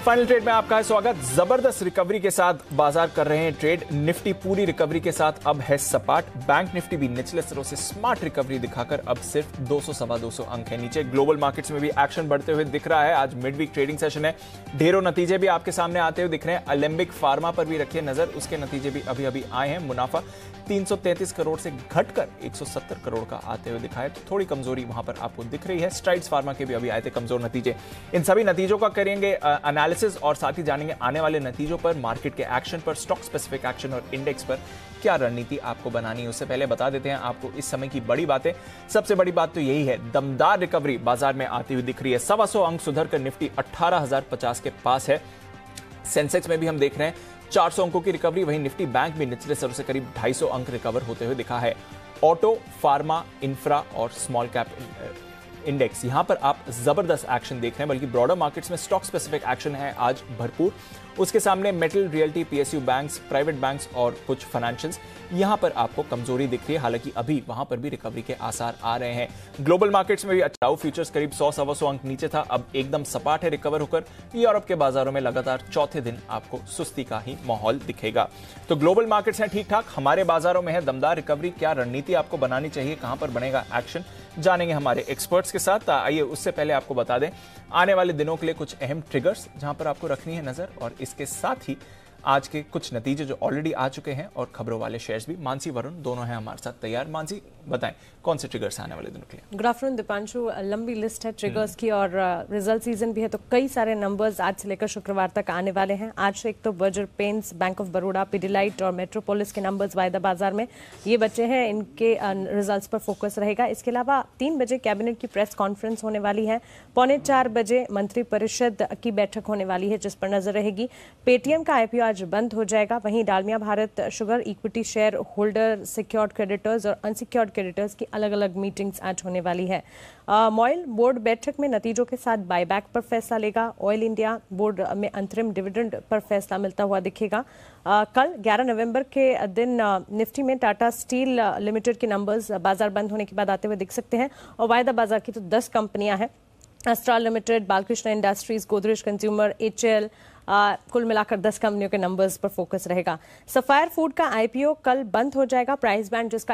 Final trade में आपका स्वागत। जबरदस्त रिकवरी के साथ बाजार कर रहे हैं ट्रेड। निफ्टी पूरी रिकवरी के साथ अब है सपाट। बैंक निफ्टी भी निचले स्तरों से स्मार्ट रिकवरी दिखाकर अब सिर्फ 200 सवा 200 अंक है नीचे। ग्लोबल मार्केट्स में भी एक्शन बढ़ते हुए दिख रहा है। आज मिड वीक ट्रेडिंग सेशन है, ढेरों नतीजे भी आपके सामने आते हुए दिख रहे हैं। अलेम्बिक फार्मा पर भी रखिए नजर, उसके नतीजे भी अभी अभी आए हैं। मुनाफा 333 करोड़ से घटकर 170 करोड़ का आते हुए दिखा है, तो थोड़ी कमजोरी वहां पर आपको दिख रही है। स्ट्राइड्स फार्मा के भी अभी आए थे कमजोर नतीजे। इन सभी नतीजों का करेंगे एनालिसिस और साथ ही जानेंगे आने वाले नतीजों पर, मार्केट के एक्शन पर, स्टॉक स्पेसिफिक एक्शन और इंडेक्स पर क्या रणनीति आपको बनानी है। उससे पहले बता देते हैं आपको इस समय की बड़ी बातें। सबसे बड़ी बात तो यही है, दमदार रिकवरी बाजार में आती हुई दिख रही है। 125 अंक सुधर कर निफ्टी 18,050 के पास है। सेंसेक्स में भी हम देख रहे हैं 400 अंकों की रिकवरी। वहीं निफ्टी बैंक भी निचले स्तर से करीब 250 अंक रिकवर होते हुए दिखा है। ऑटो, फार्मा, इंफ्रा और स्मॉल कैप इंडेक्स, यहां पर आप जबरदस्त एक्शन देख रहे हैं, बल्कि ब्रॉडर मार्केट्स में स्टॉक स्पेसिफिक एक्शन है आज भरपूर। उसके सामने metal, realty, PSU banks, private banks और कुछ फाइनेंशियल्स, यहां पर आपको कमजोरी दिख रही है। हालांकि अभी वहां पर भी रिकवरी के आसार आ रहे हैं। ग्लोबल मार्केट्स में भी डाउ फ्यूचर्स करीब 100 सवा 100 अंक नीचे था, अब एकदम सपाट है रिकवर होकर। यूरोप के बाजारों में लगातार चौथे दिन आपको सुस्ती का ही माहौल दिखेगा। तो ग्लोबल मार्केट्स हैं ठीक ठाक, हमारे बाजारों में है दमदार रिकवरी। क्या रणनीति आपको बनानी चाहिए, कहां पर बनेगा एक्शन, जानेंगे हमारे एक्सपर्ट्स के साथ। आइए उससे पहले आपको बता दें आने वाले दिनों के लिए कुछ अहम ट्रिगर्स जहां पर आपको रखनी है नजर, और इसके साथ ही आज के कुछ नतीजे जो ऑलरेडी आ चुके हैं और खबरों वाले शेयर्स भी। मानसी, वरुण दोनों हैं हमारे साथ तैयार। मानसी बताएं कौन से ट्रिगर्स आने वाले दिनों के लिए। गुड आफ्टरनून दीपांशु, लंबी लिस्ट है ट्रिगर्स की और रिजल्ट सीजन भी है, तो कई सारे नंबर्स आज से लेकर शुक्रवार तक आने वाले हैं। आज से एक तो Berger paints, bank of Baroda, Pidilite और मेट्रोपोलिस के नंबर्स वायदा बाजार में ये बचे हैं, इनके रिजल्ट्स पर फोकस रहेगा। इसके अलावा 3 बजे कैबिनेट की प्रेस कॉन्फ्रेंस होने वाली है। 3:45 बजे मंत्रिपरिषद की बैठक होने वाली है, जिस पर नजर रहेगी। पेटीएम का आईपीओ आज बंद हो जाएगा। वहीं Dalmia Bharat sugar equity share holder, secured creditors और अनसिक्योर्ड क्रेडिटर्स की अलग अलग मीटिंग्स आज होने वाली है। मॉइल बोर्ड बैठक में नतीजों के साथ बायबैक पर फैसला लेगा। ऑयल इंडिया बोर्ड में अंतरिम डिविडेंड पर फैसला मिलता हुआ दिखेगा। कल 11 नवंबर के दिन निफ्टी में टाटा स्टील लिमिटेड के नंबर्स बाजार बंद होने के बाद आते हुए दिख सकते हैं। और वायदा बाजार की तो 10 कंपनियां हैं, Astral limited, Balkrishna industries, Godrej consumer, HL, कुल मिलाकर 10 कंपनियों के नंबर्स पर फोकस रहेगा। सफायर फूड का आईपीओ कल बंद हो जाएगा। प्राइस बैंड जिसका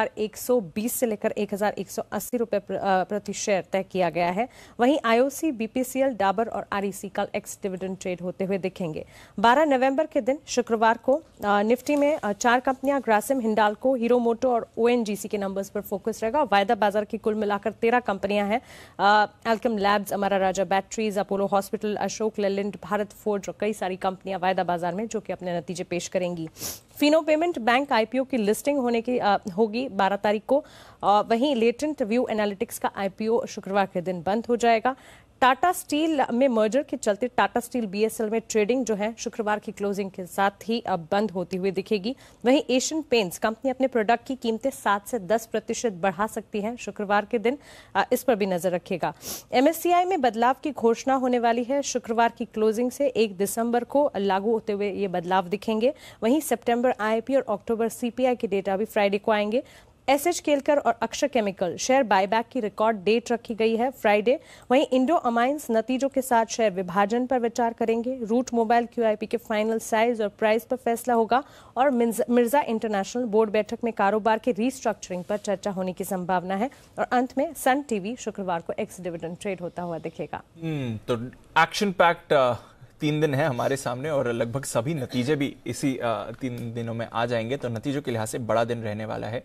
1120 से लेकर 1180 रुपए प्रति शेयर तय किया गया है। वहीं आईओसी, बीपीसीएल, डाबर और आरईसी कल एक्स डिविडेंड ट्रेड होते हुए दिखेंगे। 12 नवंबर के दिन शुक्रवार को निफ्टी में 4 कंपनियां, ग्रासिम, हिंडाल्को, हीरो मोटो और ओएनजीसी के नंबर्स पर फोकस रहेगा। वायदा बाजार की कुल मिलाकर 13 कंपनियां हैं, Alkem labs, Amara Raja batteries, Apollo hospital, Ashok Leyland, Bharat Forge और कई सारी कंपनियां वायदा बाजार में जो कि अपने नतीजे पेश करेंगी। फिनो पेमेंट बैंक आईपीओ की लिस्टिंग होने की होगी 12 तारीख को। वहीं लेटेंट व्यू एनालिटिक्स का आईपीओ शुक्रवार के दिन बंद हो जाएगा। टाटा स्टील में मर्जर के चलते टाटा स्टील बीएसएल में ट्रेडिंग जो है शुक्रवार की क्लोजिंग के साथ ही अब बंद होती हुई दिखेगी। वहीं एशियन पेंट्स कंपनी अपने प्रोडक्ट की कीमतें 7 से 10% बढ़ा सकती है शुक्रवार के दिन, इस पर भी नजर रखेगा। एमएससीआई में बदलाव की घोषणा होने वाली है शुक्रवार की क्लोजिंग से 1 दिसंबर को लागू होते हुए ये बदलाव दिखेंगे। वहीं सितंबर आईआईपी और अक्टूबर सीपीआई के डेटा भी फ्राइडे को आएंगे। एसएच केलकर और अक्षर केमिकल शेयर बायबैक की रिकॉर्ड डेट रखी गई है फ्राइडे। वहीं इंडो अमाइंस नतीजों के साथ शेयर विभाजन पर विचार करेंगे। रूट मोबाइल क्यूआईपी के फाइनल साइज और प्राइस पर फैसला होगा। और मिर्जा इंटरनेशनल बोर्ड बैठक में कारोबार के रीस्ट्रक्चरिंग पर चर्चा होने की संभावना है। और अंत में सन टीवी शुक्रवार को एक्स डिविडेंड ट्रेड होता हुआ दिखेगा। तो एक्शन पैक्ड 3 दिन है हमारे सामने और लगभग सभी नतीजे भी इसी 3 दिनों में आ जाएंगे। तो नतीजों के लिहाज से बड़ा दिन रहने वाला है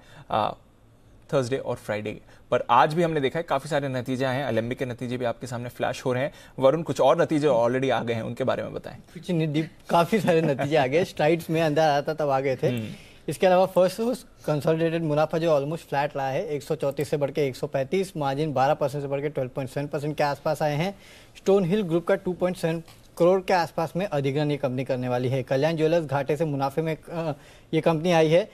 थर्सडे और फ्राइडे पर। आज भी हमने देखा है काफी सारे नतीजे आए हैं। अलेम्बिक के नतीजे भी आपके सामने फ्लैश हो रहे हैं। वरुण, कुछ और नतीजे ऑलरेडी आ गए हैं, उनके बारे में बताएं। कुछ नहीं, काफी सारे नतीजे आ गए। स्ट्राइड्स में अंदर आता तब आ गए थे। इसके अलावा फर्स्ट कंसोलिडेटेड मुनाफा जो ऑलमोस्ट फ्लैट रहा है, 134 से बढ़ के 135, मार्जिन 12% से बढ़ के 12.7% के आसपास आए हैं। स्टोन हिल ग्रुप का 2.7 करोड़ के आसपास में अधिग्रहण ये कंपनी करने वाली है। कल्याण ज्वेलर्स घाटे से मुनाफे में ये कंपनी आई है।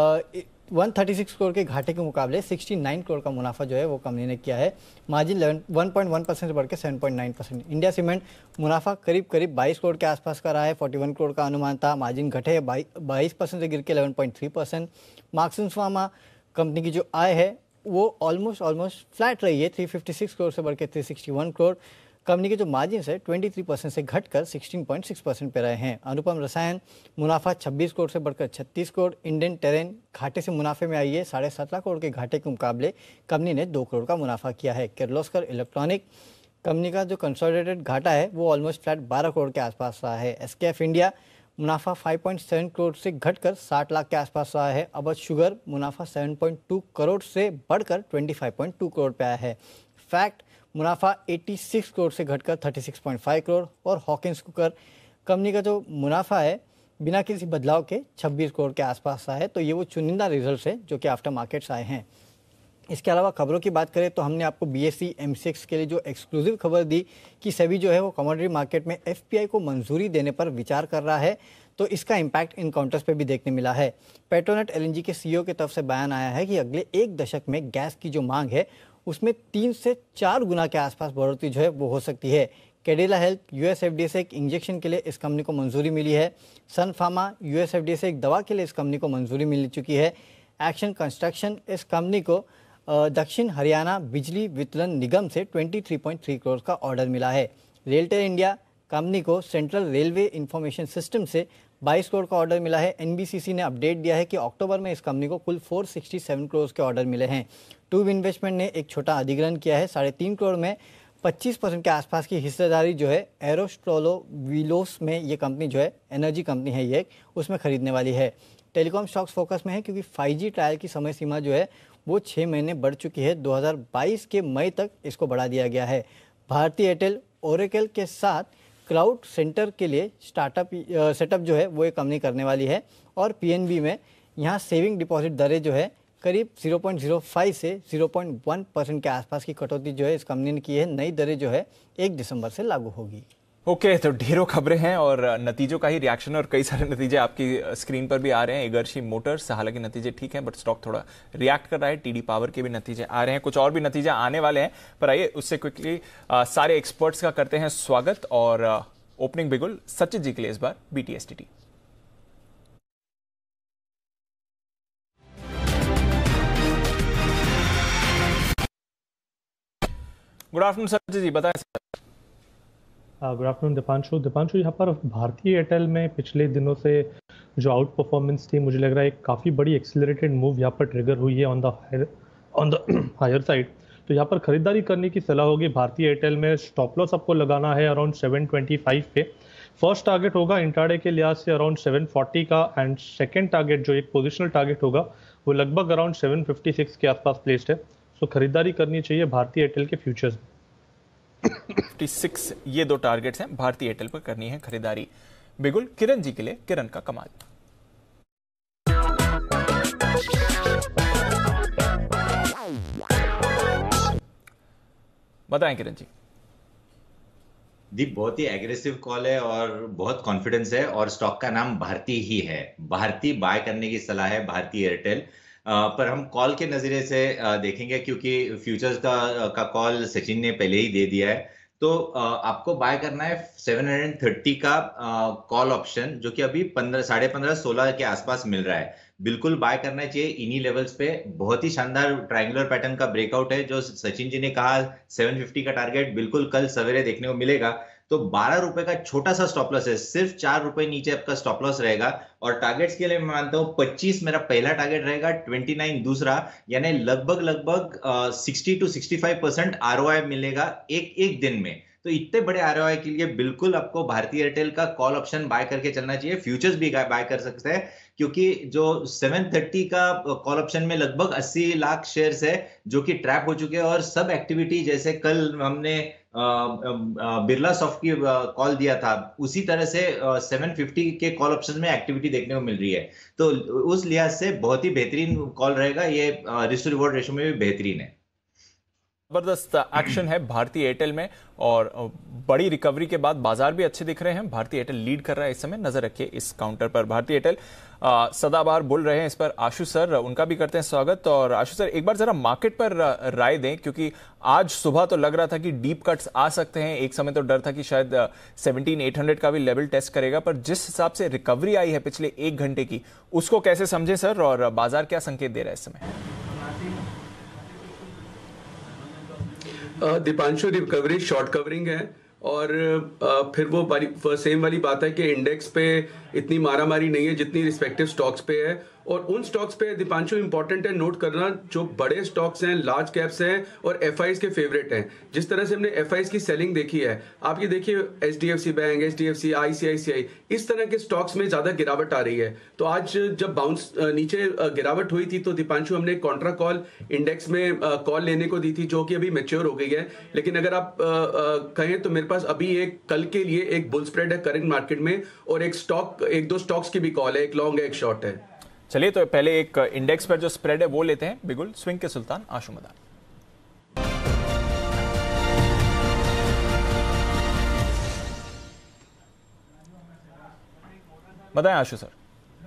136 करोड़ के घाटे के मुकाबले 69 करोड़ का मुनाफा जो है वो कंपनी ने किया है। मार्जिन 1.1% से बढ़ के 7.9%। इंडिया सीमेंट मुनाफा करीब 22 करोड़ के आसपास का रहा है। 41 करोड़ का अनुमान था। मार्जिन घटे 22% से गिर के 11.3%। मार्क्सन्स फार्मा कंपनी की जो आय है वो ऑलमोस्ट फ्लैट रही है, 356 करोड़ से बढ़ के 361 करोड़। कंपनी के जो मार्जिन है 23% से घटकर 16.6% पे रहे हैं। अनुपम रसायन मुनाफा 26 करोड़ से बढ़कर 36 करोड़। इंडियन टेरेन घाटे से मुनाफे में आई है। 17.5 करोड़ के घाटे के मुकाबले कंपनी ने 2 करोड़ का मुनाफा किया है। किर्लोस्कर इलेक्ट्रॉनिक कंपनी का जो कंसोलिडेटेड घाटा है वो ऑलमोस्ट फ्लैट 12 करोड़ के आसपास रहा है। एसकेएफ इंडिया मुनाफा 5.7 करोड़ से घटकर 60 लाख के आसपास रहा है। अवध शुगर मुनाफा 7.2 करोड़ से बढ़कर 25.2 करोड़ पे आया है। फैक्ट मुनाफा 86 करोड़ से घटकर 36.5 करोड़ और हॉकिंस कुकर कंपनी का जो मुनाफा है बिना किसी बदलाव के 26 करोड़ के आसपास रहा है। तो ये वो चुनिंदा रिजल्ट्स है जो कि आफ्टर मार्केट्स आए हैं। इसके अलावा खबरों की बात करें तो हमने आपको BSE MCX के लिए जो एक्सक्लूसिव खबर दी कि सेबी जो है वो कमोडिटी मार्केट में FPI को मंजूरी देने पर विचार कर रहा है, तो इसका इम्पैक्ट इन काउंटर्स पे भी देखने मिला है। पेट्रोनेट LNG के CEO की तरफ से बयान आया है कि अगले 1 दशक में गैस की जो मांग है उसमें 3 से 4 गुना के आसपास बढ़ोतरी जो है वो हो सकती है। कैडिला हेल्थ US FDA से एक इंजेक्शन के लिए इस कंपनी को मंजूरी मिली है। सन फार्मा US FDA से एक दवा के लिए इस कंपनी को मंजूरी मिल चुकी है। एक्शन कंस्ट्रक्शन इस कंपनी को दक्षिण हरियाणा बिजली वितरण निगम से 23.3 करोड़ का ऑर्डर मिला है। रेलटेल इंडिया कंपनी को सेंट्रल रेलवे इंफॉर्मेशन सिस्टम से 22 करोड़ का ऑर्डर मिला है। NBCC ने अपडेट दिया है कि अक्टूबर में इस कंपनी को कुल 467 करोड़ के ऑर्डर मिले हैं। ट्यूब इन्वेस्टमेंट ने एक छोटा अधिग्रहण किया है। 3.5 करोड़ में 25% के आसपास की हिस्सेदारी जो है एरोस्ट्रोलो विलोस में ये कंपनी जो है एनर्जी कंपनी है ये उसमें खरीदने वाली है। टेलीकॉम स्टॉक्स फोकस में है क्योंकि 5G ट्रायल की समय सीमा जो है वो 6 महीने बढ़ चुकी है। 2022 के मई तक इसको बढ़ा दिया गया है। भारती एयरटेल ओरेकल के साथ क्लाउड सेंटर के लिए सेटअप जो है वो एक कंपनी करने वाली है और PNB में यहाँ सेविंग डिपॉजिट दरें जो है करीब 0.05 से 0.1% के आसपास की कटौती जो है इस कंपनी ने की है। नई दरें जो है 1 दिसंबर से लागू होगी। ओके, तो ढेरों खबरें हैं और नतीजों का ही रिएक्शन और कई सारे नतीजे आपकी स्क्रीन पर भी आ रहे हैं। इगर्शी मोटर्स हालांकि नतीजे ठीक हैं बट स्टॉक थोड़ा रिएक्ट कर रहा है। TD पावर के भी नतीजे आ रहे हैं, कुछ और भी नतीजे आने वाले हैं, पर आइए उससे क्विकली सारे एक्सपर्ट्स का करते हैं स्वागत। और ओपनिंग बिगुल सचिन जी के लिए इस बार BTSTT। Good afternoon Sachin ji, बताएं सर। गुड आफ्टरनून दीपांशु, यहाँ पर भारतीय एयरटेल में पिछले दिनों से जो आउट परफॉर्मेंस थी मुझे लग रहा है एक काफ़ी बड़ी एक्सीलरेटेड मूव यहाँ पर ट्रिगर हुई है ऑन द हायर साइड। तो यहाँ पर खरीदारी करने की सलाह होगी। भारतीय एयरटेल में स्टॉप लॉस आपको लगाना है अराउंड 725 पे। फर्स्ट टारगेट होगा इंट्राडे के लिहाज से अराउंड 740 का एंड सेकेंड टारगेट जो एक पोजिशनल टारगेट होगा वो लगभग अराउंड 756 के आसपास प्लेस्ड है। सो खरीदारी करनी चाहिए भारतीय एयरटेल के फ्यूचर्स। 56 ये 2 टारगेट्स हैं, भारतीय एयरटेल पर करनी है खरीदारी। बिगुल किरण जी के लिए, किरण का कमाल। बताएं किरण जी। दीप, बहुत ही एग्रेसिव कॉल है और बहुत कॉन्फिडेंस है और स्टॉक का नाम भारती ही है। भारती बाय करने की सलाह है भारतीय एयरटेल पर हम कॉल के नजरिए से देखेंगे क्योंकि फ्यूचर्स का कॉल सचिन ने पहले ही दे दिया है। तो आपको बाय करना है 730 का कॉल ऑप्शन जो कि अभी 15.5-16 के आसपास मिल रहा है। बिल्कुल बाय करना चाहिए इन्हीं लेवल्स पे। बहुत ही शानदार ट्रायंगुलर पैटर्न का ब्रेकआउट है जो सचिन जी ने कहा 750 का टारगेट बिल्कुल कल सवेरे देखने को मिलेगा। तो 12 रुपए का छोटा सा स्टॉप लॉस है, सिर्फ 4 रुपए नीचे आपका स्टॉप लॉस रहेगा। और टारगेट्स के लिए मैं मानता हूं 25 मेरा पहला टारगेट रहेगा, 29 दूसरा, यानी लगभग 60 to 65% ROI मिलेगा एक दिन में। तो इतने बड़े ROI के लिए बिल्कुल आपको भारतीय एयरटेल का कॉल ऑप्शन बाय करके चलना चाहिए। फ्यूचर्स भी बाय कर सकते हैं क्योंकि जो 730 का कॉल ऑप्शन में लगभग 80 लाख शेयर्स है जो कि ट्रैप हो चुके हैं और सब एक्टिविटी जैसे कल हमने बिरला सॉफ्ट की कॉल दिया था उसी तरह से 750 के कॉल ऑप्शन में एक्टिविटी देखने को मिल रही है। तो उस लिहाज से बहुत ही बेहतरीन कॉल रहेगा। ये रिस्क टू रिवॉर्ड रेशियो में भी बेहतरीन है। जबरदस्त एक्शन है भारतीय एयरटेल में और बड़ी रिकवरी के बाद बाजार भी अच्छे दिख रहे हैं। भारतीय एयरटेल लीड कर रहा है इस समय, नजर रखिए इस काउंटर पर। भारतीय एयरटेल सदाबहार बोल रहे हैं इस पर। आशु सर, उनका भी करते हैं स्वागत। और आशु सर, एक बार जरा मार्केट पर राय दें क्योंकि आज सुबह तो लग रहा था कि डीप कट्स आ सकते हैं। एक समय तो डर था कि शायद 17,800 का भी लेवल टेस्ट करेगा, पर जिस हिसाब से रिकवरी आई है पिछले 1 घंटे की, उसको कैसे समझें सर और बाजार क्या संकेत दे रहा है इस समय? दीपांशु रिकवरी शॉर्ट कवरिंग है और फिर वो सेम वाली बात है कि इंडेक्स पे इतनी मारामारी नहीं है जितनी रिस्पेक्टिव स्टॉक्स पे है। और उन स्टॉक्स पे दीपांशु इंपॉर्टेंट है नोट करना जो बड़े स्टॉक्स हैं, लार्ज कैप्स हैं और एफआईज के फेवरेट हैं। जिस तरह से हमने एफआईज की सेलिंग देखी है, आप ये देखिए एचडीएफसी बैंक, एचडीएफसी, आईसीआईसीआई, इस तरह के स्टॉक्स में ज्यादा गिरावट आ रही है। तो आज जब बाउंस नीचे गिरावट हुई थी तो दीपांशु हमने कॉन्ट्रा कॉल इंडेक्स में कॉल लेने को दी थी जो कि अभी मैच्योर हो गई है। लेकिन अगर आप कहें तो मेरे पास अभी एक कल के लिए एक बुल स्प्रेड है करंट मार्केट में और एक दो स्टॉक्स की भी कॉल है, एक लॉन्ग है एक शॉर्ट है। चलिए तो पहले एक इंडेक्स पर जो स्प्रेड है वो लेते हैं। बिगुल स्विंग के सुल्तान आशु मदान। बताएं आशु सर।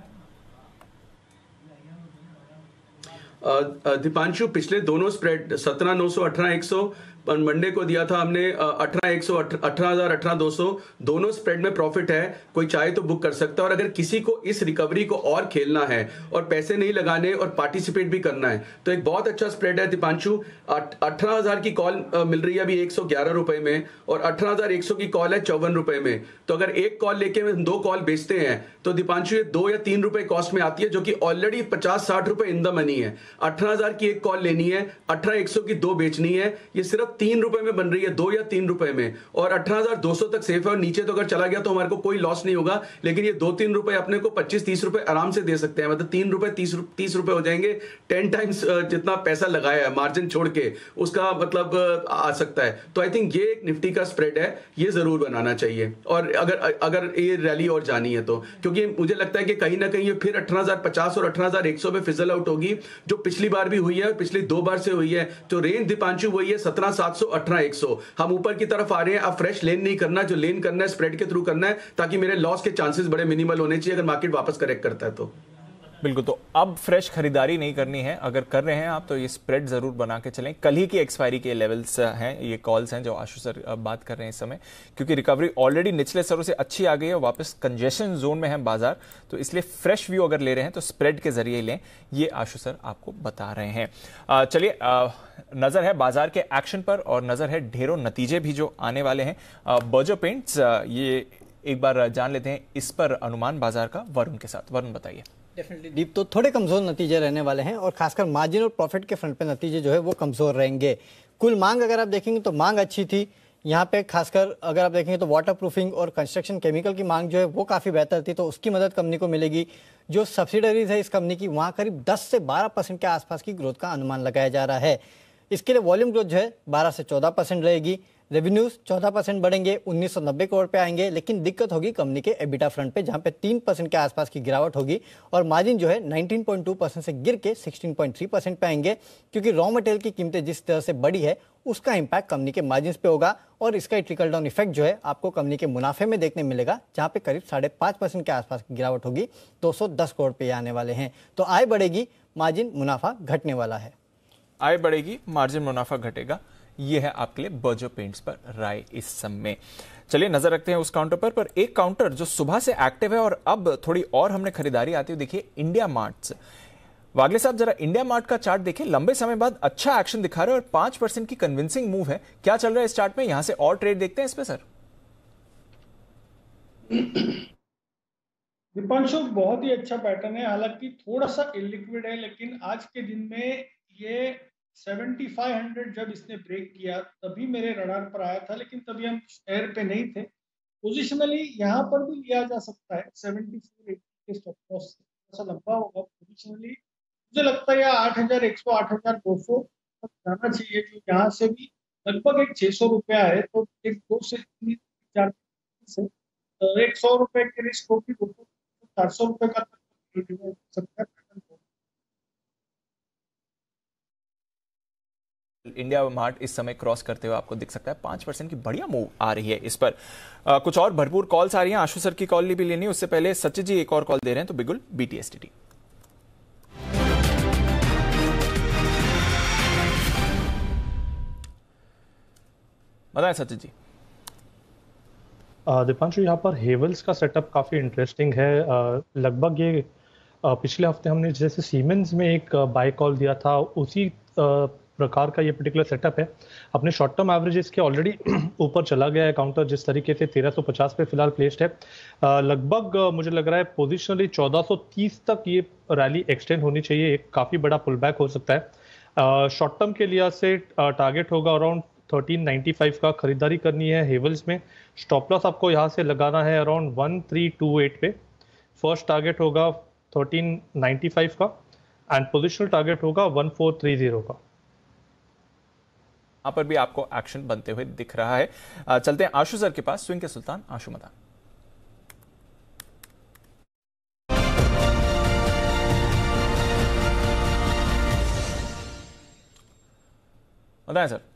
दीपांशु पिछले दोनों स्प्रेड 17,900, 18,100 मंडे को दिया था हमने 18,100, 18,000, 18,200 दोनों स्प्रेड में प्रॉफिट है। कोई चाहे तो बुक कर सकता है और अगर किसी को इस रिकवरी को और खेलना है और पैसे नहीं लगाने और पार्टिसिपेट भी करना है तो एक बहुत अच्छा स्प्रेड है दीपांशु। 18,000 की कॉल मिल रही है अभी 111 रुपए में और 18,100 की कॉल है 54 रुपए में। तो अगर एक कॉल लेके हम 2 कॉल बेचते हैं तो दीपांशु ये 2 या 3 रुपए कॉस्ट में आती है जो कि ऑलरेडी 50-60 रुपए इन द मनी है। 18,000 की एक कॉल लेनी है, 18,100 की 2 बेचनी है, ये सिर्फ 3 रुपए में बन रही है, 2 या 3 रुपए में। और 18,200 तक सेफ है और नीचे तो अगर चला गया तो हमारे को कोई लॉस नहीं होगा। लेकिन ये 2-3 रुपए अपने को 25-30 रुपए आराम से दे सकते हैं। मतलब 3 रुपए 30 रुपए हो जाएंगे। 10 टाइम्स जितना पैसा लगाया है मार्जिन छोड़ के उसका मतलब आ सकता है। तो आई थिंक ये एक निफ्टी का स्प्रेड है, ये जरूर बनाना चाहिए। और अगर ये रैली और जानी है तो, क्योंकि मुझे लगता है कि कहीं ना कहीं ये फिर 18,050 और 18,100 पे फिजल आउट होगी जो पिछली बार भी हुई है और पिछली 2 बार से हुई है। तो रेंज दीपांशु वही है 17,700, 18,100। हम ऊपर की तरफ आ रहे हैं। अब फ्रेश लेन नहीं करना, जो लेन करना है स्प्रेड के थ्रू करना है ताकि मेरे लॉस के चांसेस बड़े मिनिमल होने चाहिए अगर मार्केट वापस करेक्ट करता है तो। बिल्कुल, तो अब फ्रेश खरीदारी नहीं करनी है। अगर कर रहे हैं आप तो ये स्प्रेड जरूर बना के चलें। कल ही की एक्सपायरी के लेवल्स हैं, ये कॉल्स हैं जो आशु सर बात कर रहे हैं इस समय, क्योंकि रिकवरी ऑलरेडी निचले स्तरों से अच्छी आ गई है, वापस कंजेशन जोन में है बाजार। तो इसलिए फ्रेश व्यू अगर ले रहे हैं तो स्प्रेड के जरिए लें, ये आशु सर आपको बता रहे हैं। चलिए नजर है बाजार के एक्शन पर और नजर है ढेरों नतीजे भी जो आने वाले हैं। बर्जर पेंट्स, ये एक बार जान लेते हैं इस पर अनुमान बाजार का वरुण के साथ। वरुण बताइए। डेफिनेटली डीप तो थोड़े कमजोर नतीजे रहने वाले हैं और खासकर मार्जिन और प्रॉफिट के फ्रंट पे नतीजे जो है वो कमजोर रहेंगे। कुल मांग अगर आप देखेंगे तो मांग अच्छी थी यहाँ पे, खासकर अगर आप देखेंगे तो वाटर प्रूफिंग और कंस्ट्रक्शन केमिकल की मांग जो है वो काफ़ी बेहतर थी, तो उसकी मदद कंपनी को मिलेगी। जो सब्सिडरीज है इस कंपनी की वहाँ करीब 10 से 12% के आसपास की ग्रोथ का अनुमान लगाया जा रहा है। इसके लिए वॉल्यूम ग्रोथ जो है 12 से 14% रहेगी। रेवेन्यूज 14% बढ़ेंगे, 1990 करोड़ पे आएंगे। लेकिन दिक्कत होगी कंपनी के एबिटा फ्रंट पे, जहां पे 3% के आसपास की गिरावट होगी और मार्जिन जो है 19.2% से गिर के 16.3% पे आएंगे, क्योंकि रॉ मटेरियल की कीमतें जिस तरह से बढ़ी है उसका इंपैक्ट कंपनी के मार्जिन पे होगा और इसका ट्रिकल डाउन इफेक्ट जो है आपको कंपनी के मुनाफे में देखने मिलेगा, जहां पे करीब 5.5% के आसपास की गिरावट होगी। 210 करोड़ पे आने वाले हैं। तो आय बढ़ेगी, मार्जिन मुनाफा घटने वाला है। आय बढ़ेगी, मार्जिन मुनाफा घटेगा, ये है आपके लिए बर्जर पेंट्स पर राय इस समय। चलिए नजर रखते हैं उस काउंटर पर एक काउंटर जो सुबह से एक्टिव है और अब थोड़ी और हमने खरीदारी आती हुई देखिए, इंडिया मार्ट्स। वागले साहब जरा इंडिया मार्ट का चार्ट देखिए, लंबे समय बाद अच्छा एक्शन दिखा रहे हैं और 5% की कन्विंसिंग मूव है। क्या चल रहा है इस चार्ट में? यहां से और ट्रेड देखते हैं इस पे सर। दीपांशु बहुत ही अच्छा पैटर्न है, हालांकि थोड़ा सा इलिक्विड है, लेकिन आज के दिन में ये 7500 जब इसने ब्रेक किया तभी मेरे रडार पर आया था, लेकिन तभी हम शेयर पे नहीं थे। पोजिशनली यहाँ पर भी लिया जा सकता है 7480 के स्टॉप लॉस से, थोड़ा सा लंबा होगा पोजिशनली। मुझे लगता है 8100 8200 तक जाना चाहिए, जो यहाँ से भी लगभग एक 600 रुपया है। तो एक 2 से 4 से 100 रुपए के रिस्क होगी, 400 रुपए का सकता है। इंडिया मार्ट इस समय क्रॉस करते हुए आपको दिख सकता है 5% की बढ़िया मूव आ रही है इस पर। कुछ और भरपूर कॉल्स आ रही हैं। आशु सर की कॉल भी लेनी है, उससे पहले सचिन जी एक और कॉल दे रहे हैं, तो बिगुल BTSTT। बताएं सचिन जी। दीपांशु, यहाँ पर हेवल्स का सेटअप काफी इंटरेस्टिंग है। लगभग ये पिछले हफ्ते हमने जैसे सीमेंस में एक बाय कॉल दिया था, उसी प्रकार का ये पर्टिकुलर सेटअप है, अपने शॉर्ट टर्म एवरेजेस के ऑलरेडी ऊपर चला गया है काउंटर, जिस तरीके से 1350 पे फिलहाल प्लेस्ड है। लगभग मुझे लग रहा है पोजिशनली 1430 तक ये रैली एक्सटेंड होनी चाहिए, एक काफ़ी बड़ा पुल बैक हो सकता है। शॉर्ट टर्म के लिहाज से टारगेट होगा अराउंड 1395 का, खरीदारी करनी है हेवल्स में। स्टॉप लॉस आपको यहाँ से लगाना है अराउंड 1328 पे। फर्स्ट टारगेट होगा 1395 का एंड पोजिशनल टारगेट होगा 1430 का। यहां पर भी आपको एक्शन बनते हुए दिख रहा है। चलते हैं आशु सर के पास, स्विंग के सुल्तान आशु मदान। बताएं सर।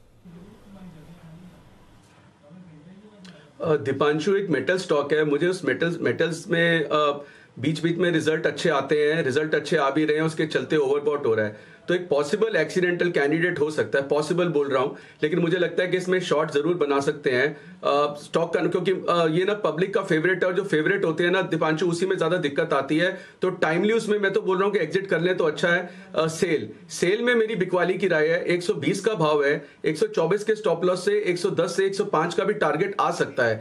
दीपांशु, एक मेटल स्टॉक है, मुझे उस मेटल्स में बीच बीच में रिजल्ट अच्छे आते हैं, रिजल्ट अच्छे आ भी रहे हैं, उसके चलते ओवरबॉट हो रहा है, तो एक पॉसिबल एक्सीडेंटल कैंडिडेट हो सकता है, पॉसिबल बोल रहा हूं, लेकिन मुझे लगता है कि इसमें शॉर्ट जरूर बना सकते हैं स्टॉक का, क्योंकि ये ना पब्लिक का फेवरेट है, और जो फेवरेट होते हैं ना दीपांशु, उसी में ज्यादा दिक्कत आती है। तो टाइमली उसमें मैं तो बोल रहा हूं कि एग्जिट कर लें तो अच्छा है। सेल में मेरी बिकवाली की राय है, 120 का भाव है, 124 के स्टॉप लॉस से 110 से 105 का भी टारगेट आ सकता है।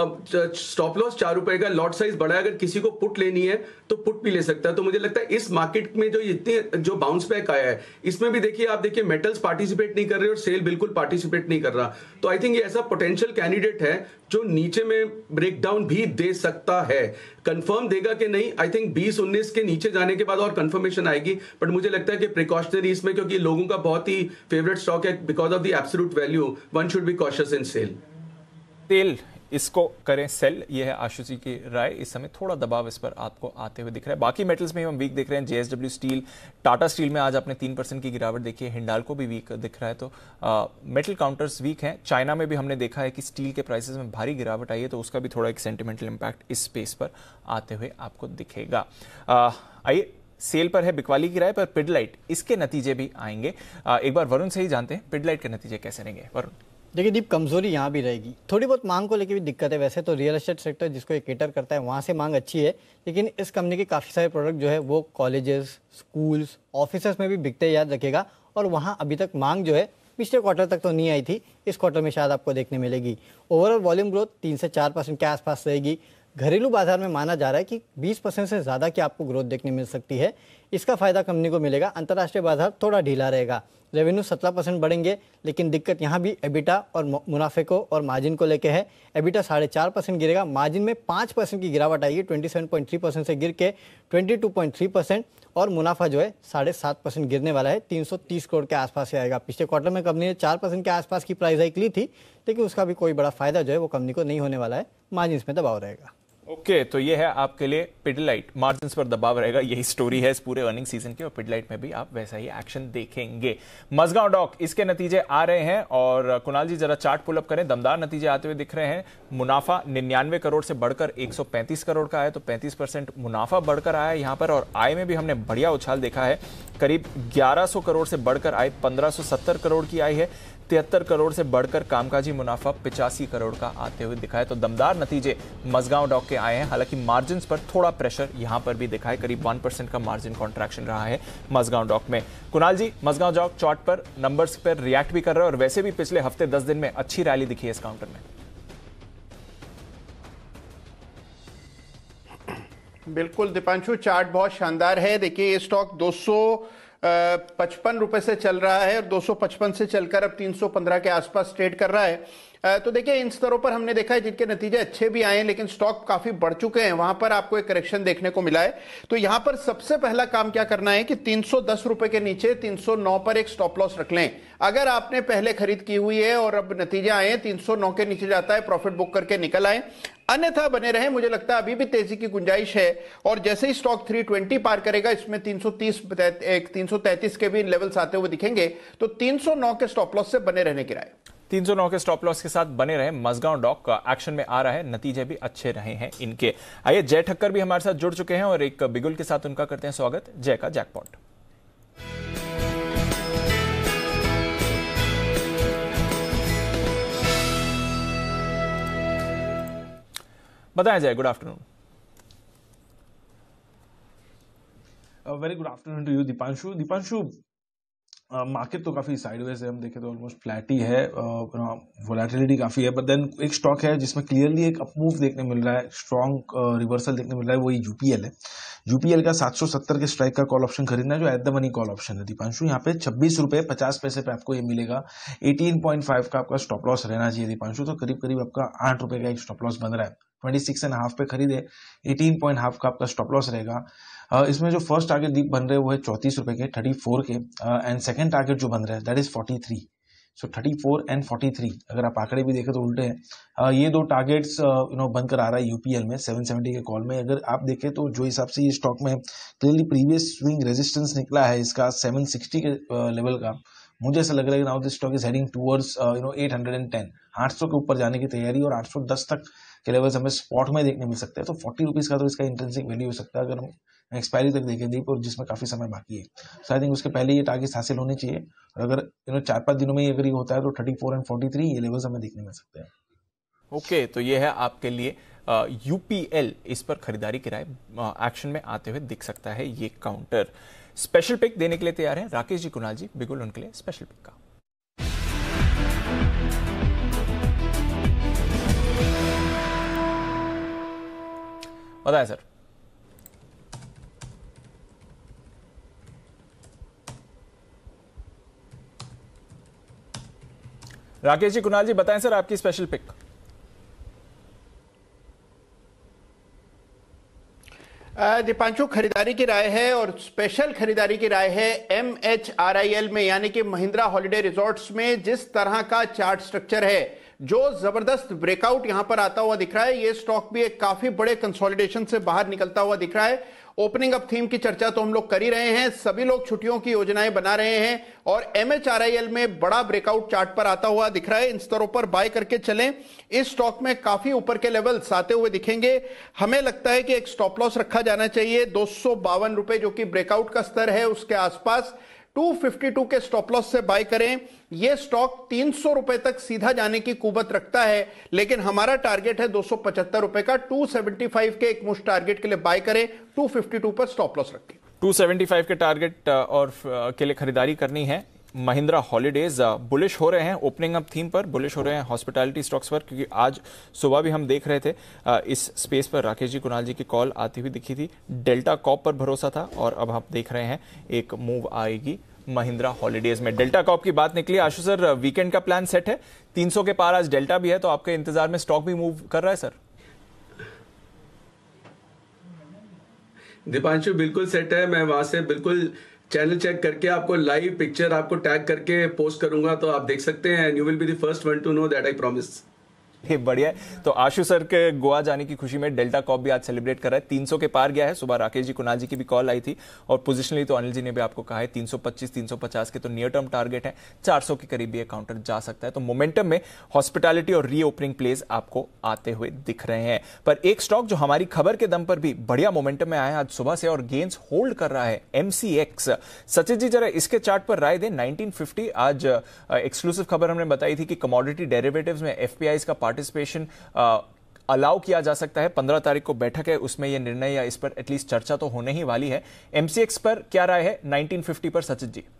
स्टॉप लॉस 4 रुपए का, लॉट साइज बड़ा है, अगर किसी को पुट लेनी है तो पुट भी ले सकता है। तो मुझे लगता है इस मार्केट में जो इतने जो बाउंस बैक आया है, इसमें भी देखिए, आप देखिए मेटल्स पार्टिसिपेट नहीं कर रहे और सेल बिल्कुल पार्टिसिपेट नहीं कर रहा। तो आई थिंक ये ऐसा पोटेंशियल कैंडिडेट है जो नीचे में ब्रेकडाउन भी दे सकता है। कंफर्म देगा कि नहीं, आई थिंक 20-19 के नीचे जाने के बाद और कंफर्मेशन आएगी, बट मुझे लगता है कि प्रिकॉशनरी इसमें, क्योंकि लोगों का बहुत ही फेवरेट स्टॉक है, because of the absolute value, one should be cautious in sell. तेल इसको करें सेल, यह है आशु जी की राय। इस समय थोड़ा दबाव इस पर आपको आते हुए दिख रहा है। बाकी मेटल्स में हम वीक दिख रहे हैं, जेएसडब्ल्यू स्टील, टाटा स्टील में आज आपने 3% की गिरावट देखी है, हिंडाल्को भी वीक दिख रहा है। तो मेटल काउंटर्स वीक हैं। चाइना में भी हमने देखा है कि स्टील के प्राइसेस में भारी गिरावट आई है, तो उसका भी थोड़ा एक सेंटिमेंटल इंपैक्ट इस स्पेस पर आते हुए आपको दिखेगा। आइए, सेल पर है बिकवाली की राय, पर पिडलाइट इसके नतीजे भी आएंगे। एक बार वरुण से ही जानते हैं पिडलाइट के नतीजे कैसे रहेंगे। वरुण। देखिए दीप, कमजोरी यहाँ भी रहेगी, थोड़ी बहुत मांग को लेकर भी दिक्कत है। वैसे तो रियल एस्टेट सेक्टर जिसको ये केटर करता है, वहाँ से मांग अच्छी है, लेकिन इस कंपनी के काफ़ी सारे प्रोडक्ट जो है वो कॉलेजेस, स्कूल्स, ऑफिसेस में भी बिकते, याद रखेगा। और वहाँ अभी तक मांग जो है पिछले क्वार्टर तक तो नहीं आई थी, इस क्वार्टर में शायद आपको देखने मिलेगी। ओवरऑल वॉल्यूम ग्रोथ 3 से 4% के आसपास रहेगी। घरेलू बाजार में माना जा रहा है कि 20% से ज़्यादा की आपको ग्रोथ देखने मिल सकती है। इसका फायदा कंपनी को मिलेगा। अंतर्राष्ट्रीय बाजार थोड़ा ढीला रहेगा, रेवेन्यू 17% बढ़ेंगे, लेकिन दिक्कत यहाँ भी एबिटा और मुनाफे को और मार्जिन को लेके है। एबिटा 4.5% गिरेगा, मार्जिन में 5% की गिरावट आएगी, 27.3% से गिर के 22.3%, और मुनाफा जो है 7.5% गिरने वाला है, 330 करोड़ के आसपास से आएगा। पिछले क्वार्टर में कंपनी ने 4% के आसपास की प्राइस हाइक ली थी, लेकिन उसका भी कोई बड़ा फायदा जो है वो कंपनी को नहीं होने वाला है, मार्जिन में दबाव रहेगा। ओके, तो ये है आपके लिए पिडलाइट, मार्जिन्स पर दबाव रहेगा, यही स्टोरी है इस पूरे अर्निंग सीजन की, और पिडलाइट में भी आप वैसा ही एक्शन देखेंगे। मजगांव डॉक, इसके नतीजे आ रहे हैं, और कुणाल जी जरा चार्ट पुल अप करें, दमदार नतीजे आते हुए दिख रहे हैं। मुनाफा 99 करोड़ से बढ़कर 135 करोड़ का है, तो 35% मुनाफा बढ़कर आया है यहाँ पर, और आय में भी हमने बढ़िया उछाल देखा है, करीब 1100 करोड़ से बढ़कर आय 1570 करोड़ की आई है, 73 करोड़ से बढ़कर कामकाजी मुनाफा 85 करोड़ का आते हुए दिखा है। तो दमदार नतीजे मजगांव डॉक के आए हैं। हालांकि मार्जिन्स पर थोड़ा प्रेशर यहां पर भी दिखा है, करीब 1% का मार्जिन कॉन्ट्रैक्शन रहा है मजगांव डॉक में। कुणाल जी, मजगांव डॉक चार्ट पर नंबर्स पर रिएक्ट भी कर रहे हैं, और वैसे भी पिछले हफ्ते 10 दिन में अच्छी रैली दिखी है इस काउंटर में। बिल्कुल दीपांशु, चार्ट बहुत शानदार है। देखिए ये स्टॉक 255 रुपए से चल रहा है, और 255 से चलकर अब 315 के आसपास ट्रेड कर रहा है। तो देखिए इन स्तरों पर हमने देखा है जिनके नतीजे अच्छे भी आए हैं, लेकिन स्टॉक काफी बढ़ चुके हैं, वहां पर आपको एक करेक्शन देखने को मिला है। तो यहां पर सबसे पहला काम क्या करना है कि 310 रुपए के नीचे 309 पर एक स्टॉप लॉस रख लें। अगर आपने पहले खरीद की हुई है और अब नतीजे आए हैं 309 के नीचे जाता है, प्रॉफिट बुक करके निकल आए, अन्यथा बने रहे। मुझे लगता है अभी भी तेजी की गुंजाइश है, और जैसे ही स्टॉक 320 पार करेगा, इसमें 333 के भी लेवल्स आते हुए दिखेंगे, तो 309 के स्टॉप लॉस से बने रहने की राय। 309 के स्टॉप लॉस के साथ बने रहे। मजगांव डॉक का एक्शन में आ रहा है, नतीजे भी अच्छे रहे हैं इनके। आइए, जय ठक्कर भी हमारे साथ जुड़ चुके हैं, और एक बिगुल के साथ उनका करते हैं स्वागत। जय का जैकपॉट। बताएं Jay, good afternoon. Very good afternoon to you Deepanshu. Market तो काफी साइडवेज है, हम देखें तो ऑलमोस्ट फ्लैट ही है, वोलेटिलिटी काफी है, बट देन एक स्टॉक है जिसमें क्लियरली एक अपमूव देखने मिल रहा है, स्ट्रॉन्ग रिवर्सल देखने मिल रहा है, वही यूपीएल है। यूपीएल का 770 के स्ट्राइक का कॉल ऑप्शन खरीदना है जो at the money call option है दीपांशु। यहाँ पे 26 रुपए 50 पैसे पे आपको ये मिलेगा। 18.5 का आपका स्टॉप लॉस रहना चाहिए दीपांशु, तो करीब करीब आपका 8 रुपए का एक स्टॉप लॉस बन रहा है। 26.5 पे खरीदे, 18.5 का आपका स्टॉप लॉस रहेगा। इसमें जो फर्स्ट टारगेट दीप बन रहे हैं वो है 34 रुपए के, 34 के, एंड सेकंड टारगेट जो बन रहा है दैट इज 43। सो 34 एंड 43 अगर आप आंकड़े भी देखें तो उल्टे हैं। ये दो टारगेट्स बनकर आ रहा है यूपीएल में 770 के कॉल में। अगर आप देखें तो जो हिसाब से ये स्टॉक में क्लियरली प्रीवियस स्विंग रेजिस्टेंस निकला है इसका 760 के लेवल का, मुझे ऐसा लग रहा है कि now this stock is heading towards 810, 800 के ऊपर जाने की तैयारी, और 810 तक के लेवल्स हमें स्पॉट में देखने मिल सकते हैं। तो 40 रुपीज का तो इसका इंट्रिंसिक वैल्यू हो सकता है अगर हम एक्सपायरी तक देखें दीप, और जिसमें काफी समय बाकी है। सो आई थिंक उसके पहले ये टारगेट्स हासिल होने चाहिए, और अगर 4-5 दिनों में अगर ये होता है तो 34 एंड 43 ये लेवल्स हमें देखने मिल सकते हैं। ओके, तो ये है आपके लिए यूपीएल, इस पर खरीदारी किराए एक्शन में आते हुए दिख सकता है ये काउंटर। स्पेशल पिक देने के लिए तैयार है राकेश जी, कुणाल जी, बिगुल उनके लिए स्पेशल पिक का। बताएं सर। राकेश जी, कुणाल जी, बताएं सर आपकी स्पेशल पिक। दीपांशु, खरीदारी की राय है और स्पेशल खरीदारी की राय है MHRIL में, यानी कि महिंद्रा हॉलिडे रिजॉर्ट्स में। जिस तरह का चार्ट स्ट्रक्चर है, जो जबरदस्त ब्रेकआउट यहां पर आता हुआ दिख रहा है, ये स्टॉक भी एक काफी बड़े कंसोलिडेशन से बाहर निकलता हुआ दिख रहा है। ओपनिंग अप थीम की चर्चा तो हम लोग कर ही रहे हैं, सभी लोग छुट्टियों की योजनाएं बना रहे हैं, और MHRIL में बड़ा ब्रेकआउट चार्ट पर आता हुआ दिख रहा है। इन स्तरों पर बाय करके चलें। इस स्टॉक में काफी ऊपर के लेवल्स आते हुए दिखेंगे। हमें लगता है कि एक स्टॉप लॉस रखा जाना चाहिए 252 रुपए, जो कि ब्रेकआउट का स्तर है, उसके आसपास 252 के स्टॉप लॉस से बाय करें। यह स्टॉक 300 रुपए तक सीधा जाने की कुवत रखता है, लेकिन हमारा टारगेट है 275 रुपए का। 275 के एक मुश्त टारगेट के लिए बाय करें, 252 पर स्टॉप लॉस रखें। 275 के टारगेट और के लिए खरीदारी करनी है। महिंद्रा हॉलिडेज बुलिश हो रहे हैं, ओपनिंग अप थीम पर बुलिश हो रहे हैं, हॉस्पिटैलिटी स्टॉक्स पर, क्योंकि आज सुबह भी हम देख रहे थे इस स्पेस पर राकेश जी, कुणाल जी की कॉल आती हुई दिखी थी। डेल्टा कॉप पर भरोसा था, और अब हम देख रहे हैं एक मूव आएगी महिंद्रा हॉलिडेज में। डेल्टा कॉप की बात निकली। आशु सर, वीकेंड का प्लान सेट है? 300 के पार आज डेल्टा भी है, तो आपके इंतजार में स्टॉक भी मूव कर रहा है सर? दीपांशु, बिल्कुल सेट है। मैं वहां से बिल्कुल चैनल चेक करके आपको लाइव पिक्चर आपको टैग करके पोस्ट करूंगा, तो आप देख सकते हैं। You will be the first one to know that, I promise. बढ़िया है। तो आशु सर के गोवा जाने की खुशी में डेल्टा कॉप भी आज सेलिब्रेट कर रहा है। 300 के पार गया है। सुबह राकेश जी, कुणाल जी की भी कॉल आई थी, और पोजिशनली तो अनिल जी ने भी आपको कहा है 325 350 के तो नियर टर्म टारगेट है। 400 के करीब ये काउंटर जा सकता है। तो मोमेंटम में हॉस्पिटैलिटी और रीओपनिंग प्लेस आपको आते हुए दिख रहे हैं। पर एक स्टॉक जो हमारी खबर के दम पर भी बढ़िया मोमेंटम में आया आज सुबह से और गेंस होल्ड कर रहा है, MCX। सचिन जी, जरा इसके चार्ट पर राय दें। 1950 आज एक्सक्लूसिव खबर हमने बताई थी कि कमोडिटी डेरिवेटिव्स में FPIs का पार्टिसिपेशन अलाउ किया जा सकता है। 15 तारीख को बैठक है, उसमें यह निर्णय या इस पर एटलीस्ट चर्चा तो होने ही वाली है। MCX पर क्या राय है 1950 पर सचिन जी?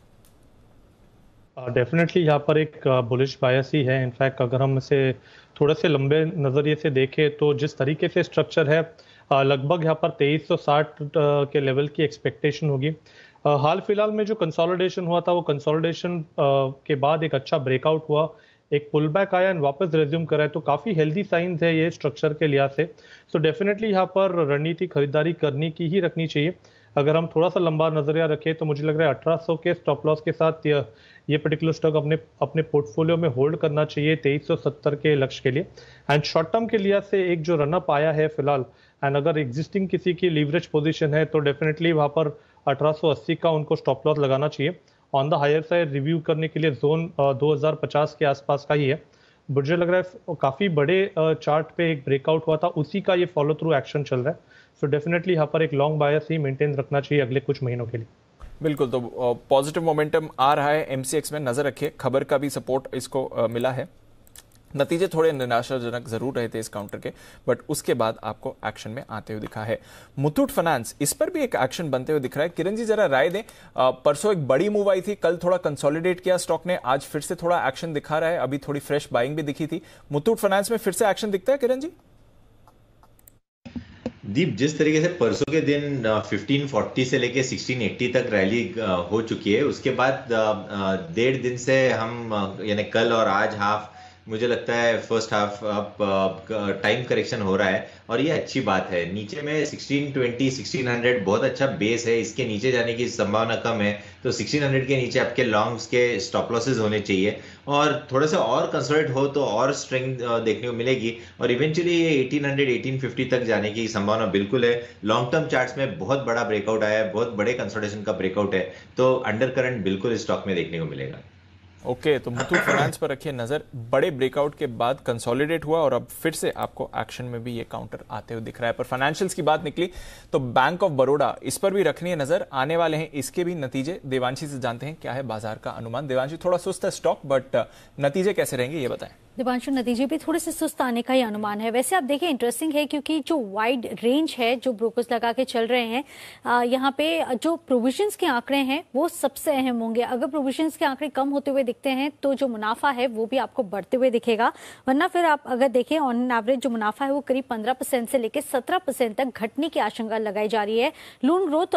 डेफिनेटली यहाँ पर एक बुलिश बायस ही है। इनफैक्ट अगर हम इसे थोड़े से लंबे नजरिए से देखें तो जिस तरीके से स्ट्रक्चर है, लगभग यहाँ पर 2360 के लेवल की एक्सपेक्टेशन होगी। हाल फिलहाल में जो कंसोलिडेशन हुआ था, वो कंसोलिडेशन के बाद एक अच्छा ब्रेकआउट हुआ, एक पुल बैक आया एंड वापस रेज्यूम करा है, तो काफ़ी हेल्दी साइंस है ये स्ट्रक्चर के लिहाज से। सो डेफिनेटली यहाँ पर रणनीति खरीदारी करने की ही रखनी चाहिए। अगर हम थोड़ा सा लंबा नजरिया रखें तो मुझे लग रहा है 1800 के स्टॉप लॉस के साथ ये पर्टिकुलर स्टॉक अपने पोर्टफोलियो में होल्ड करना चाहिए 2370 के लक्ष्य के लिए। एंड शॉर्ट टर्म के लिहाज से एक जो रनअप आया है फिलहाल, एंड अगर एग्जिस्टिंग किसी की लीवरेज पोजीशन है तो डेफिनेटली वहाँ पर 1880 का उनको स्टॉप लॉस लगाना चाहिए। On the higher side review करने के लिए जोन 2050 के आसपास का ही है। मुझे लग रहा है काफ़ी बड़े चार्ट पे एक ब्रेकआउट हुआ था, उसी का ये फॉलो थ्रू एक्शन चल रहा है। सो डेफिनेटली यहाँ पर एक लॉन्ग बायस ही मेंटेन रखना चाहिए अगले कुछ महीनों के लिए। बिल्कुल, तो पॉजिटिव मोमेंटम आ रहा है MCX में, नजर रखिए। खबर का भी सपोर्ट इसको मिला है। नतीजे थोड़े निराशाजनक जरूर रहे थे इस काउंटर के, बट उसके बाद आपको एक्शन में आते हुए दिखा है। मुथूट फाइनेंस, इस पर भी एक एक्शन बनते हुए दिख रहा है। किरण जी जरा राय दें, परसों एक बड़ी मूव आई थी, कल थोड़ा कंसोलिडेट किया स्टॉक ने, आज फिर से थोड़ा एक्शन दिखा रहा है, अभी थोड़ी फ्रेश बाइंग भी दिखी थी। मुथूट फाइनेंस में फिर से एक्शन दिखता है किरण जी? दीप, जिस तरीके से परसों के दिन 1540 से लेके 1680 तक रैली हो चुकी है, उसके बाद 1.5 दिन से हम यानी कल और आज हाफ, मुझे लगता है फर्स्ट हाफ अब टाइम करेक्शन हो रहा है और ये अच्छी बात है। नीचे में 1620 1600 बहुत अच्छा बेस है, इसके नीचे जाने की संभावना कम है, तो 1600 के नीचे आपके लॉन्ग्स के स्टॉप लॉसेस होने चाहिए और थोड़ा सा और कंसोलिडेट हो तो और स्ट्रेंथ देखने को मिलेगी और इवेंचुअली ये 1800 1850 तक जाने की संभावना बिल्कुल है। लॉन्ग टर्म चार्ट्स में बहुत बड़ा ब्रेकआउट आया है, बहुत बड़े कंसोलिडेशन का ब्रेकआउट है, तो अंडर करंट बिल्कुल इस स्टॉक में देखने को मिलेगा। ओके, तो मुथूट फाइनेंस पर रखिए नजर। बड़े ब्रेकआउट के बाद कंसोलिडेट हुआ और अब फिर से आपको एक्शन में भी ये काउंटर आते हुए दिख रहा है। पर फाइनेंशियल्स की बात निकली तो बैंक ऑफ बड़ौदा, इस पर भी रखनी है नजर, आने वाले हैं इसके भी नतीजे। देवांशी से जानते हैं क्या है बाजार का अनुमान। देवांशी, थोड़ा सुस्त है स्टॉक, बट नतीजे कैसे रहेंगे ये बताएं। दिवांशु, नतीजे भी थोड़े से सुस्त आने का ही अनुमान है। वैसे आप देखिए इंटरेस्टिंग है क्योंकि जो वाइड रेंज है जो ब्रोकर्स लगा के चल रहे हैं, यहाँ पे जो प्रोविजंस के आंकड़े हैं वो सबसे अहम होंगे। अगर प्रोविजंस के आंकड़े कम होते हुए दिखते हैं तो जो मुनाफा है वो भी आपको बढ़ते हुए दिखेगा, वरना फिर आप अगर देखें ऑन एन एवरेज जो मुनाफा है वो करीब 15% से लेकर 17% तक घटने की आशंका लगाई जा रही है। लोन ग्रोथ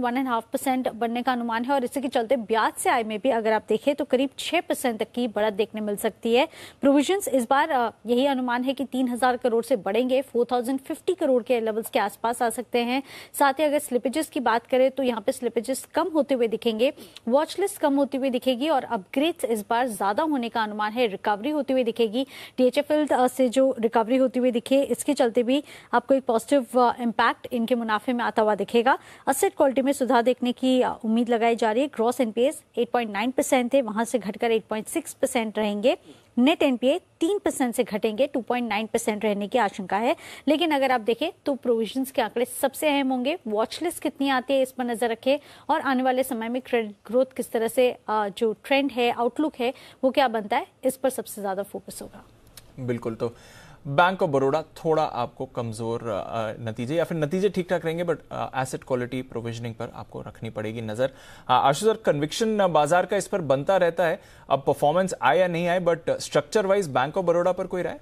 1-1.5% बढ़ने का अनुमान है और इसी के चलते ब्याज से आय में भी अगर आप देखें तो करीब 6% तक की बढ़त देखने मिल सकती है। प्रोविजन इस बार यही अनुमान है कि 3000 करोड़ से बढ़ेंगे, 4050 करोड़ के लेवल्स के आसपास आ सकते हैं। साथ ही अगर स्लिपेजेस की बात करें तो यहाँ पे स्लिपेजेस कम होते हुए दिखेंगे, वॉच लिस्ट कम होती हुई दिखेगी और अपग्रेड्स इस बार ज्यादा होने का अनुमान है, रिकवरी होती हुई दिखेगी। DHFL से जो रिकवरी होती हुई दिखे, इसके चलते भी आपको एक पॉजिटिव इम्पैक्ट इनके मुनाफे में आता हुआ दिखेगा। असेट क्वालिटी में सुधार देखने की उम्मीद लगाई जा रही है। ग्रॉस NPAs 8.9% थे, वहां से घटकर 8.6% रहेंगे। नेट NPA 3% से घटेंगे, 2.9% रहने की आशंका है। लेकिन अगर आप देखें तो प्रोविजंस के आंकड़े सबसे अहम होंगे। वॉच लिस्ट कितनी आती है इस पर नजर रखें और आने वाले समय में क्रेडिट ग्रोथ किस तरह से जो ट्रेंड है, आउटलुक है, वो क्या बनता है, इस पर सबसे ज्यादा फोकस होगा। बिल्कुल, तो बैंक ऑफ बड़ौदा थोड़ा आपको कमजोर नतीजे या फिर नतीजे ठीक ठाक रहेंगे, बट एसेट क्वालिटी प्रोविजनिंग पर आपको रखनी पड़ेगी नजर। आशु सर, कन्विक्शन बाजार का इस पर बनता रहता है, अब परफॉर्मेंस आए या नहीं आए, but structure wise bank of Baroda पर कोई राय?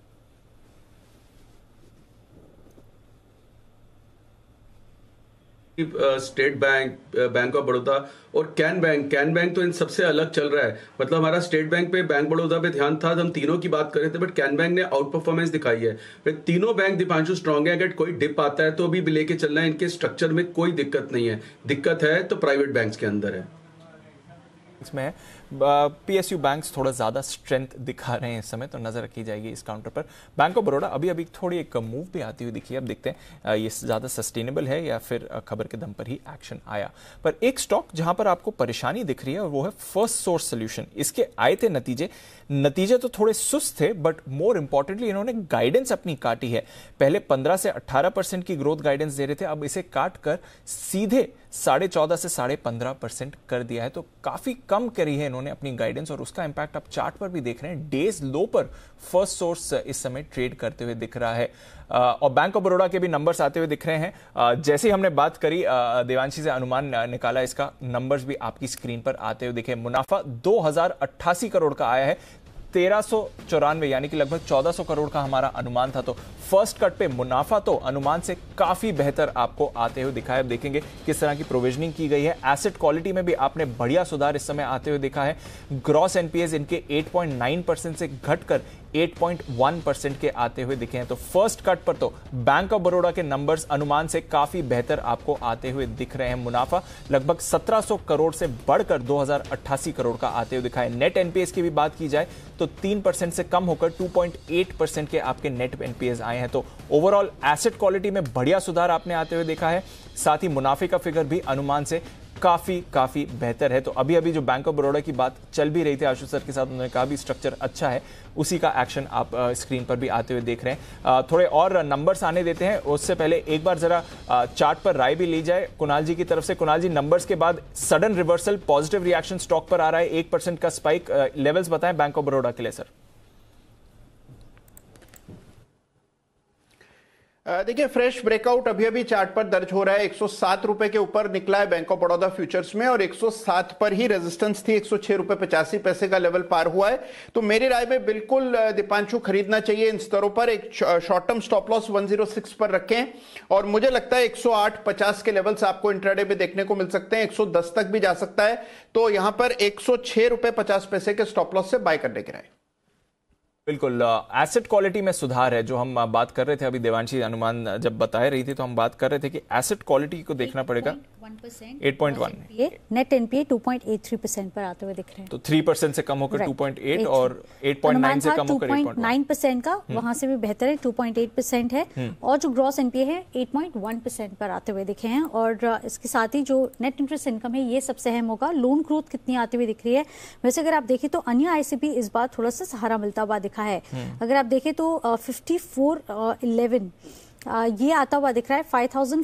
State Bank, Bank of Baroda और कैन बैंक तो इन सबसे अलग चल रहा है। मतलब हमारा स्टेट बैंक पे, बैंक बड़ौदा पे ध्यान था, हम तीनों की बात कर रहे थे, बट कैन बैंक ने आउट परफॉर्मेंस दिखाई है। वे तीनों बैंक दीपांशु स्ट्रांग है, अगर कोई डिप आता है तो भी लेके चलना है, इनके स्ट्रक्चर में कोई दिक्कत नहीं है। दिक्कत है तो प्राइवेट बैंक्स के अंदर है। इसमें PSU बैंक्स थोड़ा ज्यादा स्ट्रेंथ दिखा रहे हैं इस समय, तो नजर रखी जाएगी इस काउंटर पर। बैंक ऑफ बड़ौदा अभी थोड़ी एक मूव भी आती हुई दिखी है, अब देखते हैं ये ज्यादा सस्टेनेबल है या फिर खबर के दम पर ही एक्शन आया। पर एक स्टॉक जहां पर आपको परेशानी दिख रही है और वो है फर्स्ट सोर्स सॉल्यूशन। इसके आए थे नतीजे तो थोड़े सुस्त थे, बट मोर इंपॉर्टेंटली इन्होंने गाइडेंस अपनी काटी है। पहले 15 से 18% की ग्रोथ गाइडेंस दे रहे थे, अब इसे काट कर सीधे 14.5 से 15.5% कर दिया है, तो काफी कम करी है इन्होंने अपनी गाइडेंस और उसका इंपैक्ट आप चार्ट पर भी देख रहे हैं। डेज लो पर फर्स्ट सोर्स इस समय ट्रेड करते हुए दिख रहा है और बैंक ऑफ बड़ौदा के भी नंबर्स आते हुए दिख रहे हैं। जैसे ही हमने बात करी देवांशी से अनुमान निकाला, इसका नंबर्स भी आपकी स्क्रीन पर आते हुए दिखे। मुनाफा 2088 करोड़ का आया है, 1394 यानी कि लगभग 1400 करोड़ का हमारा अनुमान था, तो फर्स्ट कट पे मुनाफा तो अनुमान से काफी बेहतर आपको आते हुए दिखा है। अब देखेंगे किस तरह की प्रोविजनिंग की गई है। एसेट क्वालिटी में भी आपने बढ़िया सुधार इस समय आते हुए देखा है। ग्रॉस NPAs इनके 8.9% से घटकर 8.1% के आते हुए दिखे हैं, तो फर्स्ट कट पर तो बैंक ऑफ बड़ौदा के नंबर्स अनुमान से काफी बेहतर आपको आते हुए दिख रहे हैं। मुनाफा लगभग 1700 करोड़ से बढ़कर 2088 करोड़ का आते हुए दिखा है। नेट NPAs की भी बात की जाए तो 3% से कम होकर 2.8% के आपके नेट NPAs आए हैं, तो ओवरऑल एसेट क्वालिटी में बढ़िया सुधार आपने आते हुए देखा है। साथ ही मुनाफे का फिगर भी अनुमान से काफी बेहतर है। तो अभी जो बैंक ऑफ बड़ौदा की बात चल भी रही थी आशु सर के साथ, उन्होंने कहा भी स्ट्रक्चर अच्छा है, उसी का एक्शन आप स्क्रीन पर भी आते हुए देख रहे हैं। थोड़े और नंबर्स आने देते हैं, उससे पहले एक बार जरा चार्ट पर राय भी ली जाए कुणाल जी की तरफ से। कुणाल जी, नंबर्स के बाद sudden reversal, positive reaction stock पर आ रहा है, 1% का स्पाइक, लेवल्स बताएं बैंक ऑफ बड़ौदा के लिए सर। देखिए फ्रेश ब्रेकआउट अभी अभी चार्ट पर दर्ज हो रहा है। 107 रुपए के ऊपर निकला है बैंक ऑफ बड़ौदा फ्यूचर्स में और 107 पर ही रेजिस्टेंस थी। 106 रुपए 85 पैसे का लेवल पार हुआ है। तो मेरी राय में बिल्कुल दीपांशु खरीदना चाहिए इन स्तरों पर। एक शॉर्ट टर्म स्टॉप लॉस 106 पर रखें और मुझे लगता है 108.50 के लेवल्स आपको इंट्राडे में देखने को मिल सकते हैं। 110 तक भी जा सकता है। तो यहां पर 106 रुपए 50 पैसे के स्टॉप लॉस से बाय करने की राय। बिल्कुल, एसेट क्वालिटी में सुधार है जो हम बात कर रहे थे अभी। देवांशी अनुमान जब बता रही थी तो हम बात कर रहे थे कि एसेट क्वालिटी को देखना पड़ेगा। 8.1 नेट एनपीए 2.83% पर आते हुए दिख रहे हैं। तो 3% से कम होकर 2.8 और 8.9 से कम होकर 8.9% का, वहां से भी बेहतर है 2.8% है। और जो ग्रॉस एनपीए है 8.1% पर आते हुए दिखे हैं। और इसके साथ ही जो नेट इंटरेस्ट इनकम है ये सबसे अहम होगा। लोन ग्रोथ कितनी आती हुई दिख रही है। वैसे अगर आप देखें तो अन्य आईसीपी इस बार थोड़ा सा सहारा मिलता हुआ दिखा है। अगर आप देखें तो 5411 ये आता हुआ दिख रहा है।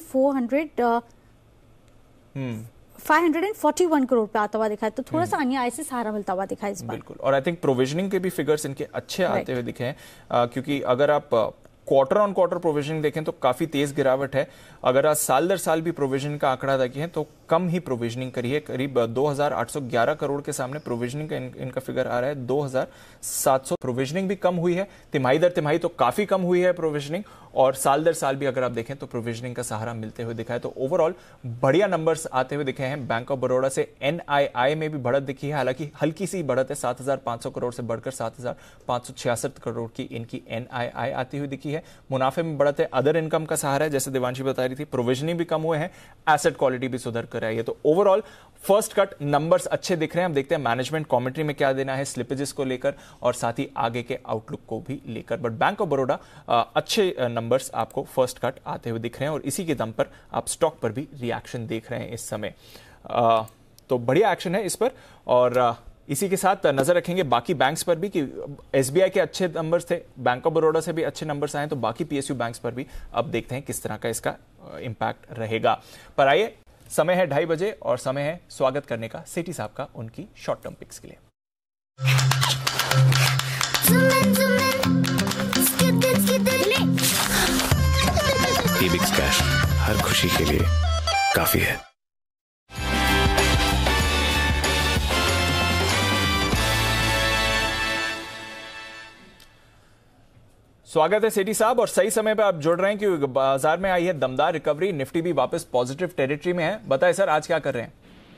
541 करोड़ पे आता हुआ दिखा है। तो थोड़ा सा अन्य आय से सहारा मिलता हुआ दिखा है इस बार। बिल्कुल, और आई थिंक प्रोविजनिंग के भी फिगर्स इनके अच्छे आते हुए दिखे हैं, क्योंकि अगर आप क्वार्टर ऑन क्वार्टर प्रोविजनिंग देखें तो काफी तेज गिरावट है। अगर आज साल दर साल भी प्रोविजनिंग का आंकड़ा देखें तो कम ही प्रोविजनिंग करी है। करीब 2811 करोड़ के सामने प्रोविजनिंग का इनका फिगर आ रहा है 2700। प्रोविजनिंग भी कम हुई है, तिमाही दर तिमाही तो काफी कम हुई है प्रोविजनिंग, और साल दर साल भी अगर आप देखें तो प्रोविजनिंग का सहारा मिलते हुए दिखा है। तो ओवरऑल बढ़िया नंबर्स आते हुए दिखे हैं। बैंक ऑफ बड़ौदा से एनआईआई में भी बढ़त दिखी है, हालांकि हल्की सी बढ़त है। 7500 करोड़ से बढ़कर 7566 करोड़ की इनकी एनआईआई आती हुई दिखी है। मुनाफे में बढ़त है, अदर इनकम का सहारा है जैसे देवांशी बता रही थी। प्रोविजनिंग भी कम हुए हैं, एसेट क्वालिटी भी सुधर कर आई है। तो ओवरऑल फर्स्ट कट नंबर्स अच्छे दिख रहे हैं। हम देखते हैं मैनेजमेंट कमेंट्री में क्या देना है स्लिपेजेस को लेकर और साथ ही आगे के आउटलुक को भी लेकर। बट बैंक ऑफ बड़ौदा अच्छे नंबर्स आपको फर्स्ट कट आते हुए दिख रहे हैं और इसी के दम पर आप स्टॉक पर भी रिएक्शन देख रहे हैं इस समय। तो बढ़िया एक्शन है इस पर, और इसी के साथ नजर रखेंगे बाकी बैंक्स पर भी कि एसबीआई के अच्छे नंबर्स थे, बैंक ऑफ बड़ौदा से भी अच्छे नंबर्स आए, तो बाकी पीएसयू बैंक्स पर भी अब देखते हैं किस तरह का इसका इंपैक्ट रहेगा। पर आइए, समय है 2:30 बजे और समय है स्वागत करने का सेठी साहब का उनकी शॉर्ट टर्म पिक्स के लिए। टीबिक्स कैश हर खुशी के लिए काफी है। स्वागत है सेठी साहब, और सही समय पर आप जुड़ रहे हैं क्योंकि बाजार में आई है दमदार रिकवरी। निफ्टी भी वापस पॉजिटिव टेरिटरी में है। बताएं सर, आज क्या कर रहे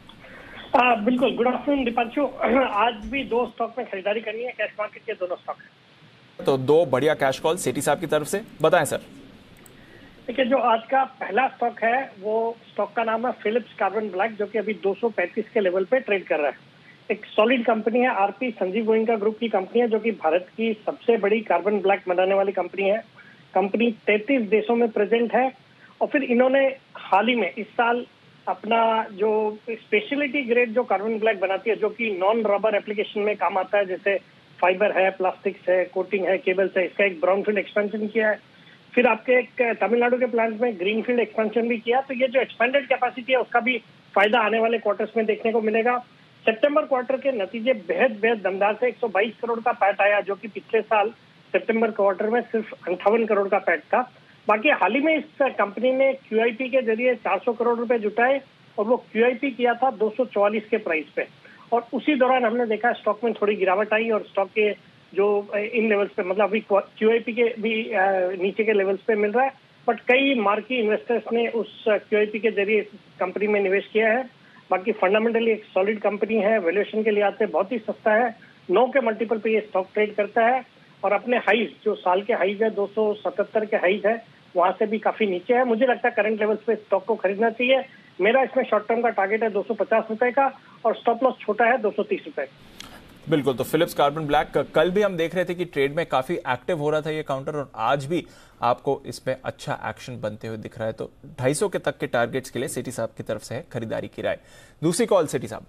हैं? बिल्कुल, गुड आफ्टरनून दीपांशु। आज भी 2 स्टॉक में खरीदारी करनी है, कैश मार्केट के दोनों स्टॉक है। तो 2 बढ़िया कैश कॉल सेठी साहब की तरफ से, बताएं सर। देखिए, जो आज का पहला स्टॉक है वो स्टॉक का नाम है फिलिप्स कार्बन ब्लैक, जो कि अभी 235 के लेवल पे ट्रेड कर रहा है। एक सॉलिड कंपनी है, आरपी संजीव गोयनका ग्रुप की कंपनी है, जो कि भारत की सबसे बड़ी कार्बन ब्लैक बनाने वाली कंपनी है। कंपनी 33 देशों में प्रेजेंट है और फिर इन्होंने हाल ही में इस साल अपना जो स्पेशलिटी ग्रेड जो कार्बन ब्लैक बनाती है, जो कि नॉन रबर एप्लीकेशन में काम आता है, जैसे फाइबर है, प्लास्टिक्स है, कोटिंग है, केबल्स है, इसका एक ब्राउनफील्ड एक्सपेंशन किया है। फिर आपके एक तमिलनाडु के प्लांट में ग्रीनफील्ड एक्सपेंशन भी किया। तो ये जो एक्सपेंडेड कैपेसिटी है उसका भी फायदा आने वाले क्वार्टर्स में देखने को मिलेगा। सितंबर क्वार्टर के नतीजे बेहद दमदार से 122 करोड़ का पैट आया, जो कि पिछले साल सितंबर क्वार्टर में सिर्फ 58 करोड़ का पैट था। बाकी हाल ही में इस कंपनी ने QIP के जरिए 400 करोड़ रुपए जुटाए और वो QIP किया था 244 के प्राइस पे, और उसी दौरान हमने देखा स्टॉक में थोड़ी गिरावट आई और स्टॉक के जो इन लेवल्स पे, मतलब अभी QIP के भी नीचे के लेवल्स पे मिल रहा है। बट कई मार्की इन्वेस्टर्स ने उस QIP के जरिए कंपनी में निवेश किया है। बाकी फंडामेंटली एक सॉलिड कंपनी है, वैल्यूएशन के लिहाज से बहुत ही सस्ता है। 9 के मल्टीपल पे ये स्टॉक ट्रेड करता है और अपने हाइज, जो साल के हाइज है 277 के हाइज है, वहां से भी काफी नीचे है। मुझे लगता है करंट लेवल्स पे स्टॉक को खरीदना चाहिए। मेरा इसमें शॉर्ट टर्म का टारगेट है 250 रुपए का और स्टॉप लॉस छोटा है 230 रुपए। बिल्कुल, तो फिलिप्स कार्बन ब्लैक कल भी हम देख रहे थे कि ट्रेड में काफी एक्टिव हो रहा था ये काउंटर, और आज भी आपको इसमें अच्छा एक्शन बनते हुए दिख रहा है। तो 250 के तक के टारगेट्स के लिए सेठी साहब की तरफ से है खरीदारी की राय। दूसरी कॉल सेठी साहब।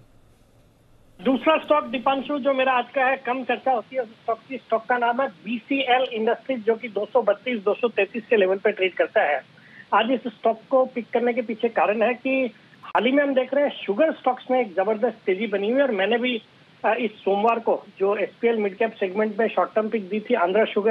दूसरा स्टॉक दीपांशु जो मेरा आज का है, कम चर्चा होती है स्टॉक का नाम है BCL इंडस्ट्रीज, जो कि 232-233 के लेवल पे ट्रेड करता है। आज इस स्टॉक को पिक करने के पीछे कारण है कि हाल ही में हम देख रहे हैं शुगर स्टॉक्स में एक जबरदस्त तेजी बनी हुई है, और मैंने भी इस सोमवार को जो SPL मिड कैप सेगमेंट में शॉर्ट टर्म पिक दी थी आंध्रा शुगर,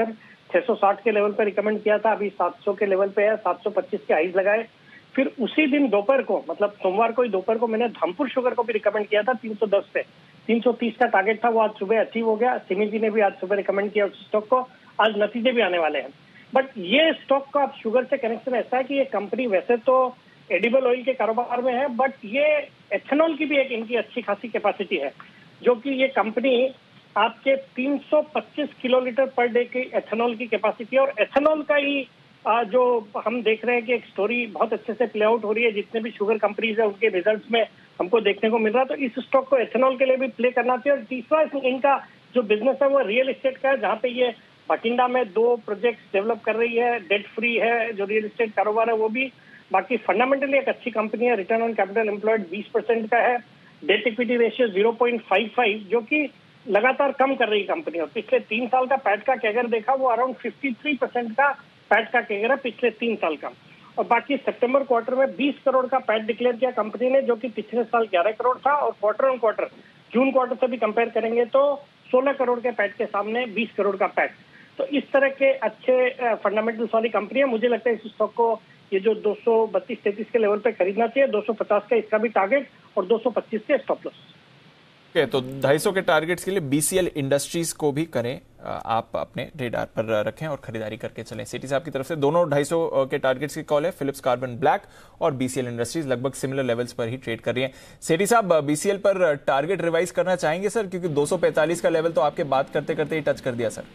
660 के लेवल पे रिकमेंड किया था, अभी 700 के लेवल पे है, 725 के हाईज लगाए। फिर उसी दिन दोपहर को, मतलब सोमवार को ही दोपहर को मैंने धामपुर शुगर को भी रिकमेंड किया था 310 पे, 330 का टारगेट था, वो आज सुबह अचीव हो गया। सिमी जी ने भी आज सुबह रिकमेंड किया उस स्टॉक को, आज नतीजे भी आने वाले हैं। बट ये स्टॉक का आप शुगर से कनेक्शन ऐसा है कि ये कंपनी वैसे तो एडिबल ऑयल के कारोबार में है, बट ये एथेनॉल की भी एक इनकी अच्छी खासी कैपेसिटी है, जो कि ये कंपनी आपके 325 किलोलीटर पर डे की एथेनॉल की कैपेसिटी है। और एथेनॉल का ही जो हम देख रहे हैं कि एक स्टोरी बहुत अच्छे से प्ले आउट हो रही है, जितने भी शुगर कंपनीज है उनके रिजल्ट्स में हमको देखने को मिल रहा है। तो इस स्टॉक को एथेनॉल के लिए भी प्ले करना चाहिए। और तीसरा इनका जो बिजनेस है वो रियल एस्टेट का है, जहाँ पे ये बठिंडा में 2 प्रोजेक्ट्स डेवलप कर रही है, डेट फ्री है जो रियल एस्टेट कारोबार है वो भी। बाकी फंडामेंटली एक अच्छी कंपनी है, रिटर्न ऑन कैपिटल एम्प्लॉयड 20% का है, डेट इक्विटी रेशियो 0.55 जो कि लगातार कम कर रही कंपनी। और पिछले 3 साल का पैट का कैगर देखा वो अराउंड 53% का पैट का कैगर है पिछले 3 साल का। और बाकी सितंबर क्वार्टर में 20 करोड़ का पैट डिक्लेयर किया कंपनी ने, जो कि पिछले साल 11 करोड़ था। और quarter on quarter June quarter से भी कंपेयर करेंगे तो 16 करोड़ के पैट के सामने 20 करोड़ का पैट। तो इस तरह के अच्छे फंडामेंटल्स वाली कंपनी है। मुझे लगता है इस स्टॉक को ये जो 232-33 के लेवल पे खरीदना चाहिए, 250 का इसका भी टारगेट और 225 के स्टॉप लॉस। ओके, तो 250 के टारगेट्स के लिए बीसीएल इंडस्ट्रीज को भी करें, आप अपने रेडार पर रखें और खरीदारी करके चलें। सेठी साहब की तरफ से दोनों 250 के टारगेट्स की कॉल है। फिलिप्स कार्बन ब्लैक और बीसीएल इंडस्ट्रीज लगभग सिमिलर लेवल्स पर ही ट्रेड कर रही हैं। सेठी साहब, बीसीएल पर टारगेट रिवाइज करना चाहेंगे सर, क्योंकि 245 का लेवल तो आपके बात करते करते ही टच कर दिया सर।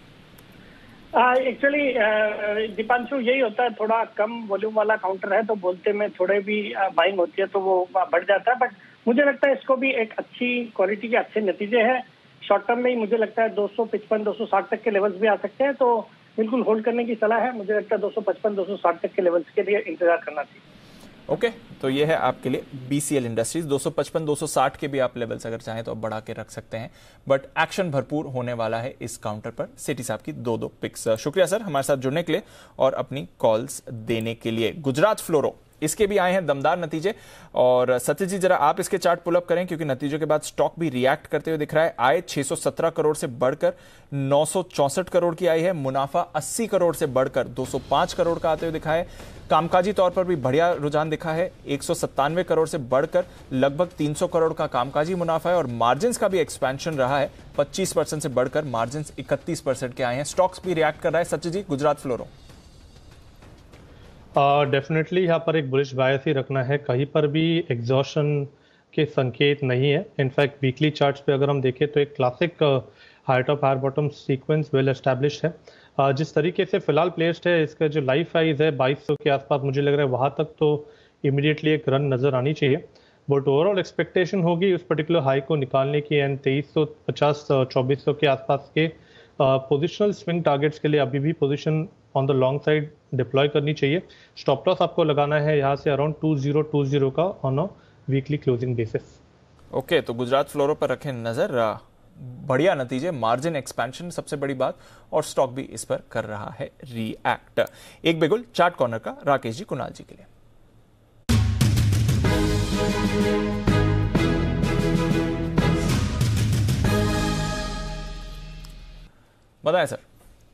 एक्चुअली दीपांशु यही होता है, थोड़ा कम वॉल्यूम वाला काउंटर है तो बोलते में थोड़े भी बाइंग होती है तो वो बढ़ जाता है। बट मुझे लगता है इसको भी एक अच्छी क्वालिटी के अच्छे नतीजे हैं। शॉर्ट टर्म में ही मुझे लगता है 255-260 तक के लेवल्स भी आ सकते हैं, तो बिल्कुल होल्ड करने की सलाह है। मुझे लगता है 255-260 तक के लेवल्स के लिए इंतजार करना चाहिए। ओके, तो ये है आपके लिए बीसीएल इंडस्ट्रीज। 255-260 के भी आप लेवल्स अगर चाहें तो आप बढ़ा के रख सकते हैं, बट एक्शन भरपूर होने वाला है इस काउंटर पर। सेठी साहब की 2 पिक्स। शुक्रिया सर हमारे साथ जुड़ने के लिए और अपनी कॉल्स देने के लिए। गुजरात फ्लोरो, इसके भी आए हैं दमदार नतीजे। और सत्य जी जरा आप इसके चार्ट पुल अप करें, क्योंकि नतीजों के बाद स्टॉक भी रिएक्ट करते हुए दिख रहा है। आय 617 करोड़ से बढ़कर 964 करोड़ की आई है। मुनाफा 80 करोड़ से बढ़कर 205 करोड़ का आते हुए दिखा है। कामकाजी तौर पर भी बढ़िया रुझान दिखा है, 197 करोड़ से बढ़कर लगभग 300 करोड़ का कामकाजी मुनाफा है। और मार्जिन का भी एक्सपेंशन रहा है, 25% से बढ़कर मार्जिन 31% के आए हैं। स्टॉक्स भी रिएक्ट कर रहा है। सत्य जी, गुजरात फ्लोरो। डेफिनेटली यहाँ पर एक बुलिश बायस ही रखना है, कहीं पर भी एग्जॉशन के संकेत नहीं है। इनफैक्ट वीकली चार्ट्स पे अगर हम देखें तो एक classic high top higher bottom sequence well established है। जिस तरीके से फिलहाल प्लेस्ड है, इसका जो लाइफ साइज है 2200 के आसपास, मुझे लग रहा है वहाँ तक तो इमीडिएटली एक रन नज़र आनी चाहिए। बट ओवरऑल एक्सपेक्टेशन होगी उस पर्टिकुलर हाई को निकालने की, एंड 2350 2400 के आसपास के पोजिशनल स्विंग टारगेट्स के लिए अभी भी position on the long side deploy करनी चाहिए। स्टॉप लॉस आपको लगाना है यहाँ से अराउंड 2020 का on a weekly closing basis. Okay, तो गुजरात फ्लोरो पर रखें नजर। बढ़िया नतीजे, मार्जिन एक्सपेंशन सबसे बड़ी बात, और स्टॉक भी इस पर कर रहा है रिएक्ट। एक बिगुल चार्ट कॉर्नर का राकेश जी कुणाल जी के लिए। बताएं सर।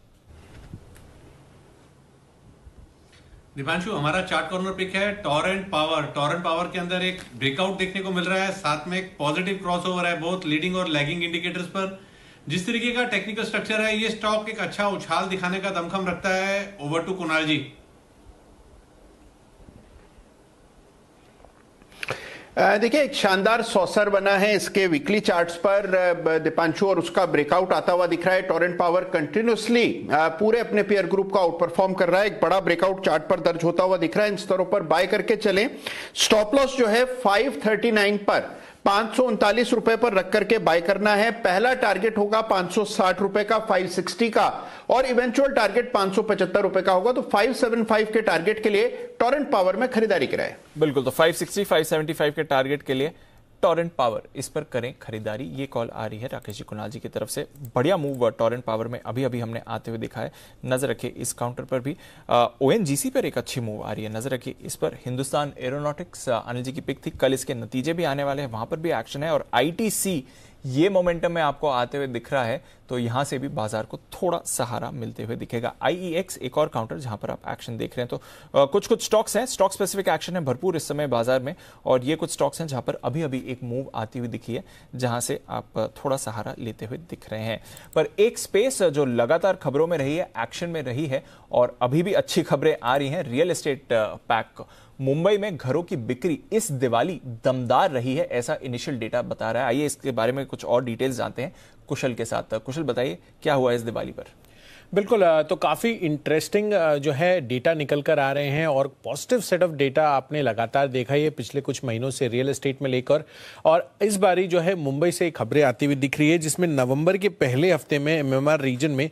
दीपांशु, हमारा चार्ट कॉर्नर पिक है टॉरेंट पावर। टॉरेंट पावर के अंदर एक ब्रेकआउट देखने को मिल रहा है, साथ में एक पॉजिटिव क्रॉसओवर है बोथ लीडिंग और लैगिंग इंडिकेटर्स पर। जिस तरीके का टेक्निकल स्ट्रक्चर है, ये स्टॉक एक अच्छा उछाल दिखाने का दमखम रखता है। Over to Kunal ji. देखिए, एक शानदार सॉसर बना है इसके वीकली चार्ट्स पर दीपांशु, और उसका ब्रेकआउट आता हुआ दिख रहा है। टॉरेंट पावर कंटिन्यूसली पूरे अपने पेयर ग्रुप का आउट परफॉर्म कर रहा है। एक बड़ा ब्रेकआउट चार्ट पर दर्ज होता हुआ दिख रहा है। इन स्तरों पर बाय करके चलें। स्टॉप लॉस जो है 539 पर 539 रुपए पर रख करके बाय करना है। पहला टारगेट होगा 560 रुपए का 560 का, और इवेंचुअल टारगेट 575 रुपए का होगा। तो 575 के टारगेट के लिए टॉरेंट पावर में खरीदारी कराए। बिल्कुल, तो 560 575 के टारगेट के लिए टॉरेंट पावर, इस पर करें खरीदारी। ये कॉल आ रही है राकेश जी कुणाल जी की तरफ से। बढ़िया मूव टॉरेंट पावर में अभी अभी हमने आते हुए देखा है, नजर रखिए इस काउंटर पर भी। ओएनजीसी पर एक अच्छी मूव आ रही है, नजर रखिए इस पर। हिंदुस्तान एरोनॉटिक्स अनिल जी की पिक थी, कल इसके नतीजे भी आने वाले हैं, वहां पर भी एक्शन है। और आईटीसी ये मोमेंटम में आपको आते हुए दिख रहा है तो यहां से भी बाजार को थोड़ा सहारा मिलते हुए दिखेगा। IEX एक और काउंटर जहां पर आप एक्शन देख रहे हैं, तो कुछ स्टॉक्स हैं, स्टॉक स्पेसिफिक एक्शन है भरपूर इस समय बाजार में, और ये कुछ स्टॉक्स हैं जहां पर अभी अभी एक मूव आती हुई दिखी है जहां से आप थोड़ा सहारा लेते हुए दिख रहे हैं। पर एक स्पेस जो लगातार खबरों में रही है, एक्शन में रही है और अभी भी अच्छी खबरें आ रही हैं, रियल एस्टेट पैक मुंबई में घरों की बिक्री इस दिवाली दमदार रही है, ऐसा इनिशियल डेटा बता रहा है। आइए इसके बारे में कुछ और डिटेल्स जानते हैं कुशल के साथ। कुशल बताइए क्या हुआ इस दिवाली पर? बिल्कुल, तो काफ़ी इंटरेस्टिंग जो है डेटा निकल कर आ रहे हैं और पॉजिटिव सेट ऑफ डेटा आपने लगातार देखा है पिछले कुछ महीनों से रियल एस्टेट में लेकर, और इस बारी जो है मुंबई से खबरें आती हुई दिख रही है जिसमें नवंबर के पहले हफ्ते में MMR रीजन में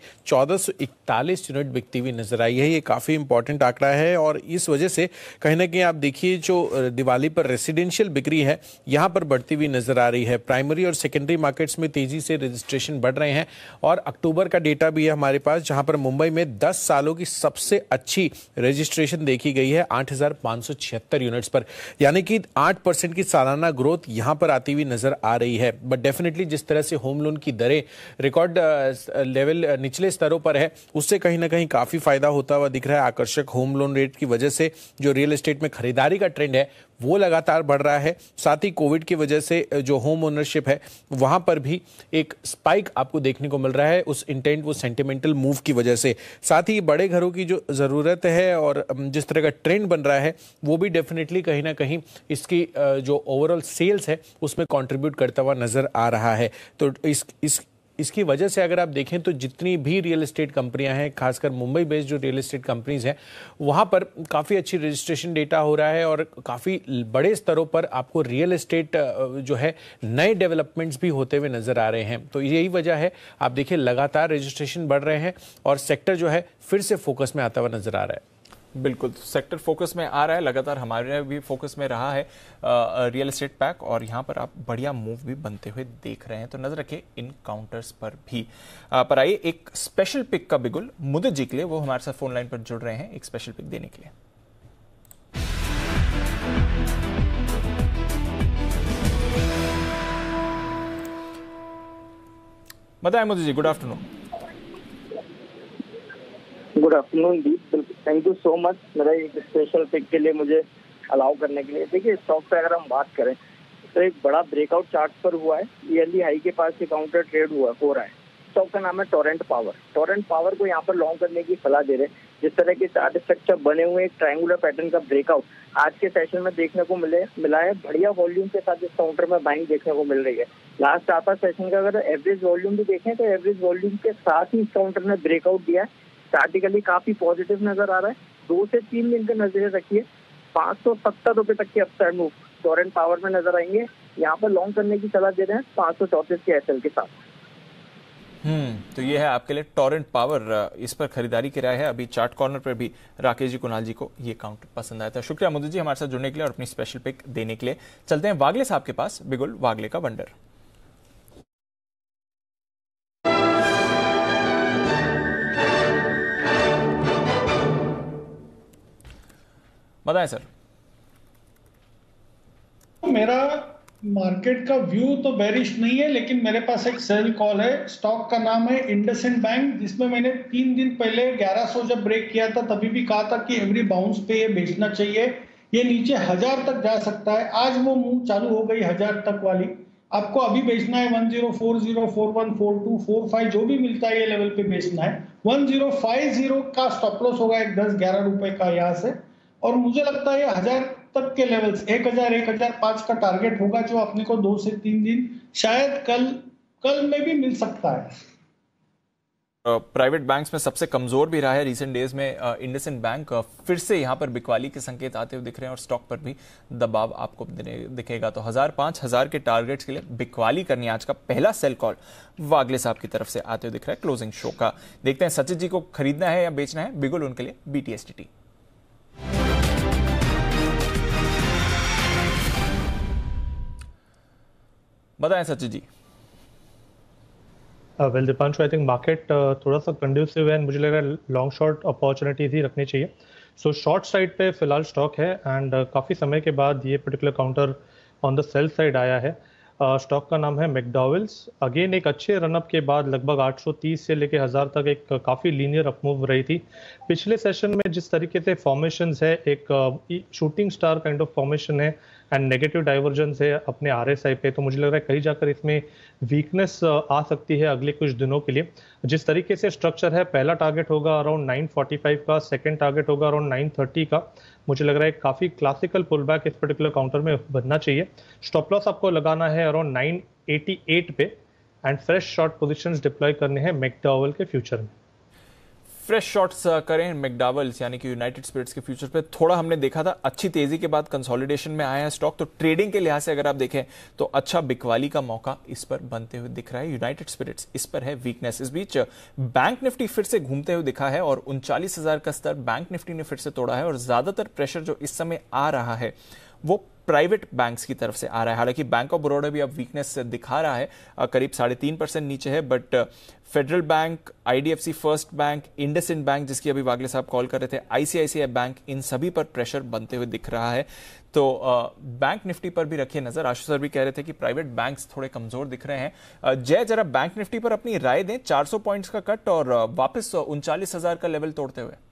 1441 यूनिट बिकती हुई नजर आई है। ये काफ़ी इंपॉर्टेंट आंकड़ा है और इस वजह से कहीं ना कहीं आप देखिए जो दिवाली पर रेसिडेंशियल बिक्री है यहाँ पर बढ़ती हुई नजर आ रही है। प्राइमरी और सेकेंडरी मार्केट्स में तेजी से रजिस्ट्रेशन बढ़ रहे हैं और अक्टूबर का डेटा भी है हमारे पास जहां पर मुंबई में 10 सालों की सबसे अच्छी रजिस्ट्रेशन देखी गई है 8,576 यूनिट्स पर, यानी कि 8% की सालाना ग्रोथ यहां पर आती हुई नजर आ रही है। बट डेफिनेटली जिस तरह से होम लोन की दरें रिकॉर्ड लेवल निचले स्तरों पर है उससे कहीं ना कहीं काफी फायदा होता हुआ दिख रहा है। आकर्षक होम लोन रेट की वजह से जो रियल एस्टेट में खरीदारी का ट्रेंड है वो लगातार बढ़ रहा है। साथ ही कोविड की वजह से जो होम ओनरशिप है वहां पर भी एक स्पाइक आपको देखने को मिल रहा है उस इंटेंट वो सेंटिमेंटल मूव की वजह से। साथ ही बड़े घरों की जो जरूरत है और जिस तरह का ट्रेंड बन रहा है वो भी डेफिनेटली कहीं ना कहीं इसकी जो ओवरऑल सेल्स है उसमें कंट्रीब्यूट करता हुआ नजर आ रहा है। तो इसकी वजह से अगर आप देखें तो जितनी भी रियल एस्टेट कंपनियां हैं, खासकर मुंबई बेस्ड जो रियल एस्टेट कंपनीज हैं, वहां पर काफ़ी अच्छी रजिस्ट्रेशन डेटा हो रहा है और काफ़ी बड़े स्तरों पर आपको रियल एस्टेट जो है नए डेवलपमेंट्स भी होते हुए नजर आ रहे हैं। तो यही वजह है, आप देखिए लगातार रजिस्ट्रेशन बढ़ रहे हैं और सेक्टर जो है फिर से फोकस में आता हुआ नजर आ रहा है। बिल्कुल, सेक्टर फोकस में आ रहा है, लगातार हमारे भी फोकस में रहा है रियल एस्टेट पैक, और यहां पर आप बढ़िया मूव भी बनते हुए देख रहे हैं, तो नजर रखिए इन काउंटर्स पर भी। पर आइए एक स्पेशल पिक का बिगुल मुदत जी के लिए, वो हमारे साथ फोन लाइन पर जुड़ रहे हैं एक स्पेशल पिक देने के लिए। बताएं Mudit ji, good afternoon. Good afternoon Deep, thank you so much मेरा एक स्पेशल पिक के लिए मुझे अलाउ करने के लिए। देखिए स्टॉक पे अगर हम बात करें तो एक बड़ा ब्रेकआउट चार्ट पर हुआ है, ईयरली हाई के पास से काउंटर ट्रेड हो रहा है। स्टॉक का नाम है टोरेंट पावर। टोरेंट पावर को यहाँ पर लॉन्ग करने की सलाह दे रहे हैं। जिस तरह के चार्ट स्ट्रक्चर बने हुए एक ट्रायंगुलर पैटर्न का ब्रेकआउट आज के सेशन में देखने को मिला है। बढ़िया वॉल्यूम के साथ इस काउंटर में बाइंग देखने को मिल रही है। लास्ट 4-5 सेशन का अगर एवरेज वॉल्यूम भी देखें तो एवरेज वॉल्यूम के साथ ही इस काउंटर ने ब्रेकआउट दिया है। स्टार्टिकली काफी पॉजिटिव नजर आ रहा है। 2 से 3 दिन का नजरिए रखिए, 570 रुपए तक के अपसाइड मूव टोरेंट पावर में नजर आएंगे। यहाँ पर लॉन्ग करने की सलाह दे रहे हैं 534 के एसएल के साथ। तो ये है आपके लिए टोरेंट पावर, इस पर खरीदारी की राय है। अभी चार्ट कॉर्नर पर भी राकेश जी, कुणाल जी को ये काउंटर पसंद आया था। शुक्रिया मुदत जी हमारे साथ जुड़ने के लिए और अपनी स्पेशल पिक देने के लिए। चलते हैं वागले साहब के पास, बिगुल वागले का वंडर। बताएं सर। मेरा मार्केट का व्यू तो बेरिश नहीं है, लेकिन मेरे पास एक सेल कॉल है। स्टॉक का नाम है इंडसइंड बैंक, जिसमें मैंने 3 दिन पहले 1100 जब ब्रेक किया था तभी भी कहा था कि एवरी बाउंस पे ये बेचना चाहिए, ये नीचे 1000 तक जा सकता है। आज वो मूव चालू हो गई 1000 तक वाली। आपको अभी बेचना है 1040, 41, 42, 45 जो भी मिलता है ये लेवल पे बेचना है। 1050 का स्टॉप लॉस होगा एक 10-11 रुपए का यहाँ से, और मुझे लगता है 1000 तक के लेवल्स 1000, 1005 का टारगेट होगा जो अपने को 2 से 3 दिन शायद कल में भी मिल सकता है। प्राइवेट बैंक्स में सबसे कमजोर भी रहा है रिसेंट डेज में इंडसइंड बैंक। फिर से यहां पर बिकवाली के संकेत आते हुए दिख रहे हैं और स्टॉक पर भी दबाव आपको दिखेगा। तो 1000-5000 के टारगेट्स के लिए बिकवाली करनी आज का पहला सेल कॉल वागले साहब की तरफ से आते हुए दिख रहा है क्लोजिंग शो का। देखते हैं सचिन जी को खरीदना है या बेचना है। बिगुल उनके लिए BTSTT। बताएं Sachin ji. Well Deepanshu, I think market थोड़ा सा कंड्यूसिव है, मुझे लग रहा है लॉन्ग शॉर्ट अपॉर्चुनिटीज ही रखनी चाहिए। सो शॉर्ट साइड पे फिलहाल स्टॉक है एंड काफ़ी समय के बाद ये particular counter on the sell side आया है। स्टॉक का नाम है मैकडॉवेल्स। अगेन एक अच्छे रनअप के बाद लगभग 830 से लेके 1000 तक एक काफ़ी लीनियर अपमूव रही थी। पिछले सेशन में जिस तरीके से फॉर्मेशंस है, एक shooting star kind of formation है एंड नेगेटिव डाइवर्जेंस है अपने RSI पे, तो मुझे लग रहा है कहीं जाकर इसमें वीकनेस आ सकती है अगले कुछ दिनों के लिए। जिस तरीके से स्ट्रक्चर है, पहला टारगेट होगा अराउंड 945 का, सेकेंड टारगेट होगा अराउंड 930 का। मुझे लग रहा है काफ़ी क्लासिकल पुल बैक इस पर्टिकुलर काउंटर में बनना चाहिए। स्टॉप लॉस आपको लगाना है अराउंड 988 पे and fresh short positions deploy करने हैं मैकडॉवेल के फ्यूचर में। फ्रेश शॉट्स करें मैकडॉवेल्स यानी कि यूनाइटेड स्पिरिट्स के फ्यूचर पे। थोड़ा हमने देखा था अच्छी तेजी के बाद कंसोलिडेशन में आया है स्टॉक, तो ट्रेडिंग के लिहाज से अगर आप देखें तो अच्छा बिकवाली का मौका इस पर बनते हुए दिख रहा है। यूनाइटेड स्पिरिट्स इस पर है वीकनेस। इस बीच बैंक निफ्टी फिर से घूमते हुए दिखा है और 39,000 का स्तर बैंक निफ्टी ने फिर से तोड़ा है और ज्यादातर प्रेशर जो इस समय आ रहा है वो प्राइवेट बैंक्स की तरफ से आ रहा है। हालांकि बैंक ऑफ बड़ौदा भी अब वीकनेस दिखा रहा है, करीब 3.5% नीचे है, but Federal Bank, IDFC first bank, IndusInd bank जिसकी अभी वागले साहब कॉल कर रहे थे, ICICI बैंक, इन सभी पर प्रेशर बनते हुए दिख रहा है। तो बैंक निफ्टी पर भी रखिए नजर। आशु सर भी कह रहे थे कि प्राइवेट बैंक्स थोड़े कमजोर दिख रहे हैं। जय, जरा बैंक निफ्टी पर अपनी राय दें, 400 पॉइंट्स का कट और वापस 39,000 का लेवल तोड़ते हुए।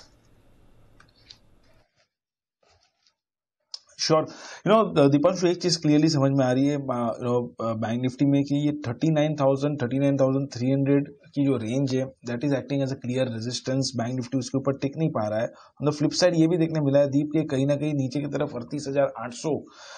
श्योर, दीपांशु एक चीज क्लियरली समझ में आ रही है बैंक निफ्टी में कि ये 39,300 की जो रेंज है that is acting as a clear resistance. Bank Nifty उसके ऊपर टिक नहीं पा रहा है। ऑन द फ्लिप साइड ये भी देखने मिला है दीप के कहीं ना कहीं नीचे की तरफ 38,800,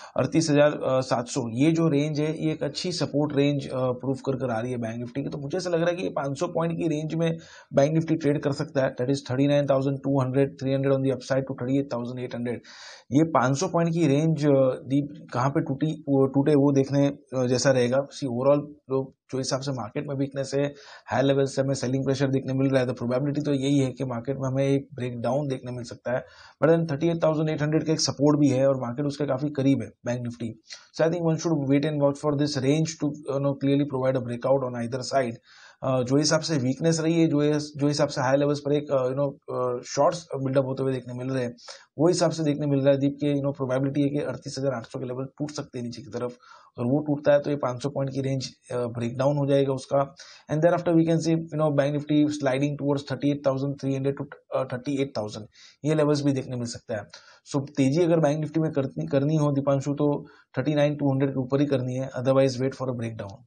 38,700 ये जो रेंज है ये एक अच्छी सपोर्ट रेंज प्रूव कर आ रही है बैंक निफ्टी की। तो मुझे ऐसा लग रहा है कि ये 500 पॉइंट की रेंज में बैंक निफ्टी ट्रेड कर सकता है। That is 39,200, 300 on the upside to 38,800। ये 500 पॉइंट की रेंज दीप कहाँ पे टूटे वो देखने जैसा रहेगा। ओवरऑल जो हिसाब से मार्केट में वीकनेस है, हाई लेवल से हमें सेलिंग प्रेशर देखने मिल रहा है, तो प्रोबेबिलिटी तो यही है कि मार्केट में हमें एक ब्रेक डाउन देखने मिल सकता है। बट देन 38,800 का एक सपोर्ट भी है और मार्केट उसके काफी करीब है bank Nifty. So I think one should wait and watch for this range to clearly provide a breakout on either side. जो हिसाब से वीकनेस रही है, जो हिसाब से हाई लेवल्स पर एक शॉर्ट्स बिल्डअप होते हुए देखने मिल रहे हैं, वो हिसाब से देखने मिल रहा है दीप के प्रोबेबिलिटी है कि 38,800 के लेवल टूट सकते हैं नीचे की तरफ। और वो टूटता है तो ये 500 पॉइंट की रेंज ब्रेक डाउन हो जाएगा उसका। And thereafter we can see bank Nifty sliding towards 38,300 to 38,000, ये लेवल्स भी देखने मिल सकता है। सो तेजी अगर बैंक निफ्टी में करनी हो दीपांशु तो 39,200 के ऊपर ही करनी है, otherwise wait for a breakdown.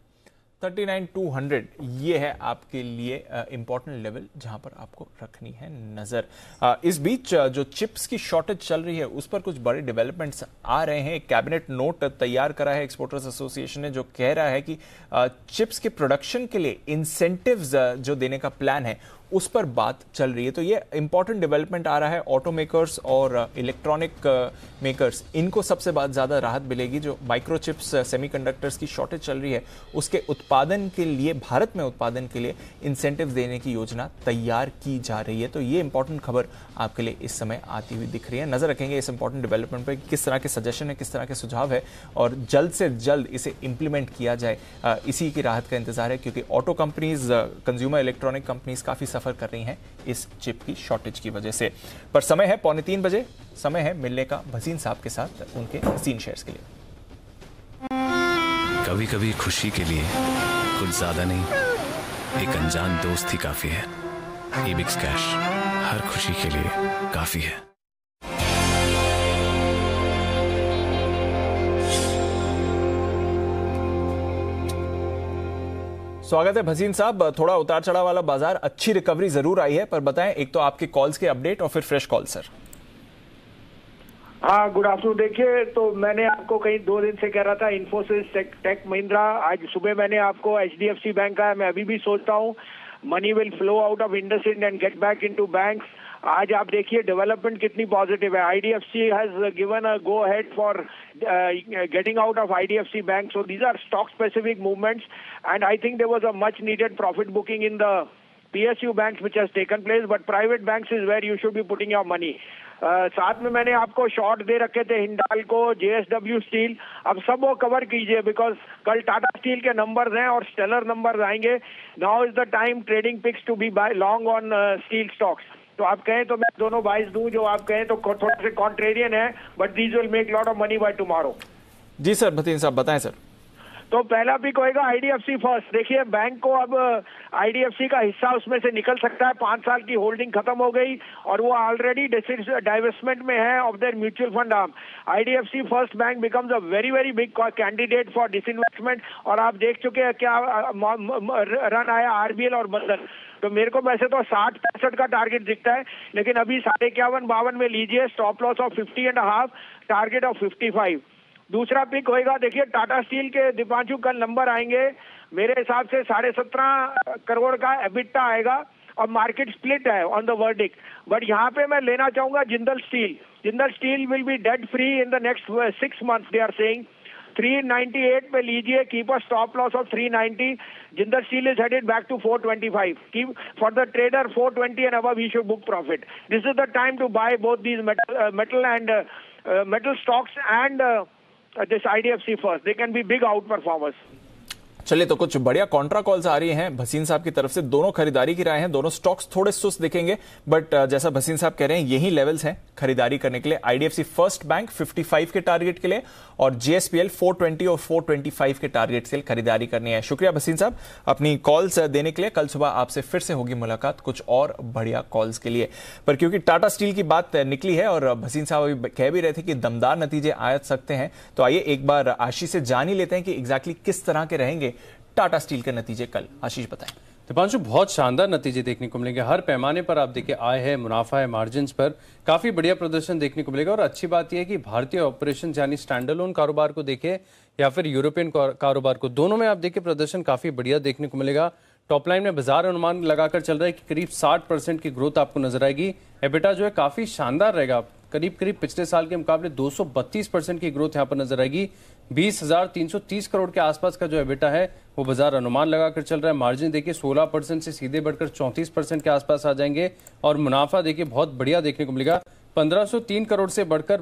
39,200 ये है आपके लिए इंपॉर्टेंट लेवल जहां पर आपको रखनी है नजर। इस बीच जो चिप्स की शॉर्टेज चल रही है उस पर कुछ बड़े डेवलपमेंट्स आ रहे हैं। एक कैबिनेट नोट तैयार करा है एक्सपोर्टर्स एसोसिएशन ने जो कह रहा है कि चिप्स के प्रोडक्शन के लिए इंसेंटिव्स जो देने का प्लान है उस पर बात चल रही है। तो ये इंपॉर्टेंट डेवलपमेंट आ रहा है। ऑटो मेकर्स और इलेक्ट्रॉनिक मेकर्स इनको सबसे ज्यादा राहत मिलेगी। जो माइक्रोचिप्स सेमीकंडक्टर्स की शॉर्टेज चल रही है उसके उत्पादन के लिए, भारत में उत्पादन के लिए इंसेंटिव्स देने की योजना तैयार की जा रही है। तो ये इंपॉर्टेंट खबर आपके लिए इस समय आती हुई दिख रही है। नजर रखेंगे इस इंपॉर्टेंट डेवलपमेंट पर, किस तरह के सजेशन है, किस तरह के सुझाव है और जल्द से जल्द इसे इंप्लीमेंट किया जाए, इसी की राहत का इंतजार है। क्योंकि auto companies, consumer electronic companies काफी सफर कर रही हैं इस चिप की शॉर्टेज की वजह से। पर समय है 2:45 बजे, समय है मिलने का भसीन साहब के साथ उनके हसीन शेयर्स के लिए। कभी कभी खुशी के लिए कुछ ज्यादा नहीं, एक अनजान दोस्त ही काफी है। एबिक्स कैश हर खुशी के लिए काफी है। स्वागत है भसीन साहब। थोड़ा उतार चढ़ाव वाला बाजार, अच्छी रिकवरी जरूर आई है, पर बताएं एक तो आपके कॉल्स के अपडेट और फिर फ्रेश कॉल सर। हाँ, गुड आफ्टरनून। देखिए, तो मैंने आपको कहीं 2 दिन से कह रहा था इन्फोसिस, टेक महिंद्रा। आज सुबह मैंने आपको HDFC बैंक का, मैं अभी भी सोचता हूँ money will flow out of IndusInd and get back into banks. आज आप देखिए डेवलपमेंट कितनी पॉजिटिव है। IDFC has given a go ahead for getting out of IDFC bank. So these are stock specific movements and I think there was a much needed profit booking in the PSU banks which has taken place, but private banks is where you should be putting your money. साथ में मैंने आपको short दे रखे थे Hindalco, JSW steel. अब सब वो cover कीजिए बिकॉज कल टाटा स्टील के नंबर्स हैं और स्टेलर नंबर्स आएंगे। Now is the time trading picks to be buy long on steel stocks. तो आप कहें तो मैं दोनों बाइस दूं, जो आप कहें तो थोड़े से कॉन्ट्रेरियन है, but these will make lot of money by tomorrow. जी सर, भतीन साहब बताएं सर। तो पहला पिक होएगा आईडीएफसी फर्स्ट। देखिए बैंक को अब आईडीएफसी का हिस्सा उसमें से निकल सकता है, 5 साल की होल्डिंग खत्म हो गई और वो ऑलरेडी डाइवेस्टमेंट में है of their mutual fund arm. IDFC first bank becomes a very very big candidate for disinvestment. और आप देख चुके हैं क्या रन आया आरबीएल और बंधन। तो मेरे को वैसे तो 60-65 का टारगेट दिखता है, लेकिन अभी 51-52 में लीजिए, stop loss of 50.5, target of 55। दूसरा पिक होएगा, देखिए टाटा स्टील के दीपांशु कल नंबर आएंगे, मेरे हिसाब से 17.5 करोड़ का एबिटा आएगा और मार्केट स्प्लिट है ऑन द वर्डिक्ट। बट यहाँ पे मैं लेना चाहूंगा Jindal steel. Jindal steel will be debt free in the next 6 months, they are saying. 398 पे लीजिए, keep a stop loss of 390। Jindal steel is headed back to 425। Keep for the trader 420 and above, he should book profit. This is the time to buy both these metal and metal stocks and this IDFC first. They can be big outperformers. चलिए, तो कुछ बढ़िया Contra calls आ रही हैं भसीन साहब की तरफ से। दोनों खरीदारी की राय हैं, दोनों स्टॉक्स थोड़े सुस्त दिखेंगे, बट जैसा भसीन साहब कह रहे हैं यही लेवल्स हैं खरीदारी करने के लिए। आईडीएफसी फर्स्ट बैंक 55 के टारगेट के लिए और जेएसपीएल 420 और 425 के टारगेट से खरीदारी करनी है। शुक्रिया भसीन साहब अपनी कॉल्स देने के लिए। कल सुबह आपसे फिर से होगी मुलाकात कुछ और बढ़िया कॉल्स के लिए। पर क्योंकि टाटा स्टील की बात निकली है और भसीन साहब अभी कह भी रहे थे कि दमदार नतीजे आ सकते हैं, तो आइए एक बार आशीष से जान ही लेते हैं कि एग्जैक्टली किस तरह के रहेंगे टाटा स्टील के नतीजे कल। आशीष बताएं। दीपांशु, बहुत शानदार नतीजे देखने को मिलेंगे। हर पैमाने पर आप देखिए आय है, मुनाफा है, मार्जिन पर काफी बढ़िया प्रदर्शन देखने को मिलेगा। और अच्छी बात यह है कि भारतीय ऑपरेशन यानी स्टैंडअलोन कारोबार को देखें या फिर यूरोपियन कारोबार को, दोनों में आप देखिए प्रदर्शन काफी बढ़िया देखने को मिलेगा। टॉप लाइन में बाजार अनुमान लगाकर चल रहा है कि करीब 60% की ग्रोथ आपको नजर आएगी। एबिटा जो है काफी शानदार रहेगा, करीब पिछले साल के मुकाबले 232% की ग्रोथ यहां पर नजर आएगी। 20,330 करोड़ के आसपास का जो एबिटा है वो बाजार अनुमान लगाकर चल रहा है। मार्जिन देखिए 16% से सीधे बढ़कर 34% के आसपास आ जाएंगे और मुनाफा देखिए बहुत बढ़िया देखने को मिलेगा। 1503 करोड़ से बढ़कर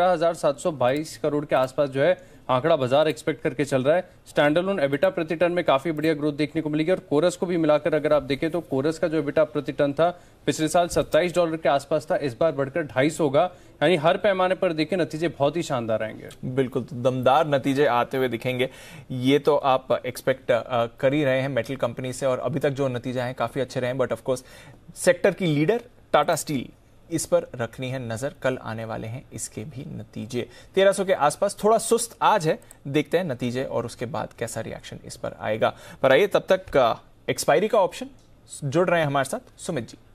12,722 करोड़ के आसपास जो है आंकड़ा बाजार एक्सपेक्ट करके चल रहा है। स्टैंडअलोन एबिटा प्रति टन में काफी बढ़िया ग्रोथ देखने को मिलेगी। और कोरस को भी मिलाकर अगर आप देखें तो कोरस का जो एबिटा प्रति टन था पिछले साल $27 के आसपास था, इस बार बढ़कर 250 होगा। यानी हर पैमाने पर देखें नतीजे बहुत ही शानदार आएंगे। बिल्कुल, तो दमदार नतीजे आते हुए दिखेंगे, ये तो आप एक्सपेक्ट कर ही रहे हैं मेटल कंपनी से। और अभी तक जो नतीजे हैं काफी अच्छे रहे हैं, बट ऑफकोर्स सेक्टर की लीडर टाटा स्टील, इस पर रखनी है नजर। कल आने वाले हैं इसके भी नतीजे। 1300 के आसपास थोड़ा सुस्त आज है, देखते हैं नतीजे और उसके बाद कैसा रिएक्शन इस पर आएगा। पर आइए तब तक एक्सपायरी का ऑप्शन जुड़ रहे हैं हमारे साथ सुमित जी।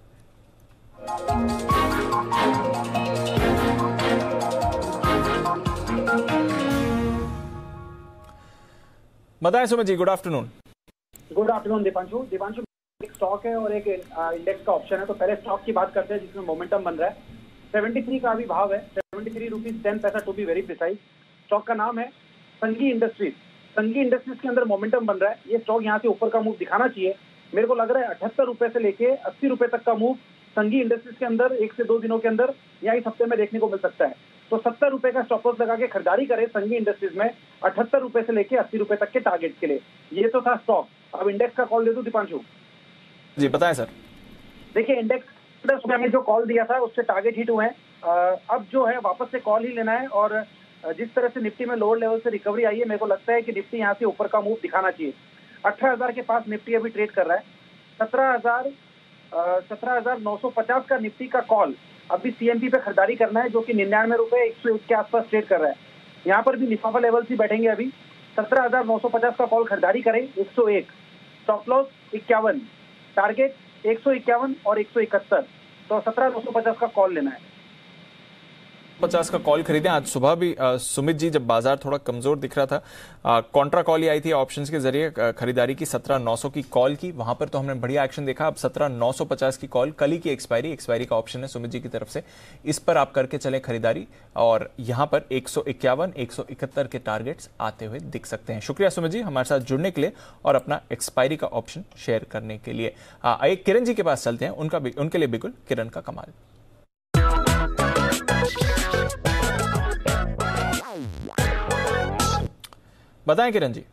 बताएं Sumit ji. Good afternoon. Good afternoon Deepanshu. एक स्टॉक है और एक इंडेक्स का ऑप्शन है। तो पहले स्टॉक की बात करते हैं जिसमें मोमेंटम बन रहा है। 73 का अभी भाव है, 73 रुपीज 10 पैसा to be very precise. Stock का नाम है संगी इंडस्ट्रीज। संगी इंडस्ट्रीज के अंदर मोमेंटम बन रहा है। ये स्टॉक यहाँ से ऊपर का मूव दिखाना चाहिए। मेरे को लग रहा है 78 रुपए से लेके 80 रुपए तक का मूव संगी इंडस्ट्रीज के अंदर 1 से 2 दिनों के अंदर या इस हफ्ते में देखने को मिल सकता है। तो 70 रुपए का स्टॉप लॉस लगा के खरीदारी करें संगी इंडस्ट्रीज में 78 रुपए से लेके 80 रुपए तक के टारगेट के लिए। ये तो था स्टॉक। अब इंडेक्स का कॉल दे दूं दीपांशु जी? बताएं सर। देखिए इंडेक्स में जो कॉल दिया था उससे टारगेट हिट हुए हैं। अब जो है वापस से कॉल ही लेना है। और जिस तरह से निफ्टी में लोअर लेवल से रिकवरी आई है, मेरे को लगता है कि निफ्टी यहाँ से ऊपर का मूव दिखाना चाहिए। 18,000 के पास निफ्टी अभी ट्रेड कर रहा है। 17,950 का निफ्टी का कॉल अभी सीएमपी पे खरीदारी करना है, जो कि 99 रुपए 101 के आसपास ट्रेड कर रहा है। यहाँ पर भी लिफाफा लेवल ही बैठेंगे। अभी 17,950 का कॉल खरीदारी करें। 101 स्टॉप लॉस 51, टारगेट 151 और 171। तो 17,950 का कॉल लेना है। 50 का कॉल खरीदें। आज सुबह भी सुमित जी जब बाजार थोड़ा कमजोर दिख रहा था, कॉन्ट्रा कॉल ही आई थी ऑप्शंस के जरिए खरीदारी की 17,900 की कॉल की, वहां पर तो हमने बढ़िया एक्शन देखा। अब 17,950 की कॉल, कल ही की एक्सपायरी का ऑप्शन है सुमित जी की तरफ से, इस पर आप करके चले खरीदारी। और यहां पर 151, 171 के टारगेट्स आते हुए दिख सकते हैं। शुक्रिया सुमित जी हमारे साथ जुड़ने के लिए और अपना एक्सपायरी का ऑप्शन शेयर करने के लिए। एक किरण जी के पास चलते हैं, उनके लिए बिल्कुल किरण का कमाल। बताएं किरण जी।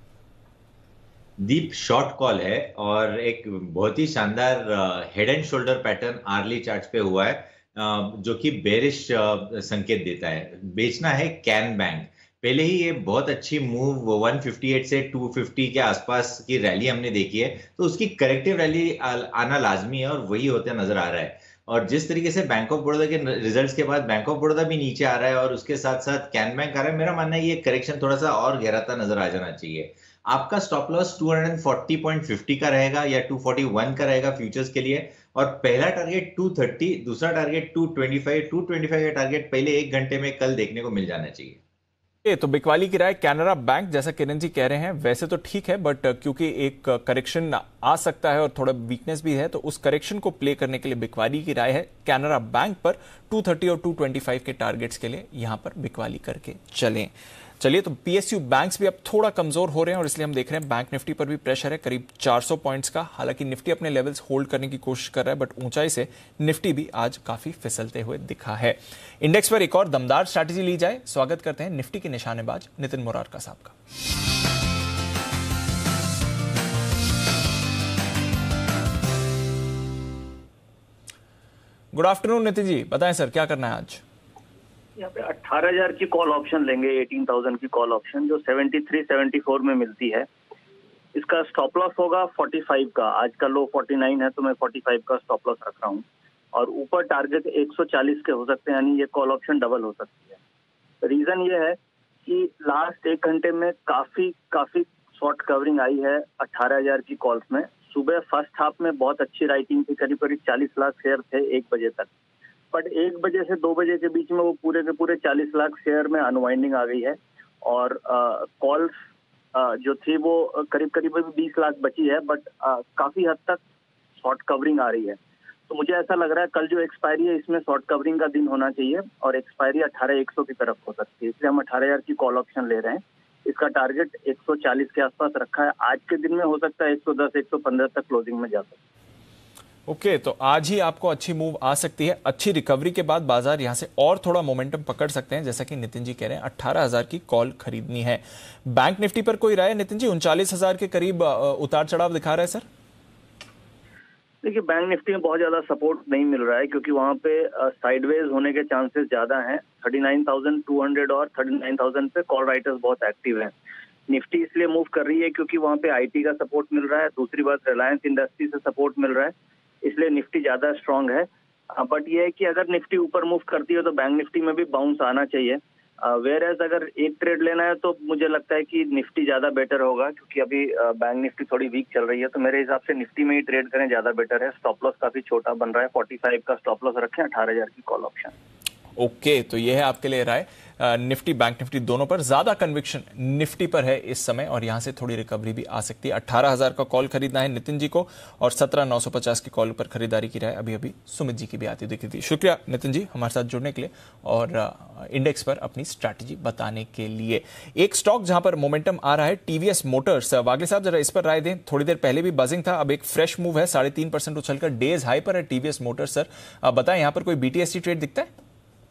डीप शॉर्ट कॉल है और एक बहुत ही शानदार head and shoulder pattern hourly chart पे हुआ है, जो कि बेरिश संकेत देता है। बेचना है कैन बैंक। पहले ही ये बहुत अच्छी मूव 158 से 250 के आसपास की रैली हमने देखी है, तो उसकी करेक्टिव रैली आना लाजमी है और वही होता नजर आ रहा है। और जिस तरीके से बैंक ऑफ बड़ौदा के रिजल्ट्स के बाद बैंक ऑफ बड़ौदा भी नीचे आ रहा है और उसके साथ साथ कैन बैंक आ रहा है, मेरा मानना है ये करेक्शन थोड़ा सा और गहराता नजर आ जाना चाहिए। आपका स्टॉप लॉस 240.50 का रहेगा या 241 का रहेगा फ्यूचर्स के लिए, और पहला टारगेट 230, दूसरा टारगेट 225 का टारगेट पहले 1 घंटे में कल देखने को मिल जाना चाहिए। तो बिकवाली की राय कैनरा बैंक, जैसा किरण जी कह रहे हैं वैसे तो ठीक है, बट क्योंकि एक करेक्शन आ सकता है और थोड़ा वीकनेस भी है, तो उस करेक्शन को प्ले करने के लिए बिकवाली की राय है कैनरा बैंक पर 230 और 225 के टारगेट्स के लिए यहां पर बिकवाली करके चलें। चलिए, तो पीएसयू बैंक्स भी अब थोड़ा कमजोर हो रहे हैं और इसलिए हम देख रहे हैं बैंक निफ्टी पर भी प्रेशर है करीब 400 पॉइंट्स का। हालांकि निफ्टी अपने लेवल्स होल्ड करने की कोशिश कर रहा है, बट ऊंचाई से निफ्टी भी आज काफी फिसलते हुए दिखा है। इंडेक्स पर एक और दमदार स्ट्रैटेजी ली जाए। स्वागत करते हैं निफ्टी के निशानेबाज नितिन मोरारका साहब का। गुड आफ्टरनून नितिन जी, बताएं सर क्या करना है आज? यहाँ पे 18,000 की कॉल ऑप्शन लेंगे, 18,000 की कॉल ऑप्शन जो 73-74 में मिलती है। इसका स्टॉप लॉस होगा 45 का, आज का लो 49 है तो मैं 45 का स्टॉप लॉस रख रहा हूँ, और ऊपर टारगेट 140 के हो सकते हैं, यानी ये कॉल ऑप्शन डबल हो सकती है। रीजन ये है कि लास्ट 1 घंटे में काफी शॉर्ट कवरिंग आई है 18,000 की कॉल्स में। सुबह फर्स्ट हाफ में बहुत अच्छी राइटिंग थी, करीब 40 लाख शेयर थे 1 बजे तक, बट 1 बजे से 2 बजे के बीच में वो पूरे के पूरे 40 लाख शेयर में अनवाइंडिंग आ गई है, और कॉल्स जो थी वो करीब 20 लाख बची है, बट काफी हद तक शॉर्ट कवरिंग आ रही है। तो मुझे ऐसा लग रहा है कल जो एक्सपायरी है इसमें शॉर्ट कवरिंग का दिन होना चाहिए, और एक्सपायरी 18,100 की तरफ हो सकती है, इसलिए हम 18,000 की कॉल ऑप्शन ले रहे हैं। इसका टारगेट 140 के आसपास रखा है। आज के दिन में हो सकता है 110-115 तक क्लोजिंग में जा सकता है। ओके, तो आज ही आपको अच्छी मूव आ सकती है। अच्छी रिकवरी के बाद बाजार यहां से और थोड़ा मोमेंटम पकड़ सकते हैं, जैसा कि नितिन जी कह रहे हैं 18,000 की कॉल खरीदनी है। बैंक निफ्टी पर कोई राय नितिन जी? 39,000 के करीब उतार चढ़ाव दिखा रहा है सर। देखिए, बैंक निफ्टी में बहुत ज्यादा सपोर्ट नहीं मिल रहा है, क्योंकि वहां पे साइडवेज होने के चांसेस ज्यादा हैं। 39,200 और 39,000 पे कॉल राइटर्स बहुत एक्टिव हैं। निफ्टी इसलिए मूव कर रही है क्योंकि वहां पे आईटी का सपोर्ट मिल रहा है, दूसरी बात रिलायंस इंडस्ट्री से सपोर्ट मिल रहा है, इसलिए निफ्टी ज्यादा स्ट्रांग है। बट ये है कि अगर निफ्टी ऊपर मूव करती है तो बैंक निफ्टी में भी बाउंस आना चाहिए। वेयर एज अगर एक ट्रेड लेना है तो मुझे लगता है कि निफ्टी ज्यादा बेटर होगा, क्योंकि अभी बैंक निफ्टी थोड़ी वीक चल रही है, तो मेरे हिसाब से निफ्टी में ही ट्रेड करें, ज्यादा बेटर है। स्टॉप लॉस काफी छोटा बन रहा है, 45 का स्टॉप लॉस रखें, 18,000 की कॉल ऑप्शन। ओके, तो यह है आपके लिए राय। निफ्टी बैंक निफ्टी दोनों पर ज्यादा कन्विक्शन निफ्टी पर है इस समय, और यहां से थोड़ी रिकवरी भी आ सकती है। 18,000 का कॉल खरीदना है नितिन जी को, और 17,950 की कॉल पर खरीदारी की राय अभी सुमित जी की भी आती दिखी थी। शुक्रिया नितिन जी हमारे साथ जुड़ने के लिए और इंडेक्स पर अपनी स्ट्रैटेजी बताने के लिए। एक स्टॉक जहां पर मोमेंटम आ रहा है, टीवीएस मोटर्स। वागले साहब जरा इस पर राय दें। थोड़ी देर पहले भी बजिंग था, अब एक फ्रेश मूव है, 3.5% उछलकर डेज हाई पर है टीवीएस मोटर्स। सर बताएं, यहां पर कोई बीटीएससी ट्रेड दिखता है?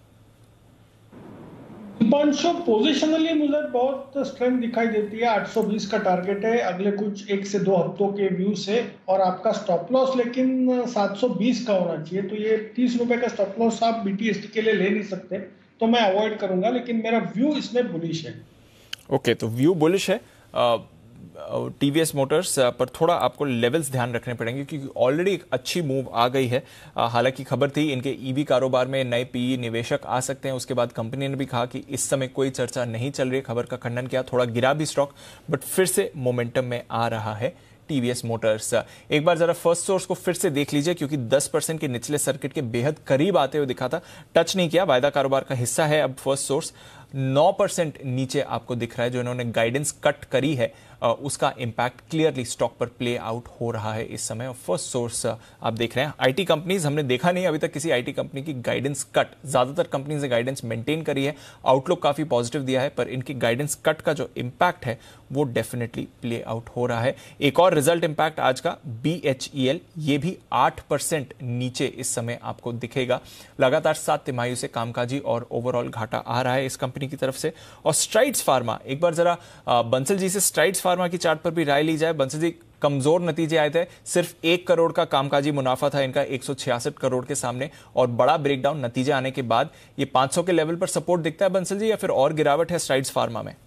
दीपांशु, पोजिशनली मुझे बहुत स्ट्रेंथ दिखाई देती है। 820 का टारगेट है अगले कुछ 1 से 2 हफ्तों के व्यू से, और आपका स्टॉप लॉस लेकिन 720 का होना चाहिए। तो ये 30 रुपए का स्टॉप लॉस आप बीटीएसटी के लिए ले नहीं सकते, तो मैं अवॉइड करूंगा, लेकिन मेरा व्यू इसमें बुलिश है। ओके, तो व्यू बुलिश है टीवीएस मोटर्स पर। थोड़ा आपको लेवल्स ध्यान रखने पड़ेंगे क्योंकि ऑलरेडी एक अच्छी मूव आ गई है। हालांकि खबर थी इनके ईवी कारोबार में नए पीई निवेशक आ सकते हैं, उसके बाद कंपनी ने भी कहा कि इस समय कोई चर्चा नहीं चल रही है। खबर का खंडन किया, थोड़ा गिरा भी स्टॉक, बट फिर से मोमेंटम में आ रहा है टीवीएस मोटर्स। एक बार जरा फर्स्ट सोर्स को फिर से देख लीजिए, क्योंकि 10% के निचले सर्किट के बेहद करीब आते हुए दिखा था, टच नहीं किया। वायदा कारोबार का हिस्सा है अब फर्स्ट सोर्स। 9% नीचे आपको दिख रहा है। जो इन्होंने गाइडेंस कट करी है उसका इंपैक्ट क्लियरली स्टॉक पर प्ले आउट हो रहा है इस समय। और फर्स्ट सोर्स आप देख रहे हैं। आईटी कंपनीज, हमने देखा नहीं अभी तक किसी आईटी कंपनी की गाइडेंस कट। ज्यादातर कंपनीज ने गाइडेंस मेंटेन करी है, आउटलुक काफी पॉजिटिव दिया है, पर इनकी गाइडेंस कट का जो इंपैक्ट है वो डेफिनेटली प्ले आउट हो रहा है। एक और रिजल्ट इंपैक्ट आज का BHEL, ये भी 8% नीचे इस समय आपको दिखेगा। लगातार 7 तिमाही से कामकाजी और ओवरऑल घाटा आ रहा है इस कंपनी की तरफ से। और स्ट्राइड्स फार्मा, एक बार जरा बंसल जी से स्ट्राइड्स फार्मा की चार्ट पर भी राय ली जाए। बंसल जी, कमजोर नतीजे आए थे। सिर्फ 1 करोड़ का कामकाजी मुनाफा था इनका 166 करोड़ के सामने, और बड़ा ब्रेकडाउन नतीजे आने के बाद ये 500 के लेवल पर सपोर्ट दिखता है बंसल जी, या फिर और गिरावट है स्ट्राइड्स फार्मा में?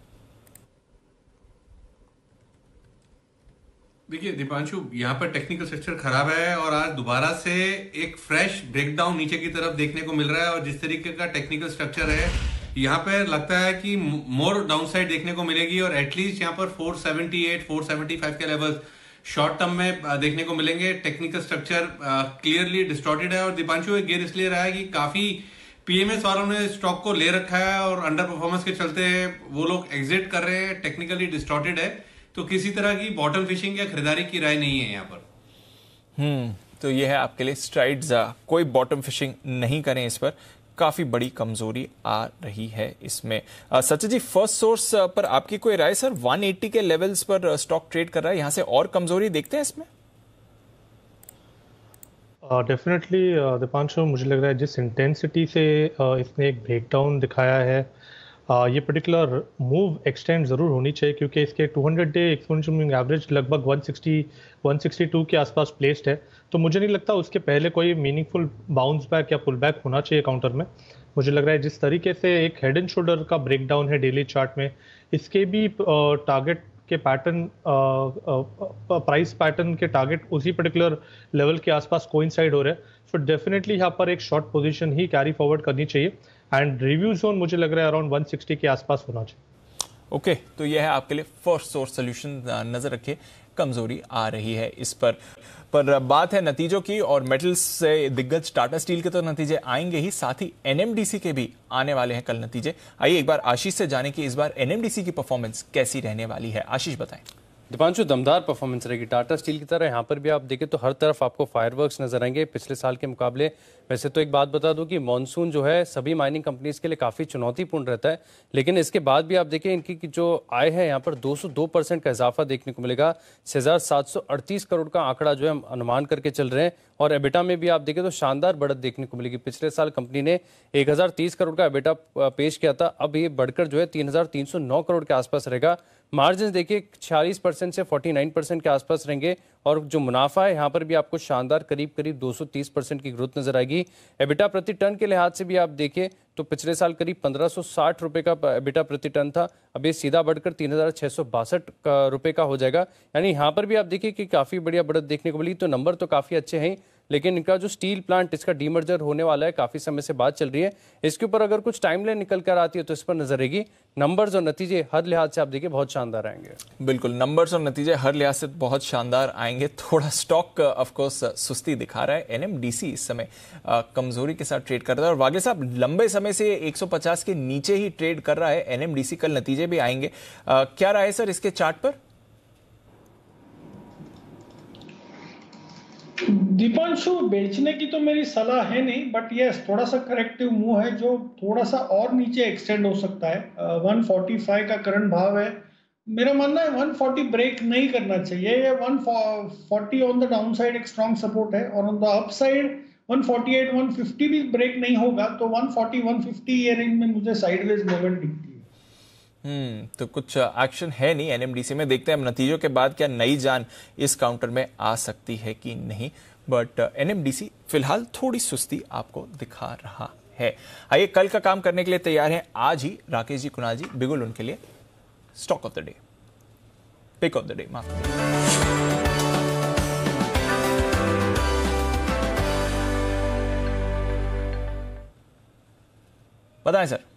देखिए दीपांशु, यहाँ पर टेक्निकल स्ट्रक्चर खराब है और आज दोबारा से एक फ्रेश ब्रेकडाउन नीचे की तरफ देखने को मिल रहा है। और जिस तरीके का टेक्निकल स्ट्रक्चर है यहाँ पर लगता है कि मोर डाउनसाइड देखने को मिलेगी, और एटलीस्ट यहाँ पर 478 475 के लेवल शॉर्ट टर्म में देखने को मिलेंगे। टेक्निकल स्ट्रक्चर क्लियरली डिस्टॉर्टेड है, और दीपांशु एक गिर इसलिए रहा है कि काफी पीएमएस वालों ने स्टॉक को ले रखा है और अंडर परफॉर्मेंस के चलते वो लोग एग्जिट कर रहे हैं। टेक्निकली डिस्टॉर्टेड है, तो किसी तरह की बॉटम फिशिंग या खरीदारी की राय नहीं है यहाँ पर। तो ये है आपके लिए स्ट्राइड्स, कोई बॉटम फिशिंग नहीं करें इस पर, काफी बड़ी कमजोरी आ रही है इसमें। सचिन जी, फर्स्ट सोर्स पर आपकी कोई राय सर? 180 के लेवल्स पर स्टॉक ट्रेड कर रहा है, यहां से और कमजोरी देखते हैं इसमें? डेफिनेटली दीपांशु, मुझे लग रहा है जिस इंटेंसिटी से इसने एक ब्रेकडाउन दिखाया है, ये पर्टिकुलर मूव एक्सटेंड ज़रूर होनी चाहिए, क्योंकि इसके 200 डे एक्सपोनेंशियल मूविंग एवरेज लगभग 162 के आसपास प्लेस्ड है। तो मुझे नहीं लगता उसके पहले कोई मीनिंगफुल बाउंस बैक या पुल बैक होना चाहिए काउंटर में। मुझे लग रहा है जिस तरीके से एक हेड एंड शोल्डर का ब्रेकडाउन है डेली चार्ट में, इसके भी टारगेट के पैटर्न, प्राइस पैटर्न के टारगेट उसी पर्टिकुलर लेवल के आसपास कोइंसाइड हो रहे हैं। सो डेफिनेटली यहाँ पर एक शॉर्ट पोजीशन ही कैरी फॉरवर्ड करनी चाहिए, एंड रिव्यू जोन मुझे लग रहा है अराउंड 160 के आसपास होना चाहिए। ओके, तो यह है आपके लिए फर्स्ट सोर्स सोल्यूशन। नजर रखिए, कमजोरी आ रही है इस पर बात है नतीजों की, और मेटल्स से दिग्गज टाटा स्टील के तो नतीजे आएंगे ही, साथ ही एनएमडीसी के भी आने वाले हैं कल नतीजे। आइए एक बार आशीष से जाने कि इस बार एनएमडीसी की परफॉर्मेंस कैसी रहने वाली है। आशीष बताएं। दीपांशु, दमदार परफॉर्मेंस रहेगी टाटा स्टील की तरह। यहाँ पर भी आप देखें तो हर तरफ आपको फायरवर्क्स नजर आएंगे पिछले साल के मुकाबले। वैसे तो एक बात बता दूं कि मॉनसून जो है सभी माइनिंग कंपनीज के लिए काफ़ी चुनौतीपूर्ण रहता है, लेकिन इसके बाद भी आप देखें इनकी जो आय है यहाँ पर 202% का इजाफा देखने को मिलेगा। 6,738 करोड़ का आंकड़ा जो है हम अनुमान करके चल रहे हैं, और एबिटा में भी आप देखें तो शानदार बढ़त देखने को मिलेगी। पिछले साल कंपनी ने 1,030 करोड़ का एबिटा पेश किया था, अब ये बढ़कर जो है 3,309 करोड़ के आसपास रहेगा। मार्जिन देखिए 46% से 49% के आसपास रहेंगे, और जो मुनाफा है यहाँ पर भी आपको शानदार करीब 230% की ग्रोथ नजर आएगी। एबिटा प्रति टन के लिहाज से भी आप देखिए तो पिछले साल करीब 1,560 रुपए का एबिटा प्रति टन था, अब ये सीधा बढ़कर 3,662 रुपए का हो जाएगा। यानी यहाँ पर भी आप देखिए कि काफी बढ़िया बढ़त देखने को मिली। तो नंबर तो काफी अच्छे हैं, लेकिन इनका जो स्टील प्लांट इसका डीमर्जर होने वाला है, काफी समय से बात चल रही है, इसके ऊपर अगर कुछ टाइमलाइन निकल कर आती है तो इस पर नजर रहेगी। नंबर्स और नतीजे हर लिहाज से आप देखिए बहुत शानदार आएंगे। बिल्कुल, नंबर्स और नतीजे हर लिहाज से बहुत शानदार आएंगे। थोड़ा स्टॉक ऑफ कोर्स सुस्ती दिखा रहा है। एनएमडीसी इस समय कमजोरी के साथ ट्रेड कर रहा है, और वागले साहब लंबे समय से 150 के नीचे ही ट्रेड कर रहा है एनएमडीसी। कल नतीजे भी आएंगे, क्या राय है सर इसके चार्ट पर? दीपांशु, बेचने की तो मेरी सलाह है नहीं, बट ये थोड़ा सा करेक्टिव मूव है जो थोड़ा सा और नीचे एक्सटेंड हो सकता है। 145 का करंट भाव है, मेरा मानना है 140 ब्रेक नहीं करना चाहिए। ये 140 ऑन द डाउन साइड एक स्ट्रॉन्ग सपोर्ट है, और ऑन द अप साइड 148 150 भी ब्रेक नहीं होगा तो 140 150 ये रेंज में मुझे साइडवेज मूवमेंट दिखती है। तो कुछ एक्शन है नहीं एनएमडीसी में। देखते हैं नतीजों के बाद क्या नई जान इस काउंटर में आ सकती है कि नहीं, बट एनएमडीसी फिलहाल थोड़ी सुस्ती आपको दिखा रहा है। आइए कल का काम करने के लिए तैयार हैं आज ही राकेश जी, कुणाल जी, बिगुल उनके लिए stock of the day, pick of the day, माफ बताएं sir.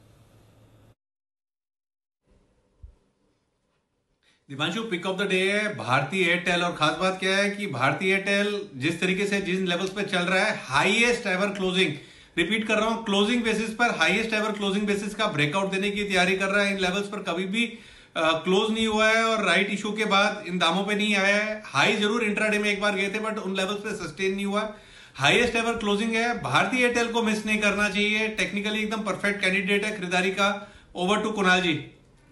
Deepanshu, pick of the day है भारती एयरटेल, और खास बात क्या है कि भारती एयरटेल जिस तरीके से जिन लेवल्स पे चल रहा है, हाईएस्ट एवर क्लोजिंग, रिपीट कर रहा हूं, क्लोजिंग बेसिस पर हाईएस्ट एवर क्लोजिंग बेसिस का ब्रेकआउट देने की तैयारी कर रहा है। इन लेवल्स पर कभी भी क्लोज नहीं हुआ है, और राइट इशू के बाद इन दामों पे नहीं आया है। हाई जरूर इंट्राडे में एक बार गए थे, बट उन लेवल्स पे सस्टेन नहीं हुआ। हाईएस्ट एवर क्लोजिंग है, भारतीय एयरटेल को मिस नहीं करना चाहिए। टेक्निकली एकदम परफेक्ट कैंडिडेट है खरीदारी का। Over to Kunal ji.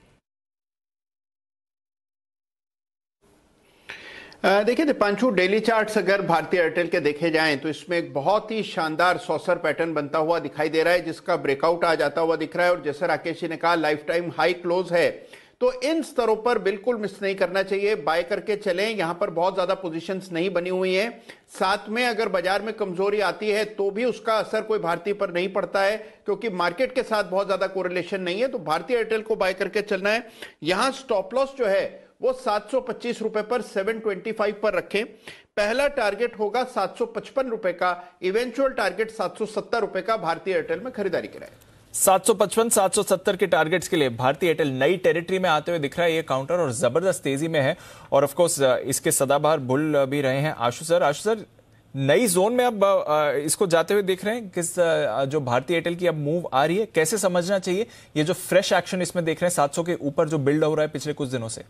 देखिए दीपांशु, डेली चार्ट्स अगर भारतीय एयरटेल के देखे जाएं तो इसमें एक बहुत ही शानदार सॉसर पैटर्न बनता हुआ दिखाई दे रहा है, जिसका ब्रेकआउट आ जाता हुआ दिख रहा है। और जैसे राकेश जी ने कहा, लाइफ टाइम हाई क्लोज है, तो इन स्तरों पर बिल्कुल मिस नहीं करना चाहिए, बाय करके चलें। यहां पर बहुत ज्यादा पोजीशंस नहीं बनी हुई हैं। साथ में अगर बाजार में कमजोरी आती है तो भी उसका असर कोई भारतीय पर नहीं पड़ता है, क्योंकि मार्केट के साथ बहुत ज्यादा कोरिलेशन नहीं है। तो भारतीय एयरटेल को बाय करके चलना है। यहां स्टॉप लॉस जो है वो 725 रुपए पर 725 पर रखें। पहला टारगेट होगा 755 रुपए का, इवेंचुअल टारगेट 770 रुपए का भारतीय एयरटेल में खरीदारी कराए। 755 770 के टारगेट्स के लिए भारतीय एयरटेल नई टेरिटरी में आते हुए दिख रहा है ये काउंटर, और जबरदस्त तेजी में है। और ऑफ कोर्स इसके सदाबहार बुल भी रहे हैं आशु सर, नई जोन में अब इसको जाते हुए देख रहे हैं। किस जो भारतीय एयरटेल की अब मूव आ रही है, कैसे समझना चाहिए ये जो फ्रेश एक्शन इसमें देख रहे हैं 700 के ऊपर जो बिल्ड हो रहा है पिछले कुछ दिनों से?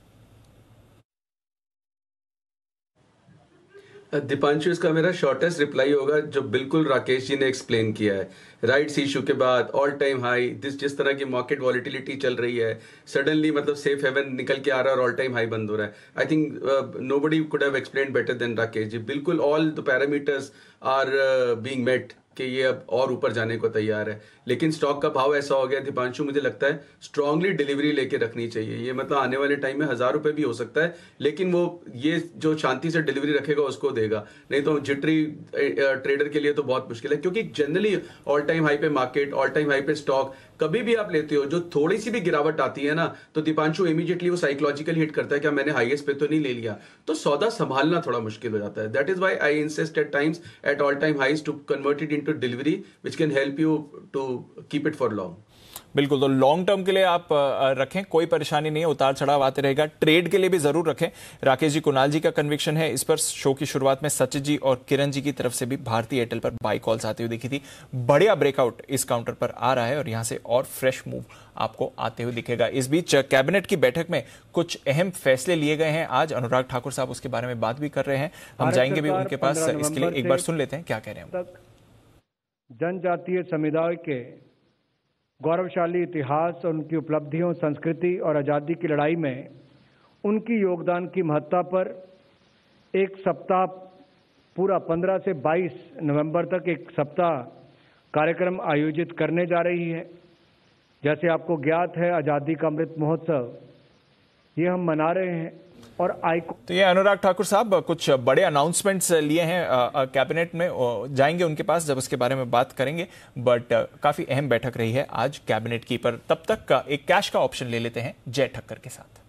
दीपांशु, इसका मेरा शॉर्टेस्ट रिप्लाई होगा जो बिल्कुल राकेश जी ने एक्सप्लेन किया है। राइट्स इशू के बाद ऑल टाइम हाई, जिस तरह की मार्केट वॉलिटिलिटी चल रही है, सडनली मतलब सेफ हेवन निकल के आ रहा है और ऑल टाइम हाई बंद हो रहा है। I think nobody could have explained better than Rakesh ji. बिल्कुल all the parameters are being met कि ये अब और ऊपर जाने को तैयार है। लेकिन स्टॉक का भाव ऐसा हो गया दीपांशु, मुझे लगता है स्ट्रांगली डिलीवरी लेके रखनी चाहिए। ये मतलब आने वाले टाइम में 1000 रुपए भी हो सकता है, लेकिन वो ये जो शांति से डिलीवरी रखेगा उसको देगा, नहीं तो जिटरी ट्रेडर के लिए तो बहुत मुश्किल है। क्योंकि जनरली ऑल टाइम हाई पे मार्केट, ऑल टाइम हाई पे स्टॉक कभी भी आप लेते हो, जो थोड़ी सी भी गिरावट आती है ना, तो दीपांशु इमीडिएटली वो साइकोलॉजिकली हिट करता है क्या मैंने हाईएस्ट पे तो नहीं ले लिया, तो सौदा संभालना थोड़ा मुश्किल हो जाता है। That is why I insist at times at all time highs to convert it into delivery which can help you to keep it for long. बिल्कुल, तो लॉन्ग टर्म के लिए आप रखें, कोई परेशानी नहीं है, उतार चढ़ाव आते रहेगा। ट्रेड के लिए भी जरूर रखें। राकेश जी, कुणाल जी का कन्विक्शन है इस पर। शो की शुरुआत में सचिन जी और किरण जी की तरफ से भी भारतीय एयरटेल पर बाई कॉल्स आती हुई दिखी थी। बढ़िया ब्रेकआउट इस काउंटर पर आ रहा है और यहां से और फ्रेश मूव आपको आते हुए दिखेगा। इस बीच कैबिनेट की बैठक में कुछ अहम फैसले लिए गए हैं आज। अनुराग ठाकुर साहब उसके बारे में बात भी कर रहे हैं, हम जाएंगे भी उनके पास। इसके लिए एक बार सुन लेते हैं क्या कह रहे हैं। जनजातीय समुदाय के गौरवशाली इतिहास और उनकी उपलब्धियों, संस्कृति और आज़ादी की लड़ाई में उनकी योगदान की महत्ता पर एक सप्ताह पूरा 15 से 22 नवंबर तक एक सप्ताह कार्यक्रम आयोजित करने जा रही है। जैसे आपको ज्ञात है, आज़ादी का अमृत महोत्सव ये हम मना रहे हैं। और तो ये अनुराग ठाकुर साहब कुछ बड़े अनाउंसमेंट्स लिए हैं कैबिनेट में, जाएंगे उनके पास जब उसके बारे में बात करेंगे। बट काफी अहम बैठक रही है आज कैबिनेट की। पर तब तक एक कैश का ऑप्शन ले लेते हैं जय ठक्कर के साथ।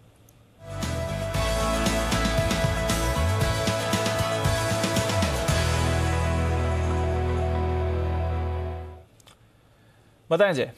बताएं जय।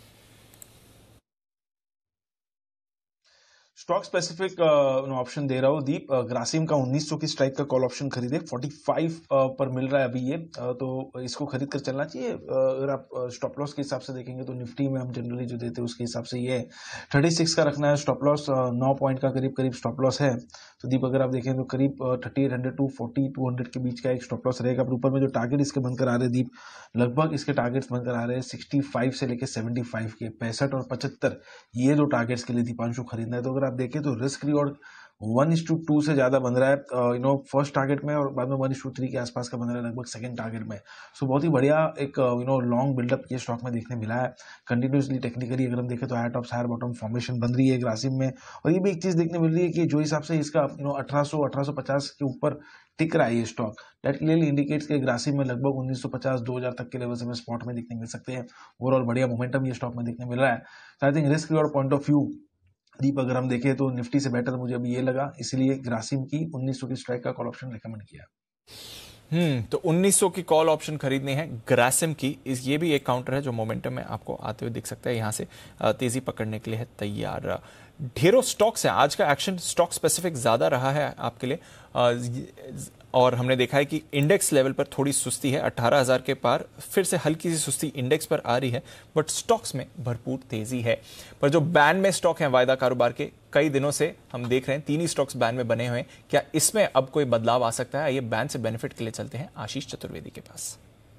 स्टॉक स्पेसिफिक ऑप्शन दे रहा हूँ दीप। ग्रासिम का 1900 की स्ट्राइक का कॉल ऑप्शन खरीदे, 45 पर मिल रहा है अभी ये, तो इसको खरीद कर चलना चाहिए। अगर आप स्टॉप लॉस के हिसाब से देखेंगे तो निफ्टी में हम जनरली जो देते हैं उसके हिसाब से ये 36 का रखना है स्टॉप लॉस। 9 पॉइंट का करीब स्टॉप लॉस है। तो दीप अगर आप देखें तो करीब 3800 टू 4200 के बीच का एक स्टॉप लॉस रहेगा। पर ऊपर में जो टारगेट इसके बनकर आ रहे हैं दीप, लगभग इसके टारगेट्स बनकर आ रहे हैं 65 से लेकर 75 के, 65 और 75 ये दो टारगेट्स के लिए दीपांशु खरीदना है। तो अगर आप देखें तो रिस्क रिवॉर्ड 1:2 से ज्यादा बन रहा है फर्स्ट टारगेट में, और बाद में 1:3 के आसपास का बन रहा है लगभग सेकंड टारगेट में। सो बहुत ही बढ़िया एक लॉन्ग बिल्डअप ये स्टॉक में देखने मिला है। कंटिन्यूसली टेक्निकली अगर हम देखें तो higher tops higher bottom formation बन रही है ग्रासिम में। और ये भी एक चीज देखने मिल रही है कि जो हिसाब से इसका 1850 के ऊपर टिक रहा है ये स्टॉक, दैट क्लियरली इंडिकेट्स कि ग्रासिम में लगभग 1950-2000 तक के लेवल से स्पॉट में देखने मिल सकते हैं। ओवरऑल बढ़िया मोमेंटम ये स्टॉक में देखने मिल रहा है। तो I think risk reward point of view Deep अगर हम देखें तो निफ्टी से बेटर मुझे अभी ये लगा, इसलिए ग्रासिम की 1900 की स्ट्राइक का कॉल ऑप्शन रेकमेंड किया। तो 1900 की कॉल ऑप्शन खरीदनी है ग्रासिम की। ये भी एक काउंटर है जो मोमेंटम में आपको आते हुए दिख सकता है, यहां से तेजी पकड़ने के लिए है तैयार। ढेरों स्टॉक्स हैं, आज का एक्शन स्टॉक स्पेसिफिक ज्यादा रहा है आपके लिए। और हमने देखा है कि इंडेक्स लेवल पर थोड़ी सुस्ती है, 18,000 के पार फिर से हल्की सी सुस्ती इंडेक्स पर आ रही है, बट स्टॉक्स में भरपूर तेजी है। पर जो बैन में स्टॉक हैं वायदा कारोबार के, कई दिनों से हम देख रहे हैं 3 ही स्टॉक्स बैन में बने हुए हैं। क्या इसमें अब कोई बदलाव आ सकता है? ये बैन से बेनिफिट के लिए चलते हैं आशीष चतुर्वेदी के पास।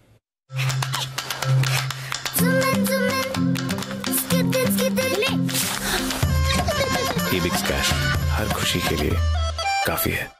एबिक्स कैश हर खुशी के लिए काफी है।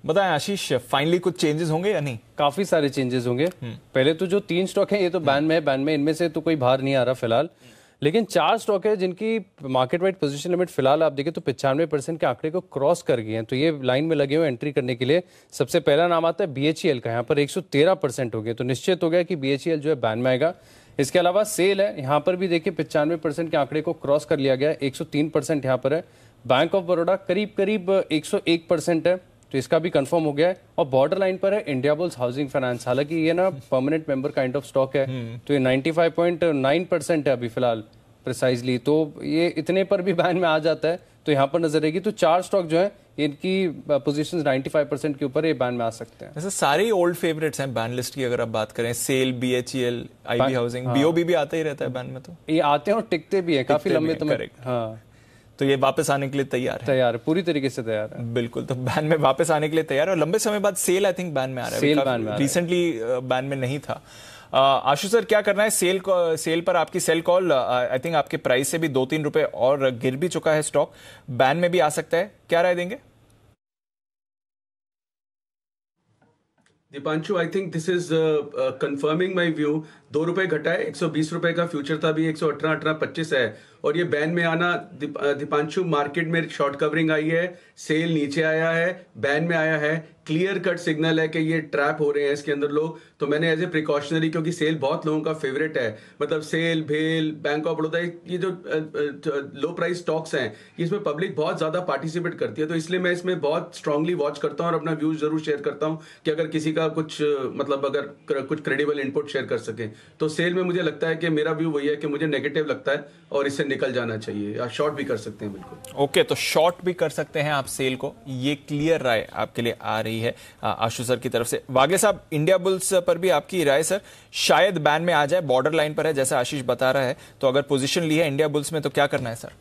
बताएं आशीष, फाइनली कुछ चेंजेस होंगे या नहीं? काफी सारे चेंजेस होंगे। पहले तो जो 3 स्टॉक हैं ये तो बैन में इनमें से तो कोई बाहर नहीं आ रहा फिलहाल, लेकिन 4 स्टॉक है जिनकी मार्केट वाइड पोजीशन लिमिट फिलहाल आप देखें तो 95% के आंकड़े को क्रॉस कर गए हैं, तो ये लाइन में लगे हुए एंट्री करने के लिए। सबसे पहला नाम आता है BHEL का, यहाँ पर 113% हो गए, तो निश्चित हो गया कि BHEL जो है बैन में आएगा। इसके अलावा सेल है, यहाँ पर भी देखिए 95% के आंकड़े को क्रॉस कर लिया गया, 103% यहाँ पर है। बैंक ऑफ बड़ौदा करीब 101% है, तो इसका भी कंफर्म हो गया है। और बॉर्डर लाइन पर है इंडियाबुल्स हाउसिंग फाइनेंस, हालांकि ये ना permanent member kind of stock है, तो ये 95.9% है अभी फिलहाल प्रिसाइजली, तो ये इतने पर भी बैन में आ जाता है तो यहाँ पर नजर रहेगी। तो 4 स्टॉक जो है इनकी पोजीशंस 95% के ऊपर ये बैन में आ सकते हैं। वैसे सारे ओल्ड फेवरेट्स हैं बैन लिस्ट की, अगर आप बात करें SAIL, BHEL, IB housing, BOB भी आता ही रहता है बैन में, तो ये आते हैं और टिकते भी हैं काफी लंबे समय। हाँ, तो ये वापस आने के लिए तैयार है, पूरी तरीके से तैयार है। बिल्कुल, तो बैन में वापस आने के लिए तैयार है और लंबे समय बाद सेल आई थिंक बैन में आ रहा है, रिसेंटली बैन में नहीं था। आशु सर, क्या करना है सेल पर? आपकी सेल कॉल आई थिंक आपके प्राइस से भी 2-3 रुपए और गिर भी चुका है स्टॉक, बैन में भी आ सकता है, क्या राय देंगे? Deepanshu, I think this is confirming my view. 2 रुपए घटा है, 120 रुपए का फ्यूचर था, अभी 118-125 है। और ये बैन में आना, दीपांशु, मार्केट में शॉर्ट कवरिंग आई है, सेल नीचे आया है, बैन में आया है, क्लियर कट सिग्नल है कि ये ट्रैप हो रहे हैं इसके अंदर लोग। तो मैंने एज ए प्रिकॉशनरी, क्योंकि सेल बहुत लोगों का फेवरेट है, मतलब सेल, भेल, बैंक ऑफ बड़ौदा, ये जो लो प्राइस स्टॉक्स हैं इसमें पब्लिक बहुत ज्यादा पार्टिसिपेट करती है, तो इसलिए मैं इसमें बहुत स्ट्रांगली वॉच करता हूँ और अपना व्यूज जरूर शेयर करता हूँ कि अगर किसी का कुछ मतलब अगर कुछ क्रेडिबल इनपुट शेयर कर सके। तो सेल में मुझे लगता है कि मेरा व्यू वही है कि मुझे नेगेटिव लगता है और इससे निकल जाना चाहिए, या शॉर्ट भी कर सकते हैं। बिल्कुल ओके, तो शॉर्ट भी कर सकते हैं आप सेल को, ये क्लियर राय आपके लिए आ रही है आशु सर की तरफ से। वागे साहब, इंडिया बुल्स पर भी आपकी राय सर? शायद बैन में आ जाए, बॉर्डर लाइन पर है जैसा आशीष बता रहा है, तो अगर पोजीशन ली है इंडिया बुल्स में तो क्या करना है सर?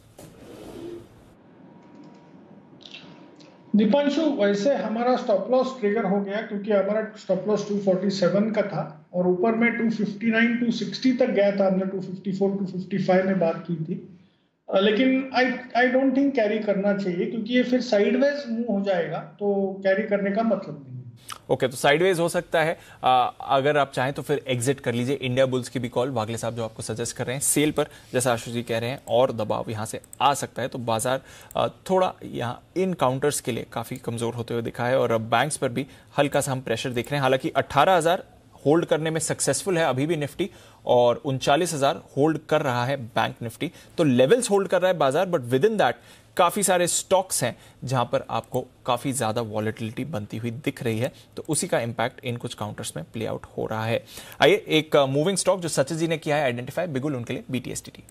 दीपांशु, वैसे हमारा स्टॉप लॉस ट्रिगर हो गया, क्योंकि हमारा स्टॉप लॉस 247 का था और ऊपर में 259, 260 तक गया था, हमने 254, 255 में बात की थी, लेकिन आई डोंट थिंक कैरी करना चाहिए, क्योंकि ये फिर साइडवेज मूव हो जाएगा, तो कैरी करने का मतलब नहीं। ओके, तो साइडवेज हो सकता है, अगर आप चाहें तो फिर एग्जिट कर लीजिए। इंडिया बुल्स की भी कॉल वागले साहब जो आपको सजेस्ट कर रहे हैं, सेल पर जैसा आशु जी कह रहे हैं, और दबाव यहां से आ सकता है, तो बाजार थोड़ा यहां इन काउंटर्स के लिए काफी कमजोर होते हुए दिखा है और बैंक्स पर भी हल्का सा हम प्रेशर देख रहे हैं। हालांकि 18,000 होल्ड करने में सक्सेसफुल है अभी भी निफ्टी, और 39,000 होल्ड कर रहा है बैंक निफ्टी, तो लेवल्स होल्ड कर रहा है बाजार, बट विद इन दैट काफी सारे स्टॉक्स हैं जहां पर आपको काफी ज्यादा वॉलेटिलिटी बनती हुई दिख रही है, तो उसी का इंपैक्ट इन कुछ काउंटर्स में प्ले आउट हो रहा है। आइए एक मूविंग स्टॉक जो सचिन जी ने किया है आइडेंटिफाई, बिगुल उनके लिए BTSTT।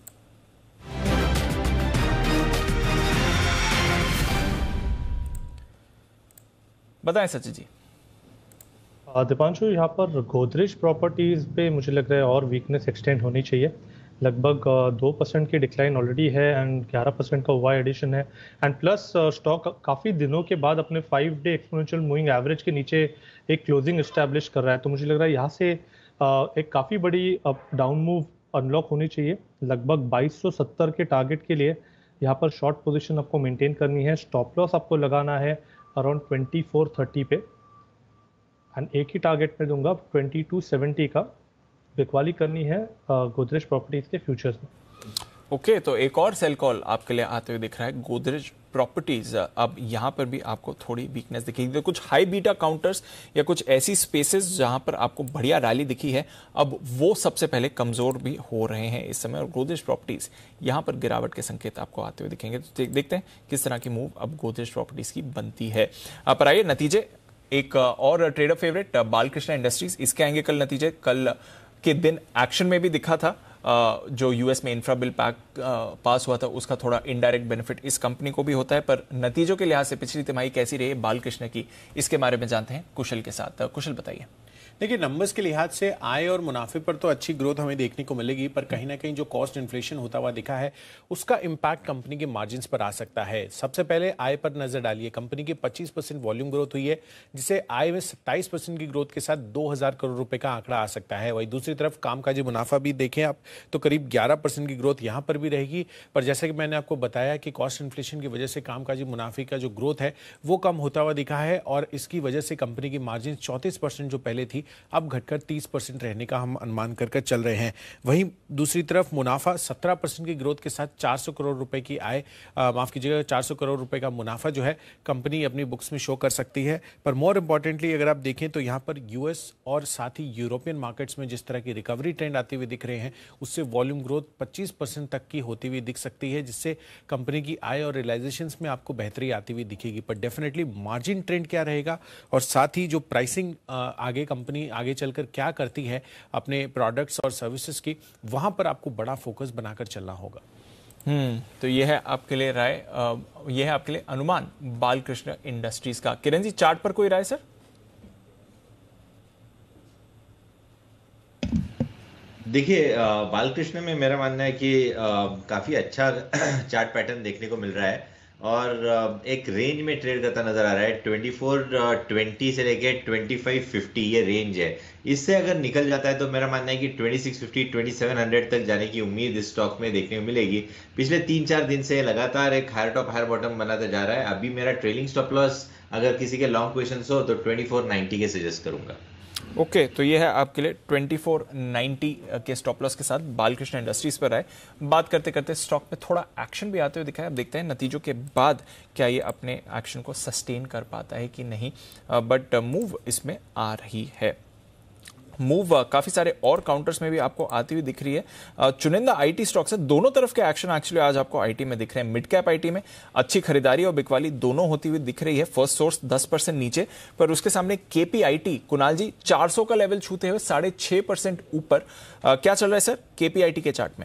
बताएं सचिन जी। दीपांशु, यहाँ पर गोदरेज प्रॉपर्टीज पे मुझे लग रहा है और वीकनेस एक्सटेंड होनी चाहिए। लगभग 2% की डिक्लाइन ऑलरेडी है एंड 11% का वाई एडिशन है, एंड प्लस स्टॉक काफ़ी दिनों के बाद अपने 5-डे एक्सपोनेंशियल मूविंग एवरेज के नीचे एक क्लोजिंग एस्टैब्लिश कर रहा है, तो मुझे लग रहा है यहाँ से एक काफ़ी बड़ी डाउन मूव अनलॉक होनी चाहिए। लगभग 2270 के टारगेट के लिए यहाँ पर शॉर्ट पोजीशन आपको मेंटेन करनी है। स्टॉप लॉस आपको लगाना है अराउंड 2430 पे, एंड एक ही टारगेट में दूंगा 2270 का। बिकवाली करनी है गोदरेज प्रॉपर्टीज के फ्यूचर्स में। ओके, तो एक और सेल कॉल आपके लिए आते हुए दिख रहा है गोदरेज प्रॉपर्टीज। अब यहां पर भी आपको थोड़ी वीकनेस दिखेगी, तो कुछ हाई बीटा काउंटर्स या कुछ ऐसी स्पेसेस जहां पर आपको बढ़िया रैली दिखी है, अब वो सबसे पहले कमजोर भी हो रहे हैं इस समय, और गोदरेज प्रॉपर्टीज यहां पर गिरावट के संकेत आपको आते हुए दिखेंगे। तो देखते हैं किस तरह की मूव अब गोदरेज प्रॉपर्टीज की बनती है। पर आइए नतीजे, एक और ट्रेडर फेवरेट बालकृष्ण इंडस्ट्रीज, इसके आएंगे कल नतीजे। कल के दिन एक्शन में भी दिखा था, जो यूएस में इंफ्रा बिल पास हुआ था उसका थोड़ा इनडायरेक्ट बेनिफिट इस कंपनी को भी होता है, पर नतीजों के लिहाज से पिछली तिमाही कैसी रही बालकृष्ण की, इसके बारे में जानते हैं कुशल के साथ। कुशल बताइए। देखिए नंबर्स के लिहाज से आय और मुनाफे पर तो अच्छी ग्रोथ हमें देखने को मिलेगी, पर कहीं ना कहीं जो कॉस्ट इन्फ्लेशन होता हुआ दिखा है उसका इम्पैक्ट कंपनी के मार्जिन्स पर आ सकता है। सबसे पहले आय पर नजर डालिए। कंपनी की 25% वॉल्यूम ग्रोथ हुई है, जिसे आय में 27% की ग्रोथ के साथ 2000 करोड़ रुपए का आंकड़ा आ सकता है। वहीं दूसरी तरफ कामकाजी मुनाफा भी देखें आप तो करीब 11% की ग्रोथ यहां पर भी रहेगी। पर जैसे कि मैंने आपको बताया कि कॉस्ट इन्फ्लेशन की वजह से कामकाजी मुनाफे का जो ग्रोथ है वो कम होता हुआ दिखा है, और इसकी वजह से कंपनी की मार्जिन 34% जो पहले थी अब घटकर 30% रहने का हम अनुमान कर चल रहे हैं। वहीं दूसरी तरफ मुनाफा 17% की ग्रोथ के साथ 400 करोड़ रुपए की आय, माफ कीजिएगा 400 करोड़ रुपए का मुनाफा जो है कंपनी अपनी बुक्स में शो कर सकती है। पर मोर इंपॉर्टेंटली अगर आप देखें तो यहां पर यूएस और साथ ही यूरोपियन मार्केट्स में जिस तरह की रिकवरी ट्रेंड आती हुई दिख रहे हैं उससे वॉल्यूम ग्रोथ 25% तक की होती हुई दिख सकती है, जिससे कंपनी की आय और रियलाइजेशंस में आपको बेहतरी आती हुई दिखेगी। पर डेफिनेटली मार्जिन ट्रेंड क्या रहेगा और साथ ही जो प्राइसिंग आगे कंपनी आगे चलकर क्या करती है अपने प्रोडक्ट्स और सर्विसेज की, वहां पर आपको बड़ा फोकस बनाकर चलना होगा। तो यह है आपके लिए राय, यह है आपके लिए अनुमान बालकृष्ण इंडस्ट्रीज का। किरण जी चार्ट पर कोई राय सर? देखिए बालकृष्ण में मेरा मानना है कि काफी अच्छा चार्ट पैटर्न देखने को मिल रहा है और एक रेंज में ट्रेड करता नजर आ रहा है। 2420 से लेके 2550 ये रेंज है। इससे अगर निकल जाता है तो मेरा मानना है कि 2650 2700 तक जाने की उम्मीद इस स्टॉक में देखने को मिलेगी। पिछले 3-4 दिन से लगातार एक हायर टॉप हायर बॉटम बनाता जा रहा है। अभी मेरा ट्रेलिंग स्टॉप लॉस अगर किसी के लॉन्ग पोजीशंस हो तो 2490 के सजेस्ट करूंगा। ओके, तो ये है आपके लिए 2490 के स्टॉप लॉस के साथ बालकृष्ण इंडस्ट्रीज पर आए। बात करते करते स्टॉक में थोड़ा एक्शन भी आते हुए दिखा है। अब देखते हैं नतीजों के बाद क्या ये अपने एक्शन को सस्टेन कर पाता है कि नहीं, बट मूव इसमें आ रही है। मूव काफी सारे और काउंटर्स में भी आपको आती हुई दिख रही है। चुनिंदा आईटी स्टॉक्स है, दोनों तरफ के एक्शन एक्चुअली आज आपको आईटी में दिख रहे हैं। मिड कैप आईटी में अच्छी खरीदारी और बिकवाली दोनों होती हुई दिख रही है। फर्स्ट सोर्स 10% नीचे, पर उसके सामने केपीआईटी कुणाल जी 400 का लेवल छूते हुए 6.5% ऊपर। क्या चल रहा है सर केपीआईटी के चार्ट में?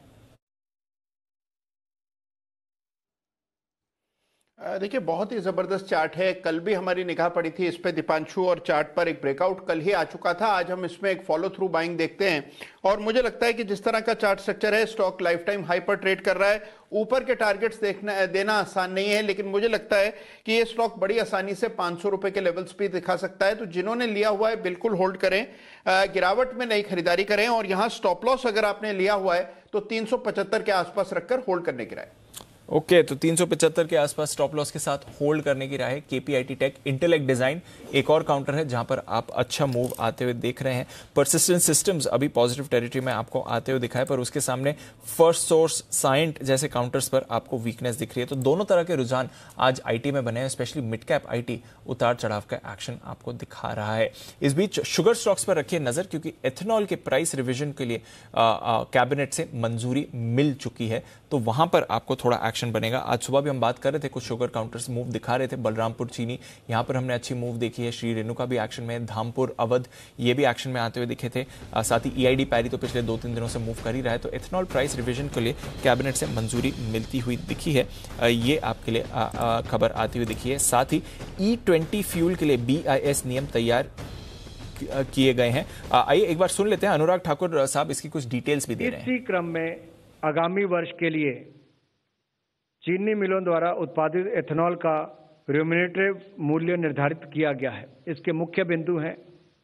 देखिए बहुत ही जबरदस्त चार्ट है। कल भी हमारी निगाह पड़ी थी इस पे दीपांशु, और चार्ट पर एक ब्रेकआउट कल ही आ चुका था। आज हम इसमें एक फॉलो थ्रू बाइंग देखते हैं और मुझे लगता है कि जिस तरह का चार्ट स्ट्रक्चर है स्टॉक लाइफ टाइम हाई पर ट्रेड कर रहा है। ऊपर के टारगेट्स देना आसान नहीं है, लेकिन मुझे लगता है कि ये स्टॉक बड़ी आसानी से 500 रुपए के लेवल्स भी दिखा सकता है। तो जिन्होंने लिया हुआ है बिल्कुल होल्ड करें, गिरावट में नई खरीदारी करें, और यहां स्टॉप लॉस अगर आपने लिया हुआ है तो 375 के आसपास रखकर होल्ड करने की राय। ओके, तो 375 के आसपास स्टॉप लॉस के साथ होल्ड करने की राय है। केपीआईटी टेक, इंटेलेक्ट डिजाइन एक और काउंटर है जहां पर आप अच्छा मूव आते हुए देख रहे हैं। परसिस्टेंट सिस्टम्स अभी पॉजिटिव टेरिटरी में आपको आते हुए दिखा है, पर उसके सामने फर्स्ट सोर्स, साइंट जैसे काउंटर्स पर आपको वीकनेस दिख रही है। तो दोनों तरह के रुझान आज आईटी में बने हैं, स्पेशली मिड कैप आईटी उतार चढ़ाव का एक्शन आपको दिखा रहा है। इस बीच शुगर स्टॉक्स पर रखिए नजर, क्योंकि एथेनॉल के प्राइस रिविजन के लिए कैबिनेट से मंजूरी मिल चुकी है, तो वहां पर आपको थोड़ा एक्शन बनेगा। आज सुबह भी हम बात कर रहे थे, कुछ शुगर काउंटर्स मूव दिखा रहे थे। बलरामपुर चीनी यहां पर हमने अच्छी मूव देखी है। श्री रेणुका भी एक्शन में, धामपुर अवध ये भी एक्शन में आते हुए दिखे थे। साथ ही ईआईडी पैरी तो पिछले 2-3 दिनों से मूव कर ही रहा है। तो एथेनॉल प्राइस रिविजन के लिए कैबिनेट से मंजूरी मिलती हुई दिखी है, ये आपके लिए खबर आती हुई दिखी है। साथ ही E20 फ्यूल के लिए BIS नियम तैयार किए गए हैं। आइए एक बार सुन लेते हैं, अनुराग ठाकुर साहब इसकी कुछ डिटेल्स भी दे रहे हैं। इसी क्रम में आगामी वर्ष के लिए चीनी मिलों द्वारा उत्पादित एथेनॉल का रेम्यूनरेटिव मूल्य निर्धारित किया गया है। इसके मुख्य बिंदु हैं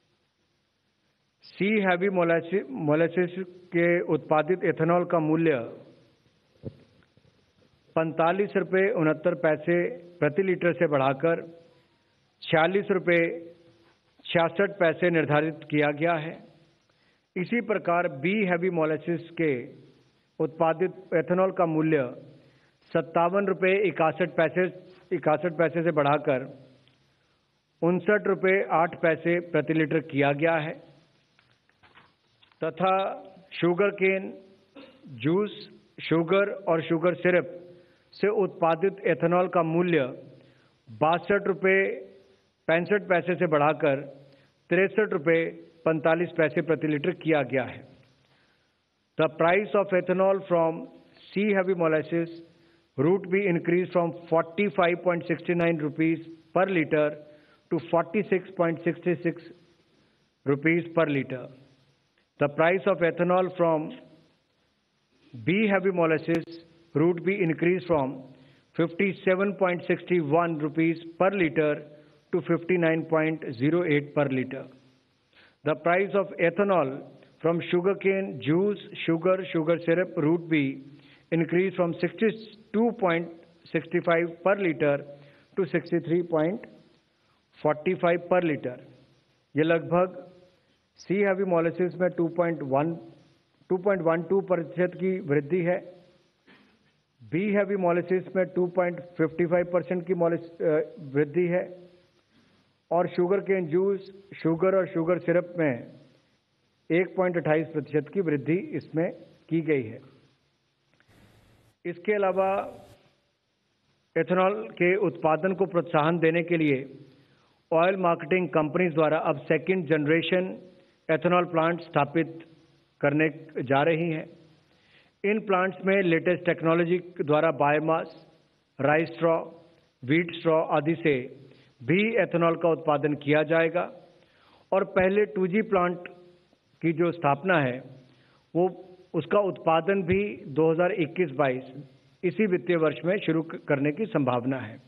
सी हैवी मोलेसिस के उत्पादित एथेनॉल का मूल्य 45 रुपये 69 पैसे प्रति लीटर से बढ़ाकर 46 रुपये 66 पैसे निर्धारित किया गया है। इसी प्रकार बी हैवी मोलेसिस के उत्पादित एथेनॉल का मूल्य 57 रुपये 61 पैसे से बढ़ाकर 59 रुपये 8 पैसे प्रति लीटर किया गया है, तथा शुगर केन जूस, शुगर और शुगर सिरप से उत्पादित एथेनॉल का मूल्य 62 रुपये 65 पैसे से बढ़ाकर 63 रुपये 45 पैसे प्रति लीटर किया गया है। The price of ethanol from C heavy molasses route be increased from 45.69 rupees per liter to 46.66 rupees per liter. The price of ethanol from B heavy molasses route B increased from 57.61 rupees per liter to 59.08 per liter. The price of ethanol from sugarcane juice, sugar syrup route B increased from 62.65 per liter to 63.45 per liter. ये लगभग सी heavy molasses में 2.12% की वृद्धि है, B heavy molasses में 2.55% की वृद्धि है और शुगर केन जूस, शुगर और शुगर सिरप में 1.28% की वृद्धि इसमें की गई है। इसके अलावा एथेनॉल के उत्पादन को प्रोत्साहन देने के लिए ऑयल मार्केटिंग कंपनीज द्वारा अब सेकंड जनरेशन एथेनॉल प्लांट स्थापित करने जा रही हैं। इन प्लांट्स में लेटेस्ट टेक्नोलॉजी द्वारा biomass, rice straw, wheat straw आदि से भी एथेनॉल का उत्पादन किया जाएगा और पहले 2G प्लांट की जो स्थापना है वो उसका उत्पादन भी 2021-22 इसी वित्तीय वर्ष में शुरू करने की संभावना है।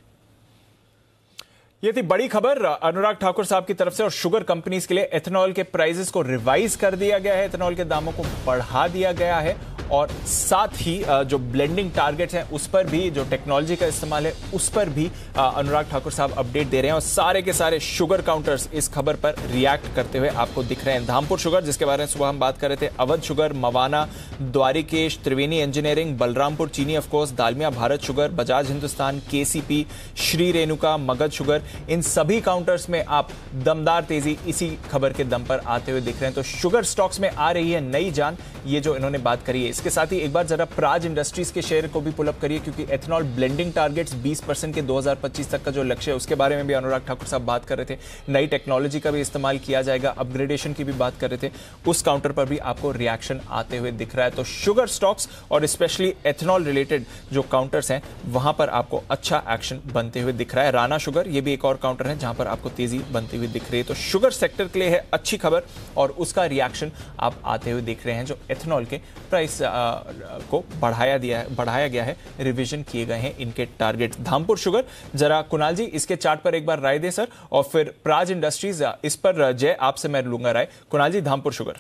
ये थी बड़ी खबर अनुराग ठाकुर साहब की तरफ से। और शुगर कंपनीज के लिए एथेनॉल के प्राइसेस को रिवाइज कर दिया गया है, एथेनॉल के दामों को बढ़ा दिया गया है और साथ ही जो ब्लेंडिंग टारगेट्स हैं उस पर भी, जो टेक्नोलॉजी का इस्तेमाल है उस पर भी अनुराग ठाकुर साहब अपडेट दे रहे हैं और सारे के सारे शुगर काउंटर्स इस खबर पर रिएक्ट करते हुए आपको दिख रहे हैं। धामपुर शुगर जिसके बारे में सुबह हम बात कर रहे थे, Avadh sugar, Mawana, Dwarikesh, Triveni engineering, Balrampur Chini, of course Dalmia Bharat sugar, Bajaj Hindustan, KCP, Shri Renuka, Magadh sugar, इन सभी काउंटर्स में आप दमदार तेजी इसी खबर के दम पर आते हुए दिख रहे हैं। तो शुगर स्टॉक्स में आ रही है नई जान, ये जो इन्होंने बात करी है। इसके साथ ही एक बार जरा प्राज इंडस्ट्रीज के शेयर को भी पुल अप करिए क्योंकि एथेनॉल ब्लेंडिंग टारगेट्स 20% के 2025 तक का जो लक्ष्य है उसके बारे में भी अनुराग ठाकुर साहब बात कर रहे थे। नई टेक्नोलॉजी का भी इस्तेमाल किया जाएगा, अपग्रेडेशन की भी बात कर रहे थे, उस काउंटर पर भी आपको रिएक्शन आते हुए दिख रहा है। तो शुगर स्टॉक्स और स्पेशली एथेनॉल रिलेटेड जो काउंटर्स हैं वहां पर आपको अच्छा एक्शन बनते हुए दिख रहा है। राणा शुगर ये भी एक और काउंटर है जहां पर आपको तेजी बनती हुई दिख रही है। तो शुगर सेक्टर के लिए है अच्छी खबर और उसका रिएक्शन आप आते हुए देख रहे हैं। जो एथेनॉल के प्राइस को बढ़ाया गया है, रिवीजन किए गए हैं इनके टारगेट। धामपुर शुगर, जरा कुणाल जी इसके चार्ट पर एक बार राय दें सर, और फिर प्राज इंडस्ट्रीज इस पर जय आपसे मैं लूंगा राय। कुणाल जी, धामपुर शुगर।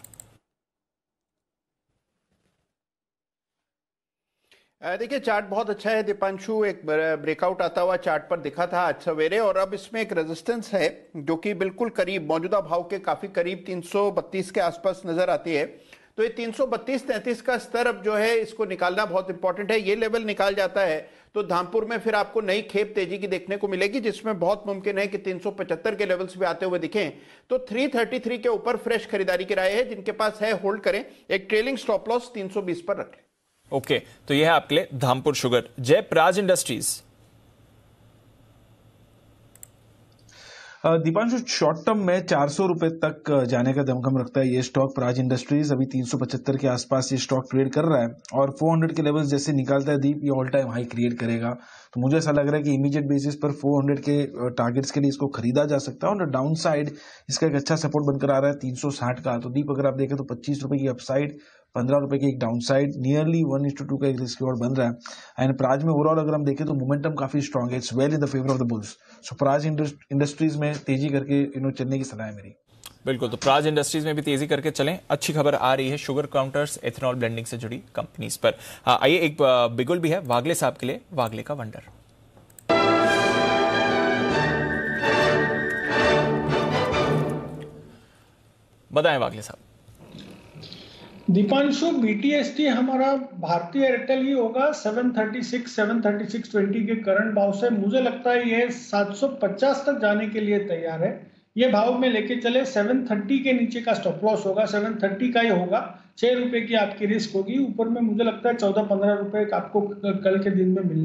देखिए चार्ट बहुत अच्छा है दीपांशु, एक ब्रेकआउट आता हुआ चार्ट पर दिखा था आज सवेरे और अब इसमें एक रेजिस्टेंस है जो कि बिल्कुल करीब, मौजूदा भाव के काफी करीब 332 के आसपास नजर आती है। तो ये 332-33 का स्तर अब जो है इसको निकालना बहुत इंपॉर्टेंट है। ये लेवल निकाल जाता है तो धामपुर में फिर आपको नई खेप तेजी की देखने को मिलेगी जिसमें बहुत मुमकिन है कि 375 के लेवल्स भी आते हुए दिखें। तो 333 के ऊपर फ्रेश खरीदारी की राय है, जिनके पास है होल्ड करें, एक ट्रेलिंग स्टॉप लॉस 320 पर रख लें। ओके, तो यह है आपके लिए Dhampur sugar. Jai, Praj industries. Deepanshu, short term में 400 रुपए तक जाने का दमखम रखता है ये स्टॉक। प्राज इंडस्ट्रीज अभी 375 के आसपास ये स्टॉक ट्रेड कर रहा है और 400 के लेवल्स जैसे निकालता है दीप, ये ऑल टाइम हाई क्रिएट करेगा। तो मुझे ऐसा लग रहा है कि इमीडिएट बेसिस पर 400 के टारगेट्स के लिए इसको खरीदा जा सकता है और डाउन साइड इसका एक अच्छा सपोर्ट बनकर आ रहा है 360 का। तो दीप अगर आप देखें तो 25 रुपए की अपसाइड, 15 रुपए की एक डाउन साइड, नियरली 1:2 का एक रिस्क रिवॉर्ड बन रहा है। एंड प्राज में ओवरऑल अगर हम देखें तो मोमेंटम काफी स्ट्रॉन्ग है, it's well in the favour of the bulls. So Praj industries में तेजी करके चलने की सलाह है मेरी। बिल्कुल, तो प्राज इंडस्ट्रीज में भी तेजी करके चलें। अच्छी खबर आ रही है शुगर काउंटर्स, एथेनॉल ब्लेंडिंग से जुड़ी कंपनीज पर। आइए, एक बिगुल भी है वागले साहब के लिए, वागले का वंडर। बताएं वागले साहब। दीपांशु, BTST हमारा भारतीय एयरटेल ही होगा 736-736.20 के करंट भाव से। मुझे लगता है ये 750 तक जाने के लिए तैयार है। ये भाव में लेके चले, 730 के नीचे का स्टॉप लॉस होगा, 730 का ही होगा। 6 रुपए की आपकी रिस्क होगी। ऊपर में मुझे लगता है 14-15 रुपए आपको कल के दिन में मिलने चाहिए।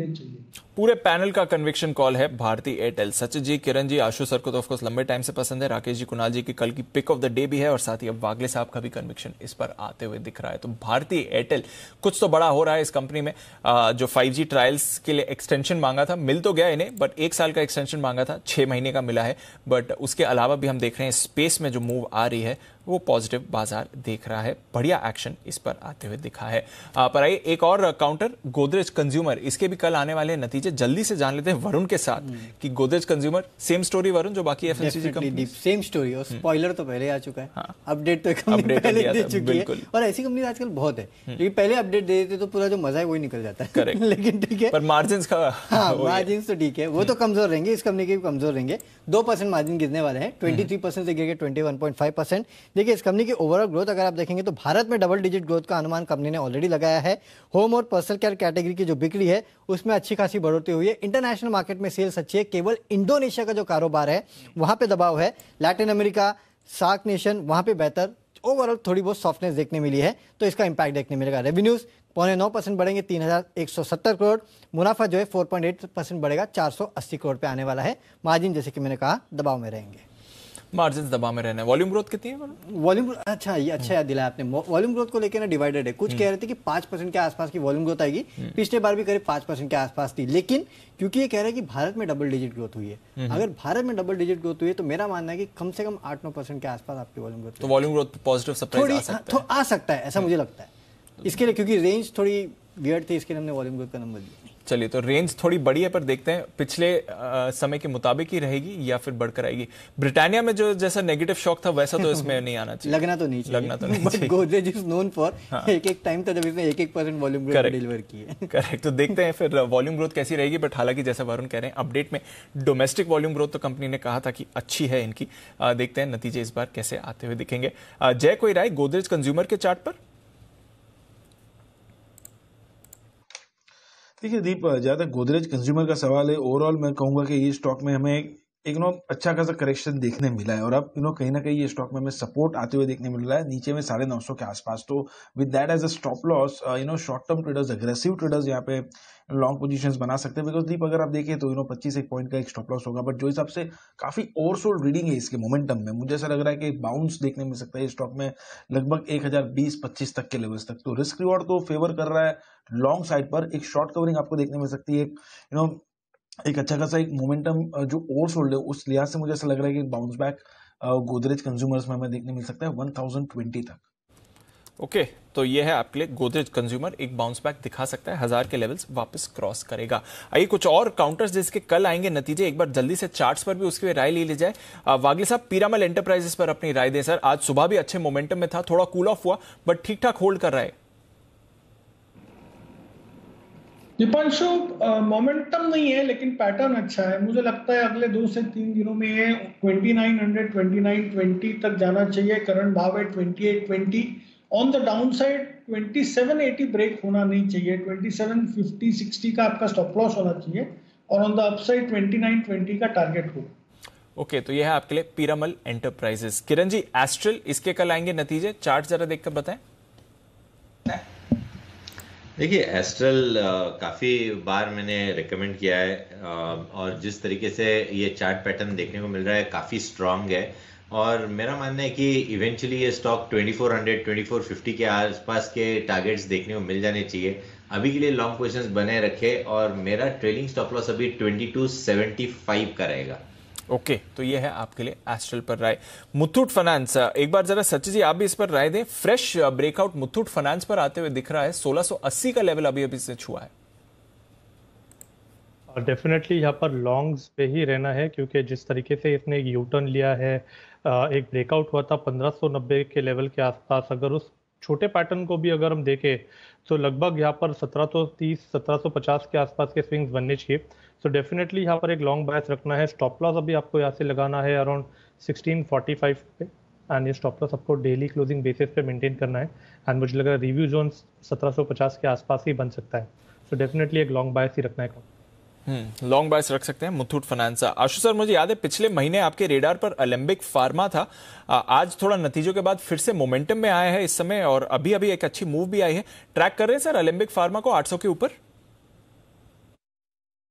पूरे पैनल का कन्विक्शन कॉल है भारती एयरटेल। सचिन जी, किरण जी, आशु सर को तो ऑफकोर्स लंबे टाइम से पसंद है, राकेश जी, कुणाल जी की कल की पिक ऑफ द डे भी है और साथ ही अब वागले साहब का भी कन्विक्शन इस पर आते हुए दिख रहा है। तो भारती एयरटेल कुछ तो बड़ा हो रहा है इस कंपनी में। जो 5G ट्रायल्स के लिए एक्सटेंशन मांगा था, मिल तो गया इन्हें, बट 1 साल का एक्सटेंशन मांगा था, 6 महीने का मिला है। बट उसके अलावा भी हम देख रहे हैं स्पेस में जो मूव आ रही है वो पॉजिटिव बाजार देख रहा है, बढ़िया एक्शन इस पर आते हुए दिखा है। पर आइए एक और काउंटर, गोदरेज कंज्यूमर, इसके भी कल आने वाले नतीजे जल्दी से जान लेते हैं वरुण के साथ कि Godrej consumer same story Varun जो बाकी एफएमसीजी कंपनी, सेम स्टोरी। और स्पॉइलर तो पहले आ चुका है, अपडेट तो कंपनी पहले दे चुकी है और ऐसी कंपनी आजकल बहुत है क्योंकि पहले अपडेट दे देते तो पूरा जो मजा है वही निकल जाता है। लेकिन ठीक है, पर मार्जिन का मार्जिन तो ठीक है, वो तो कमजोर रहेंगे, इस कंपनी के भी कमजोर रहेंगे। 2% मार्जिन गिरने वाले हैं, 23% से गिर के 21.5%। देखिए इस कंपनी की ओवरऑल ग्रोथ अगर आप देखेंगे तो भारत में डबल डिजिट ग्रोथ का अनुमान कंपनी ने ऑलरेडी लगाया है। होम और पर्सनल केयर कैटेगरी की जो बिक्री है उसमें अच्छी खासी बढ़ोतरी हुई है। इंटरनेशनल मार्केट में सेल्स अच्छी है, केवल इंडोनेशिया का जो कारोबार है वहां पे दबाव है। लैटिन अमेरिका, सार्क नेशन, वहां पे बेहतर, ओवरऑल थोड़ी बहुत सॉफ्टनेस देखने मिली है, तो इसका इंपैक्ट देखने मिलेगा। रेवेन्यूज 0.9% बढ़ेंगे, 3,170 करोड़। मुनाफा जो है 4.8% बढ़ेगा, 480 करोड़ पे आने वाला है। मार्जिन जैसे कि मैंने कहा दबाव में रहेंगे, मार्जिन दबाव में रहने। वॉल्यूम ग्रोथ कितनी है? वॉल्यूम अच्छा, ये अच्छा याद दिलाया आपने। वॉल्यूम ग्रोथ को लेकर ना डिवाइडेड है, कुछ कह रहे थे कि 5% के आसपास की वॉल्यूम ग्रोथ आएगी, पिछले बार भी करीब 5% के आसपास थी, लेकिन क्योंकि ये कह रहे हैं कि भारत में डबल डिजिट ग्रोथ हुई है, अगर भारत में डबल डिजिट ग्रोथ हुई है तो मेरा मानना है कि कम से कम 8-9% के आसपास आपकी वॉल्यूम ग्रोथ, तो वॉल्यूम ग्रोथ पॉजिटिव सरप्राइज आ सकता है, ऐसा मुझे लगता है। इसके लिए क्योंकि रेंज थोड़ी वियर्ड थी, इसके लिए हमने वॉल्यूम ग्रोथ का नंबर दिया। चलिए, तो रेंज थोड़ी बड़ी है, पर देखते हैं पिछले समय के मुताबिक ही रहेगी या फिर बढ़कर आएगी। ब्रिटानिया में जो जैसा नेगेटिव शॉक था वैसा तो इसमें नहीं आना चाहिए, लगना तो नहीं चाहिए। गोदरेज इज नोन फॉर एक टाइम था जब इसने 1% वॉल्यूम ग्रोथ डिलीवर की है। करेक्ट, तो देखते हैं फिर वॉल्यूम ग्रोथ कैसी रहेगी। बट हालांकि जैसा वरुण कह रहे हैं, अपडेट में डोमेस्टिक वॉल्यूम ग्रोथ तो कंपनी ने कहा था कि अच्छी है इनकी। देखते हैं नतीजे इस बार कैसे आते हुए दिखेंगे। जय, कोई राय गोदरेज कंज्यूमर के चार्ट पर? देखिए दीप, जहाँ तक गोदरेज कंज्यूमर का सवाल है, ओवरऑल मैं कहूंगा कि ये स्टॉक में हमें एक अच्छा खासा करेक्शन देखने मिला है और अब कहीं ना कहीं ये स्टॉक में हमें सपोर्ट आते हुए देखने मिल रहा है नीचे में 950 के आसपास। तो with that as a stop loss, short term traders, aggressive traders यहाँ पे लॉन्ग पोजीशंस बना सकते हैं। बिकॉज दीप अगर आप देखें तो 25 एक पॉइंट का एक स्टॉप लॉस होगा, बट जो हिसाब से काफी ओवरसोल्ड रीडिंग है इसके मोमेंटम में, मुझे ऐसा लग रहा है कि एक बाउंस देखने मिल सकता है इस स्टॉक में लगभग 1020-25 तक के लेवल्स तक। तो रिस्क रिवॉर्ड तो फेवर कर रहा है लॉन्ग साइड पर। एक शॉर्ट कवरिंग आपको देखने मिल सकती है, एक अच्छा खासा एक मोमेंटम जो ओवरसोल्ड है, उस लिहाज से मुझे ऐसा लग रहा है कि बाउंस बैक गोदरेज कंज्यूमर्स में हमें देखने मिल सकता है 1020 तक। ओके, तो ये है आपके लिए गोदरेज कंज्यूमर, एक बाउंस बैक दिखा सकता है, 1000 के लेवल्स वापस क्रॉस करेगा। आइए कुछ और काउंटर्स जिसके कल आएंगे नतीजे, एक बार जल्दी से चार्ट्स पर भी उसकी राय ले ली जाए। वागले साहब, पीरामल एंटरप्राइजेस पर अपनी राय दें सर। आज सुबह भी अच्छे मोमेंटम में था, थोड़ा कूल ऑफ हुआ बट ठीक ठाक होल्ड कर रहा है। दीपांशु, मोमेंटम नहीं है लेकिन पैटर्न अच्छा है। मुझे लगता है अगले 2 से 3 दिनों में ये 2900, 2920 तक जाना चाहिए। करंट भाव है 2820। On the down side 2780 break होना नहीं चाहिए, 2750-60 का आपका स्टॉप लॉस होना चाहिए और ऑन द अपसाइड 2920 का टारगेट हो। ओके, तो यह है आपके लिए पीरामल एंटरप्राइजेस। किरण जी, एस्ट्रल, इसके कल आएंगे नतीजे, चार्ट जरा देखकर बताएं। देखिए, एस्ट्रल काफ़ी बार मैंने रिकमेंड किया है और जिस तरीके से ये चार्ट पैटर्न देखने को मिल रहा है काफ़ी स्ट्रांग है और मेरा मानना है कि इवेंचुअली ये स्टॉक 2400, 2450 के आसपास के टारगेट्स देखने को मिल जाने चाहिए। अभी के लिए लॉन्ग पोजीशंस बने रखे और मेरा ट्रेलिंग स्टॉप लॉस अभी 2275 का रहेगा। ओके, तो ये है आपके लिए एस्ट्रल पर राय। मुथूट फाइनेंस, एक बार जरा सच्ची जी आप भी इस पर राय दें। फ्रेश ब्रेकआउट मुथूट फाइनेंस पर आते हुए दिख रहा है, 1680 का लेवल अभी से छुआ है। डेफिनेटली यहाँ पर लॉन्ग्स पे ही रहना है क्योंकि जिस तरीके से इसने एक यू टर्न लिया है, एक ब्रेकआउट हुआ था 1590 के लेवल के आसपास। अगर उस छोटे पैटर्न को भी अगर हम देखें तो लगभग यहाँ पर 1730-1750 के आसपास के स्विंग्स बनने चाहिए। सो डेफिनेटली यहाँ पर एक लॉन्ग बायस रखना है। स्टॉप लॉस अभी आपको यहाँ से लगाना है अराउंड 1645 पे एंड ये स्टॉप लॉस आपको डेली क्लोजिंग बेसिस पे मेंटेन करना है एंड मुझे लग रहा है रिव्यू जोन 1750 के आसपास ही बन सकता है। सो डेफिनेटली एक लॉन्ग बायस ही रखना है। लॉन्ग बायस रख सकते हैं मुथूट फाइनेंस। आशु सर, मुझे याद है पिछले महीने आपके रेडार पर अलेम्बिक फार्मा था, आज थोड़ा नतीजों के बाद फिर से मोमेंटम में आया है इस समय और अभी एक अच्छी मूव भी आई है। ट्रैक कर रहे हैं सर अलेम्बिक फार्मा को 800 के ऊपर?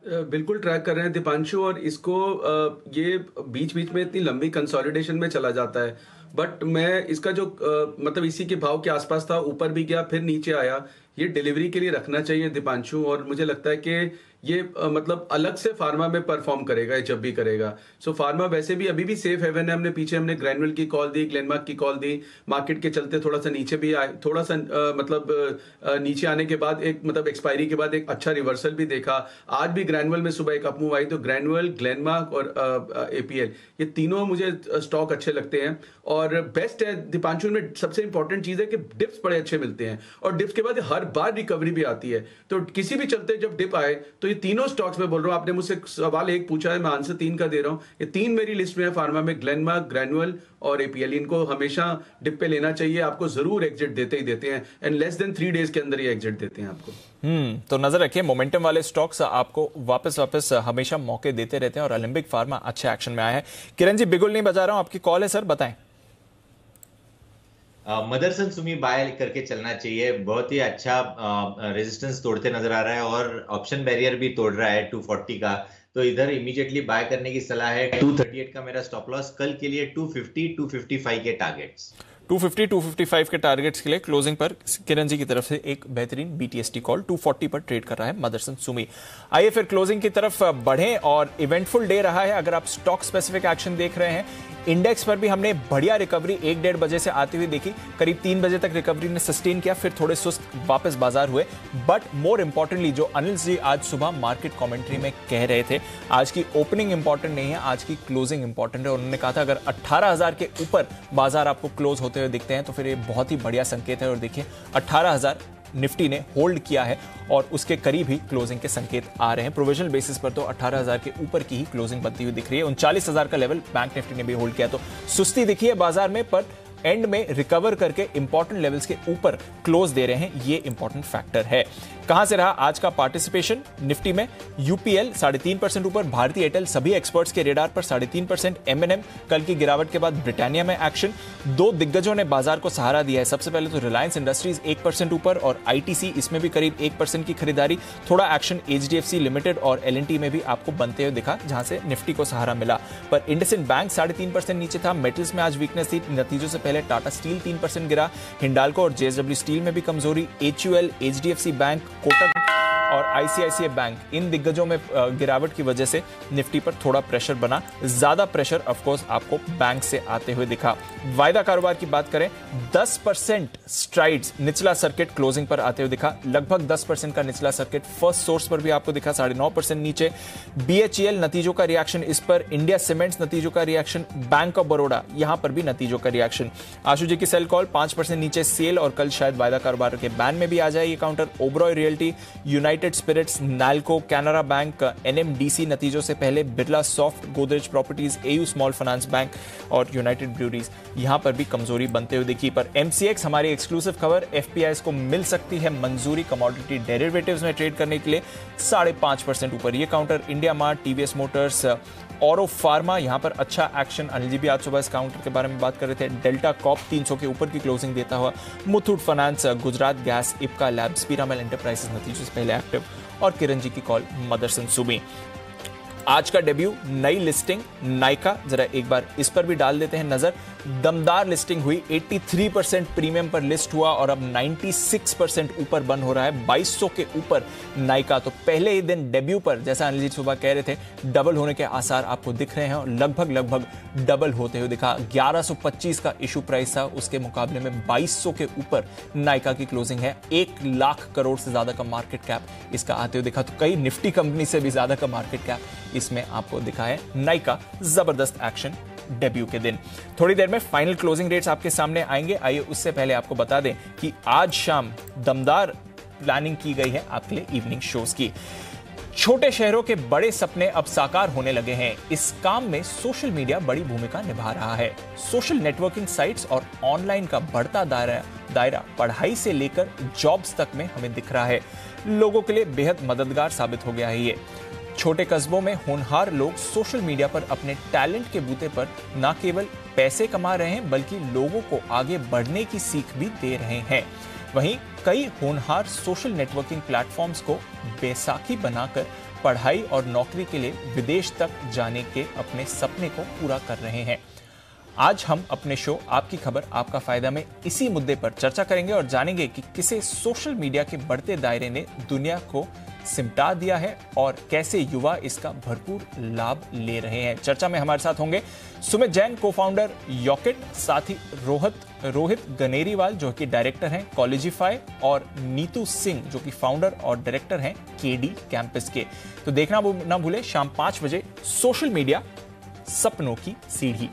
बिल्कुल ट्रैक कर रहे हैं दीपांशु, और इसको ये बीच बीच में इतनी लंबी कंसोलिडेशन में चला जाता है, बट मैं इसका जो मतलब इसी के भाव के आसपास था, ऊपर भी गया फिर नीचे आया, ये डिलीवरी के लिए रखना चाहिए दीपांशु। और मुझे लगता है कि ये मतलब अलग से फार्मा में परफॉर्म करेगा जब भी करेगा। सो फार्मा वैसे भी अभी भी सेफ हेवन है। हमने ग्रैनुअल की कॉल दी, ग्लेनमार्क की कॉल दी, मार्केट के चलते थोड़ा सा नीचे भी आए, थोड़ा सा नीचे आने के बाद एक मतलब एक्सपायरी के बाद एक अच्छा रिवर्सल भी देखा। आज भी ग्रैनुअल में सुबह एक अपमूव आई, तो ग्रैनुअल, ग्लेनमार्क और एपीएल, ये तीनों मुझे स्टॉक अच्छे लगते हैं। और बेस्ट है दीपांशु में सबसे इंपॉर्टेंट चीज है कि डिप्स बड़े अच्छे मिलते हैं, और डिप्स के बाद हर बार रिकवरी भी आती है। तो किसी भी चलते जब डिप आए तो ये तीनों स्टॉक्स में बोल रहा हूं, आपने मुझसे सवाल एक पूछा है, मैं आंसर 3 का दे रहा हूं। ये 3 मेरी लिस्ट में है फार्मा में, ग्लेनमार्क, ग्रैनुअल और एपीएल। इनको हमेशा डिप पे लेना चाहिए, आपको जरूर एग्जिट देते ही देते हैं, एंड लेस देन 3 डेज के अंदर ये एग्जिट देते हैं आपको। तो नजर रखिए, मोमेंटम वाले स्टॉक्स आपको वापस हमेशा मौके देते रहते हैं, और अलेम्बिक फार्मा अच्छे एक्शन में आया है। किरण जी, बिगुल नहीं बजा रहा हूं, आपकी कॉल है सर, बताएं। मदरसन सुमी बाय करके चलना चाहिए, बहुत ही अच्छा रेजिस्टेंस तोड़ते नजर आ रहा है, और ऑप्शन बैरियर भी तोड़ रहा है 240 का, तो इधर इमीडिएटली बाय करने की सलाह है। 238 का मेरा स्टॉप लॉस, कल के लिए 250, 255 के टारगेट्स। 250, 255 के टारगेट्स के लिए क्लोजिंग पर किरण जी की तरफ से एक बेहतरीन बीटीएसटी कॉल। 240 पर ट्रेड कर रहा है मदरसन सुमी। आइए फिर क्लोजिंग की तरफ बढ़ें, और इवेंटफुल डे रहा है। अगर आप स्टॉक स्पेसिफिक एक्शन देख रहे हैं, इंडेक्स पर भी हमने बढ़िया रिकवरी 1-1.5 बजे से आती हुई देखी। करीब 3 बजे तक रिकवरी ने सस्टेन किया, फिर थोड़े सुस्त वापस बाजार हुए। बट मोर इंपॉर्टेंटली, जो अनिल जी आज सुबह मार्केट कमेंट्री में कह रहे थे, आज की ओपनिंग इंपॉर्टेंट नहीं है, आज की क्लोजिंग इंपॉर्टेंट है। उन्होंने कहा था अगर 18,000 के ऊपर बाजार आपको क्लोज होते हुए दिखते हैं तो फिर ये बहुत ही बढ़िया संकेत है। और देखिए 18,000 निफ्टी ने होल्ड किया है, और उसके करीब ही क्लोजिंग के संकेत आ रहे हैं। प्रोविजनल बेसिस पर तो 18,000 के ऊपर की ही क्लोजिंग बनती हुई दिख रही है। 39,000 का लेवल बैंक निफ्टी ने भी होल्ड किया, तो सुस्ती दिखी है बाजार में, पर एंड में रिकवर करके इंपॉर्टेंट लेवल्स के ऊपर क्लोज दे रहे हैं, ये इंपॉर्टेंट फैक्टर है। कहां से रहा आज का पार्टिसिपेशन निफ्टी में? यूपीएल 3.5% ऊपर, भारतीय एयरटेल सभी एक्सपर्ट्स के रेडार पर 3.5%, एमएनएम कल की गिरावट के बाद ब्रिटानिया में एक्शन। 2 दिग्गजों ने बाजार को सहारा दिया है। सबसे पहले तो रिलायंस इंडस्ट्रीज 1% ऊपर, और आईटीसी इसमें भी करीब 1% की खरीदारी। थोड़ा एक्शन एचडीएफसी लिमिटेड और एलएनटी में भी आपको बनते हुए दिखा, जहां से निफ्टी को सहारा मिला। पर इंडसइंड बैंक 3.5% नीचे था। मेटल्स में आज वीकनेस थी, नतीजों से पहले टाटा स्टील 3% गिरा। हिंडाल्को और जेएसडब्ल्यू स्टील में भी कमजोरी। एचयूएल, एचडीएफसी बैंक, कोटक और आईसीआईसीआई बैंक, इन दिग्गजों में गिरावट की वजह से निफ्टी पर थोड़ा प्रेशर बना। ज्यादा प्रेशर ऑफ कोर्स आपको बैंक से आते हुए दिखा। वायदा कारोबार की बात करें, 10% स्ट्राइड्स निचला सर्किट क्लोजिंग पर आते हुए दिखा। लगभग 10% का निचला सर्किट फर्स्ट सोर्स पर भी आपको दिखा, 9.5% नीचे। बीएचईएल नतीजों का रिएक्शन इस पर, इंडिया सीमेंट्स नतीजों का रिएक्शन, बैंक ऑफ बड़ौदा यहां पर भी नतीजों का रिएक्शन। आशु जी की सेल कॉल 5% नीचे सेल, और कल शायद वायदा कारोबार के बैन में भी आ जाए ये counter. Oberoi realty, united spirits, NALCO, Canara bank, NMDC नतीजों से पहले, Birla soft, Godrej properties, AU small finance bank और यूनाइटेड ब्रूरीज यहां पर भी कमजोरी बनते हुए दिखी। पर एमसीएक्स हमारी एक्सक्लूसिव खबर, एफपीआईज को मिल सकती है मंजूरी कमोडिटी डेरिवेटिव्स में ट्रेड करने के लिए 5.5% ऊपर ये काउंटर। India mart, TVS motors, Auro pharma यहां पर अच्छा एक्शन। अनिल जी भी आज सुबह इस काउंटर के बारे में बात कर रहे थे। डेल्टा कॉप 300 के ऊपर की क्लोजिंग देता हुआ। Muthoot finance, Gujarat gas, Ipca labs, Piramal enterprises नतीजों से पहले एक्टिव। और किरण जी की कॉल मदरसन सुमी। आज का डेब्यू नई लिस्टिंग नाइका, जरा एक बार इस पर भी डाल देते हैं नजर। दमदार लिस्टिंग हुई, 83% प्रीमियम पर लिस्ट हुआ, और अब 96% ऊपर बंद हो रहा है, 2200 के ऊपर नाइका। तो पहले ही दिन डेब्यू पर, जैसा अनिल जी सुबह कह रहे थे, डबल होने के आसार आपको दिख रहे हैं, और लगभग डबल होते हुए दिखा। 1125 का इशू प्राइस था, उसके मुकाबले में 2200 के ऊपर नाइका की क्लोजिंग है। 1 लाख करोड़ से ज्यादा का मार्केट कैप इसका आते हुए दिखा। तो कई निफ्टी कंपनी से भी ज्यादा का मार्केट कैप इसमें आपको दिखा है। नाइका जबरदस्त एक्शन डेब्यू के दिन। थोड़ी देर में फाइनल क्लोजिंग रेट्स आपके सामने आएंगे। आइए उससे पहले आपको बता दें कि आज शाम दमदार प्लानिंग की गई है आपके लिए इवनिंग शोज की। छोटे शहरों के बड़े सपने अब साकार होने लगे हैं। इस काम में सोशल मीडिया बड़ी भूमिका निभा रहा है। सोशल नेटवर्किंग साइट्स और ऑनलाइन का बढ़ता दायरा पढ़ाई से लेकर जॉब्स तक में हमें दिख रहा है। लोगों के लिए बेहद मददगार साबित हो गया है ये। छोटे कस्बों में होनहार लोग सोशल मीडिया पर अपने टैलेंट के बूते पर न केवल पैसे कमा रहे हैं, बल्कि लोगों को आगे बढ़ने की सीख भी दे रहे हैं। वहीं कई होनहार सोशल नेटवर्किंग प्लेटफॉर्म्स को बैसाखी बनाकर पढ़ाई और नौकरी के लिए विदेश तक जाने के अपने सपने को पूरा कर रहे हैं। आज हम अपने शो आपकी खबर आपका फायदा में इसी मुद्दे पर चर्चा करेंगे और जानेंगे कि किसे सोशल मीडिया के बढ़ते दायरे ने दुनिया को सिमटा दिया है और कैसे युवा इसका भरपूर लाभ ले रहे हैं। चर्चा में हमारे साथ होंगे सुमित जैन, को-फाउंडर यॉकेट, साथ ही रोहित गनेरीवाल जो कि डायरेक्टर हैं कॉलेजिफाई, और नीतू सिंह जो कि फाउंडर और डायरेक्टर हैं केडी कैंपस के। तो देखना ना भूले शाम 5 बजे सोशल मीडिया सपनों की सीढ़ी।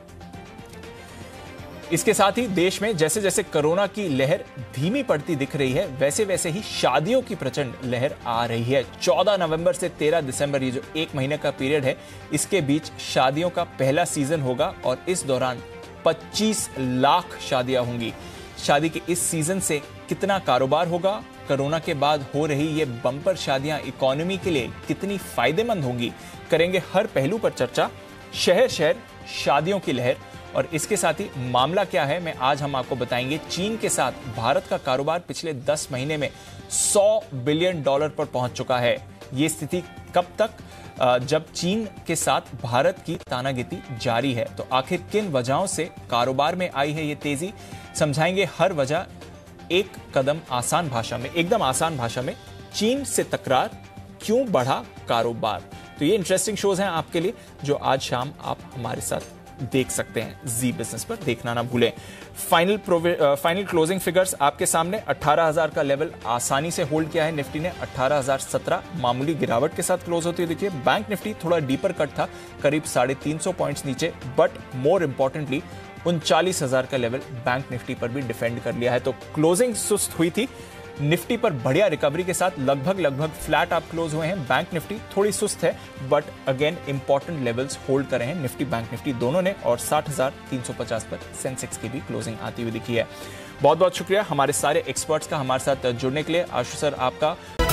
इसके साथ ही देश में जैसे जैसे कोरोना की लहर धीमी पड़ती दिख रही है, वैसे वैसे ही शादियों की प्रचंड लहर आ रही है। 14 नवंबर से 13 दिसंबर ये जो 1 महीने का पीरियड है, इसके बीच शादियों का पहला सीजन होगा और इस दौरान 25 लाख शादियां होंगी। शादी के इस सीजन से कितना कारोबार होगा, कोरोना के बाद हो रही ये बम्पर शादियां इकोनॉमी के लिए कितनी फायदेमंद होंगी, करेंगे हर पहलू पर चर्चा। शहर शहर शादियों की लहर, और इसके साथ ही मामला क्या है मैं आज हम आपको बताएंगे। चीन के साथ भारत का कारोबार पिछले 10 महीने में $100 बिलियन पर पहुंच चुका है। ये स्थिति कब तक, जब चीन के साथ भारत की तानागीती जारी है। तो आखिर किन वजहों से कारोबार में आई है ये तेजी, समझाएंगे हर वजह एक कदम आसान भाषा में, एकदम आसान भाषा में। चीन से तकरार, क्यों बढ़ा कारोबार। तो ये इंटरेस्टिंग शोज हैं आपके लिए जो आज शाम आप हमारे साथ देख सकते हैं जी बिजनेस पर, देखना ना भूलें। फाइनल क्लोजिंग फिगर्स आपके सामने। 18,000 का लेवल आसानी से होल्ड किया है निफ्टी ने। 18,017 मामूली गिरावट के साथ क्लोज होती है। देखिए बैंक निफ्टी थोड़ा डीपर कट था, करीब 350 पॉइंट्स नीचे, बट मोर इंपॉर्टेंटली 39,000 का लेवल बैंक निफ्टी पर भी डिफेंड कर लिया है। तो क्लोजिंग सुस्त हुई थी। निफ्टी पर बढ़िया रिकवरी के साथ लगभग फ्लैट आप क्लोज हुए हैं। बैंक निफ्टी थोड़ी सुस्त है, but again important levels hold कर रहे हैं निफ्टी बैंक निफ्टी दोनों ने, और 60,350 पर सेंसेक्स की भी क्लोजिंग आती हुई दिखी है। बहुत बहुत शुक्रिया हमारे सारे एक्सपर्ट्स का हमारे साथ जुड़ने के लिए। आशु सर आपका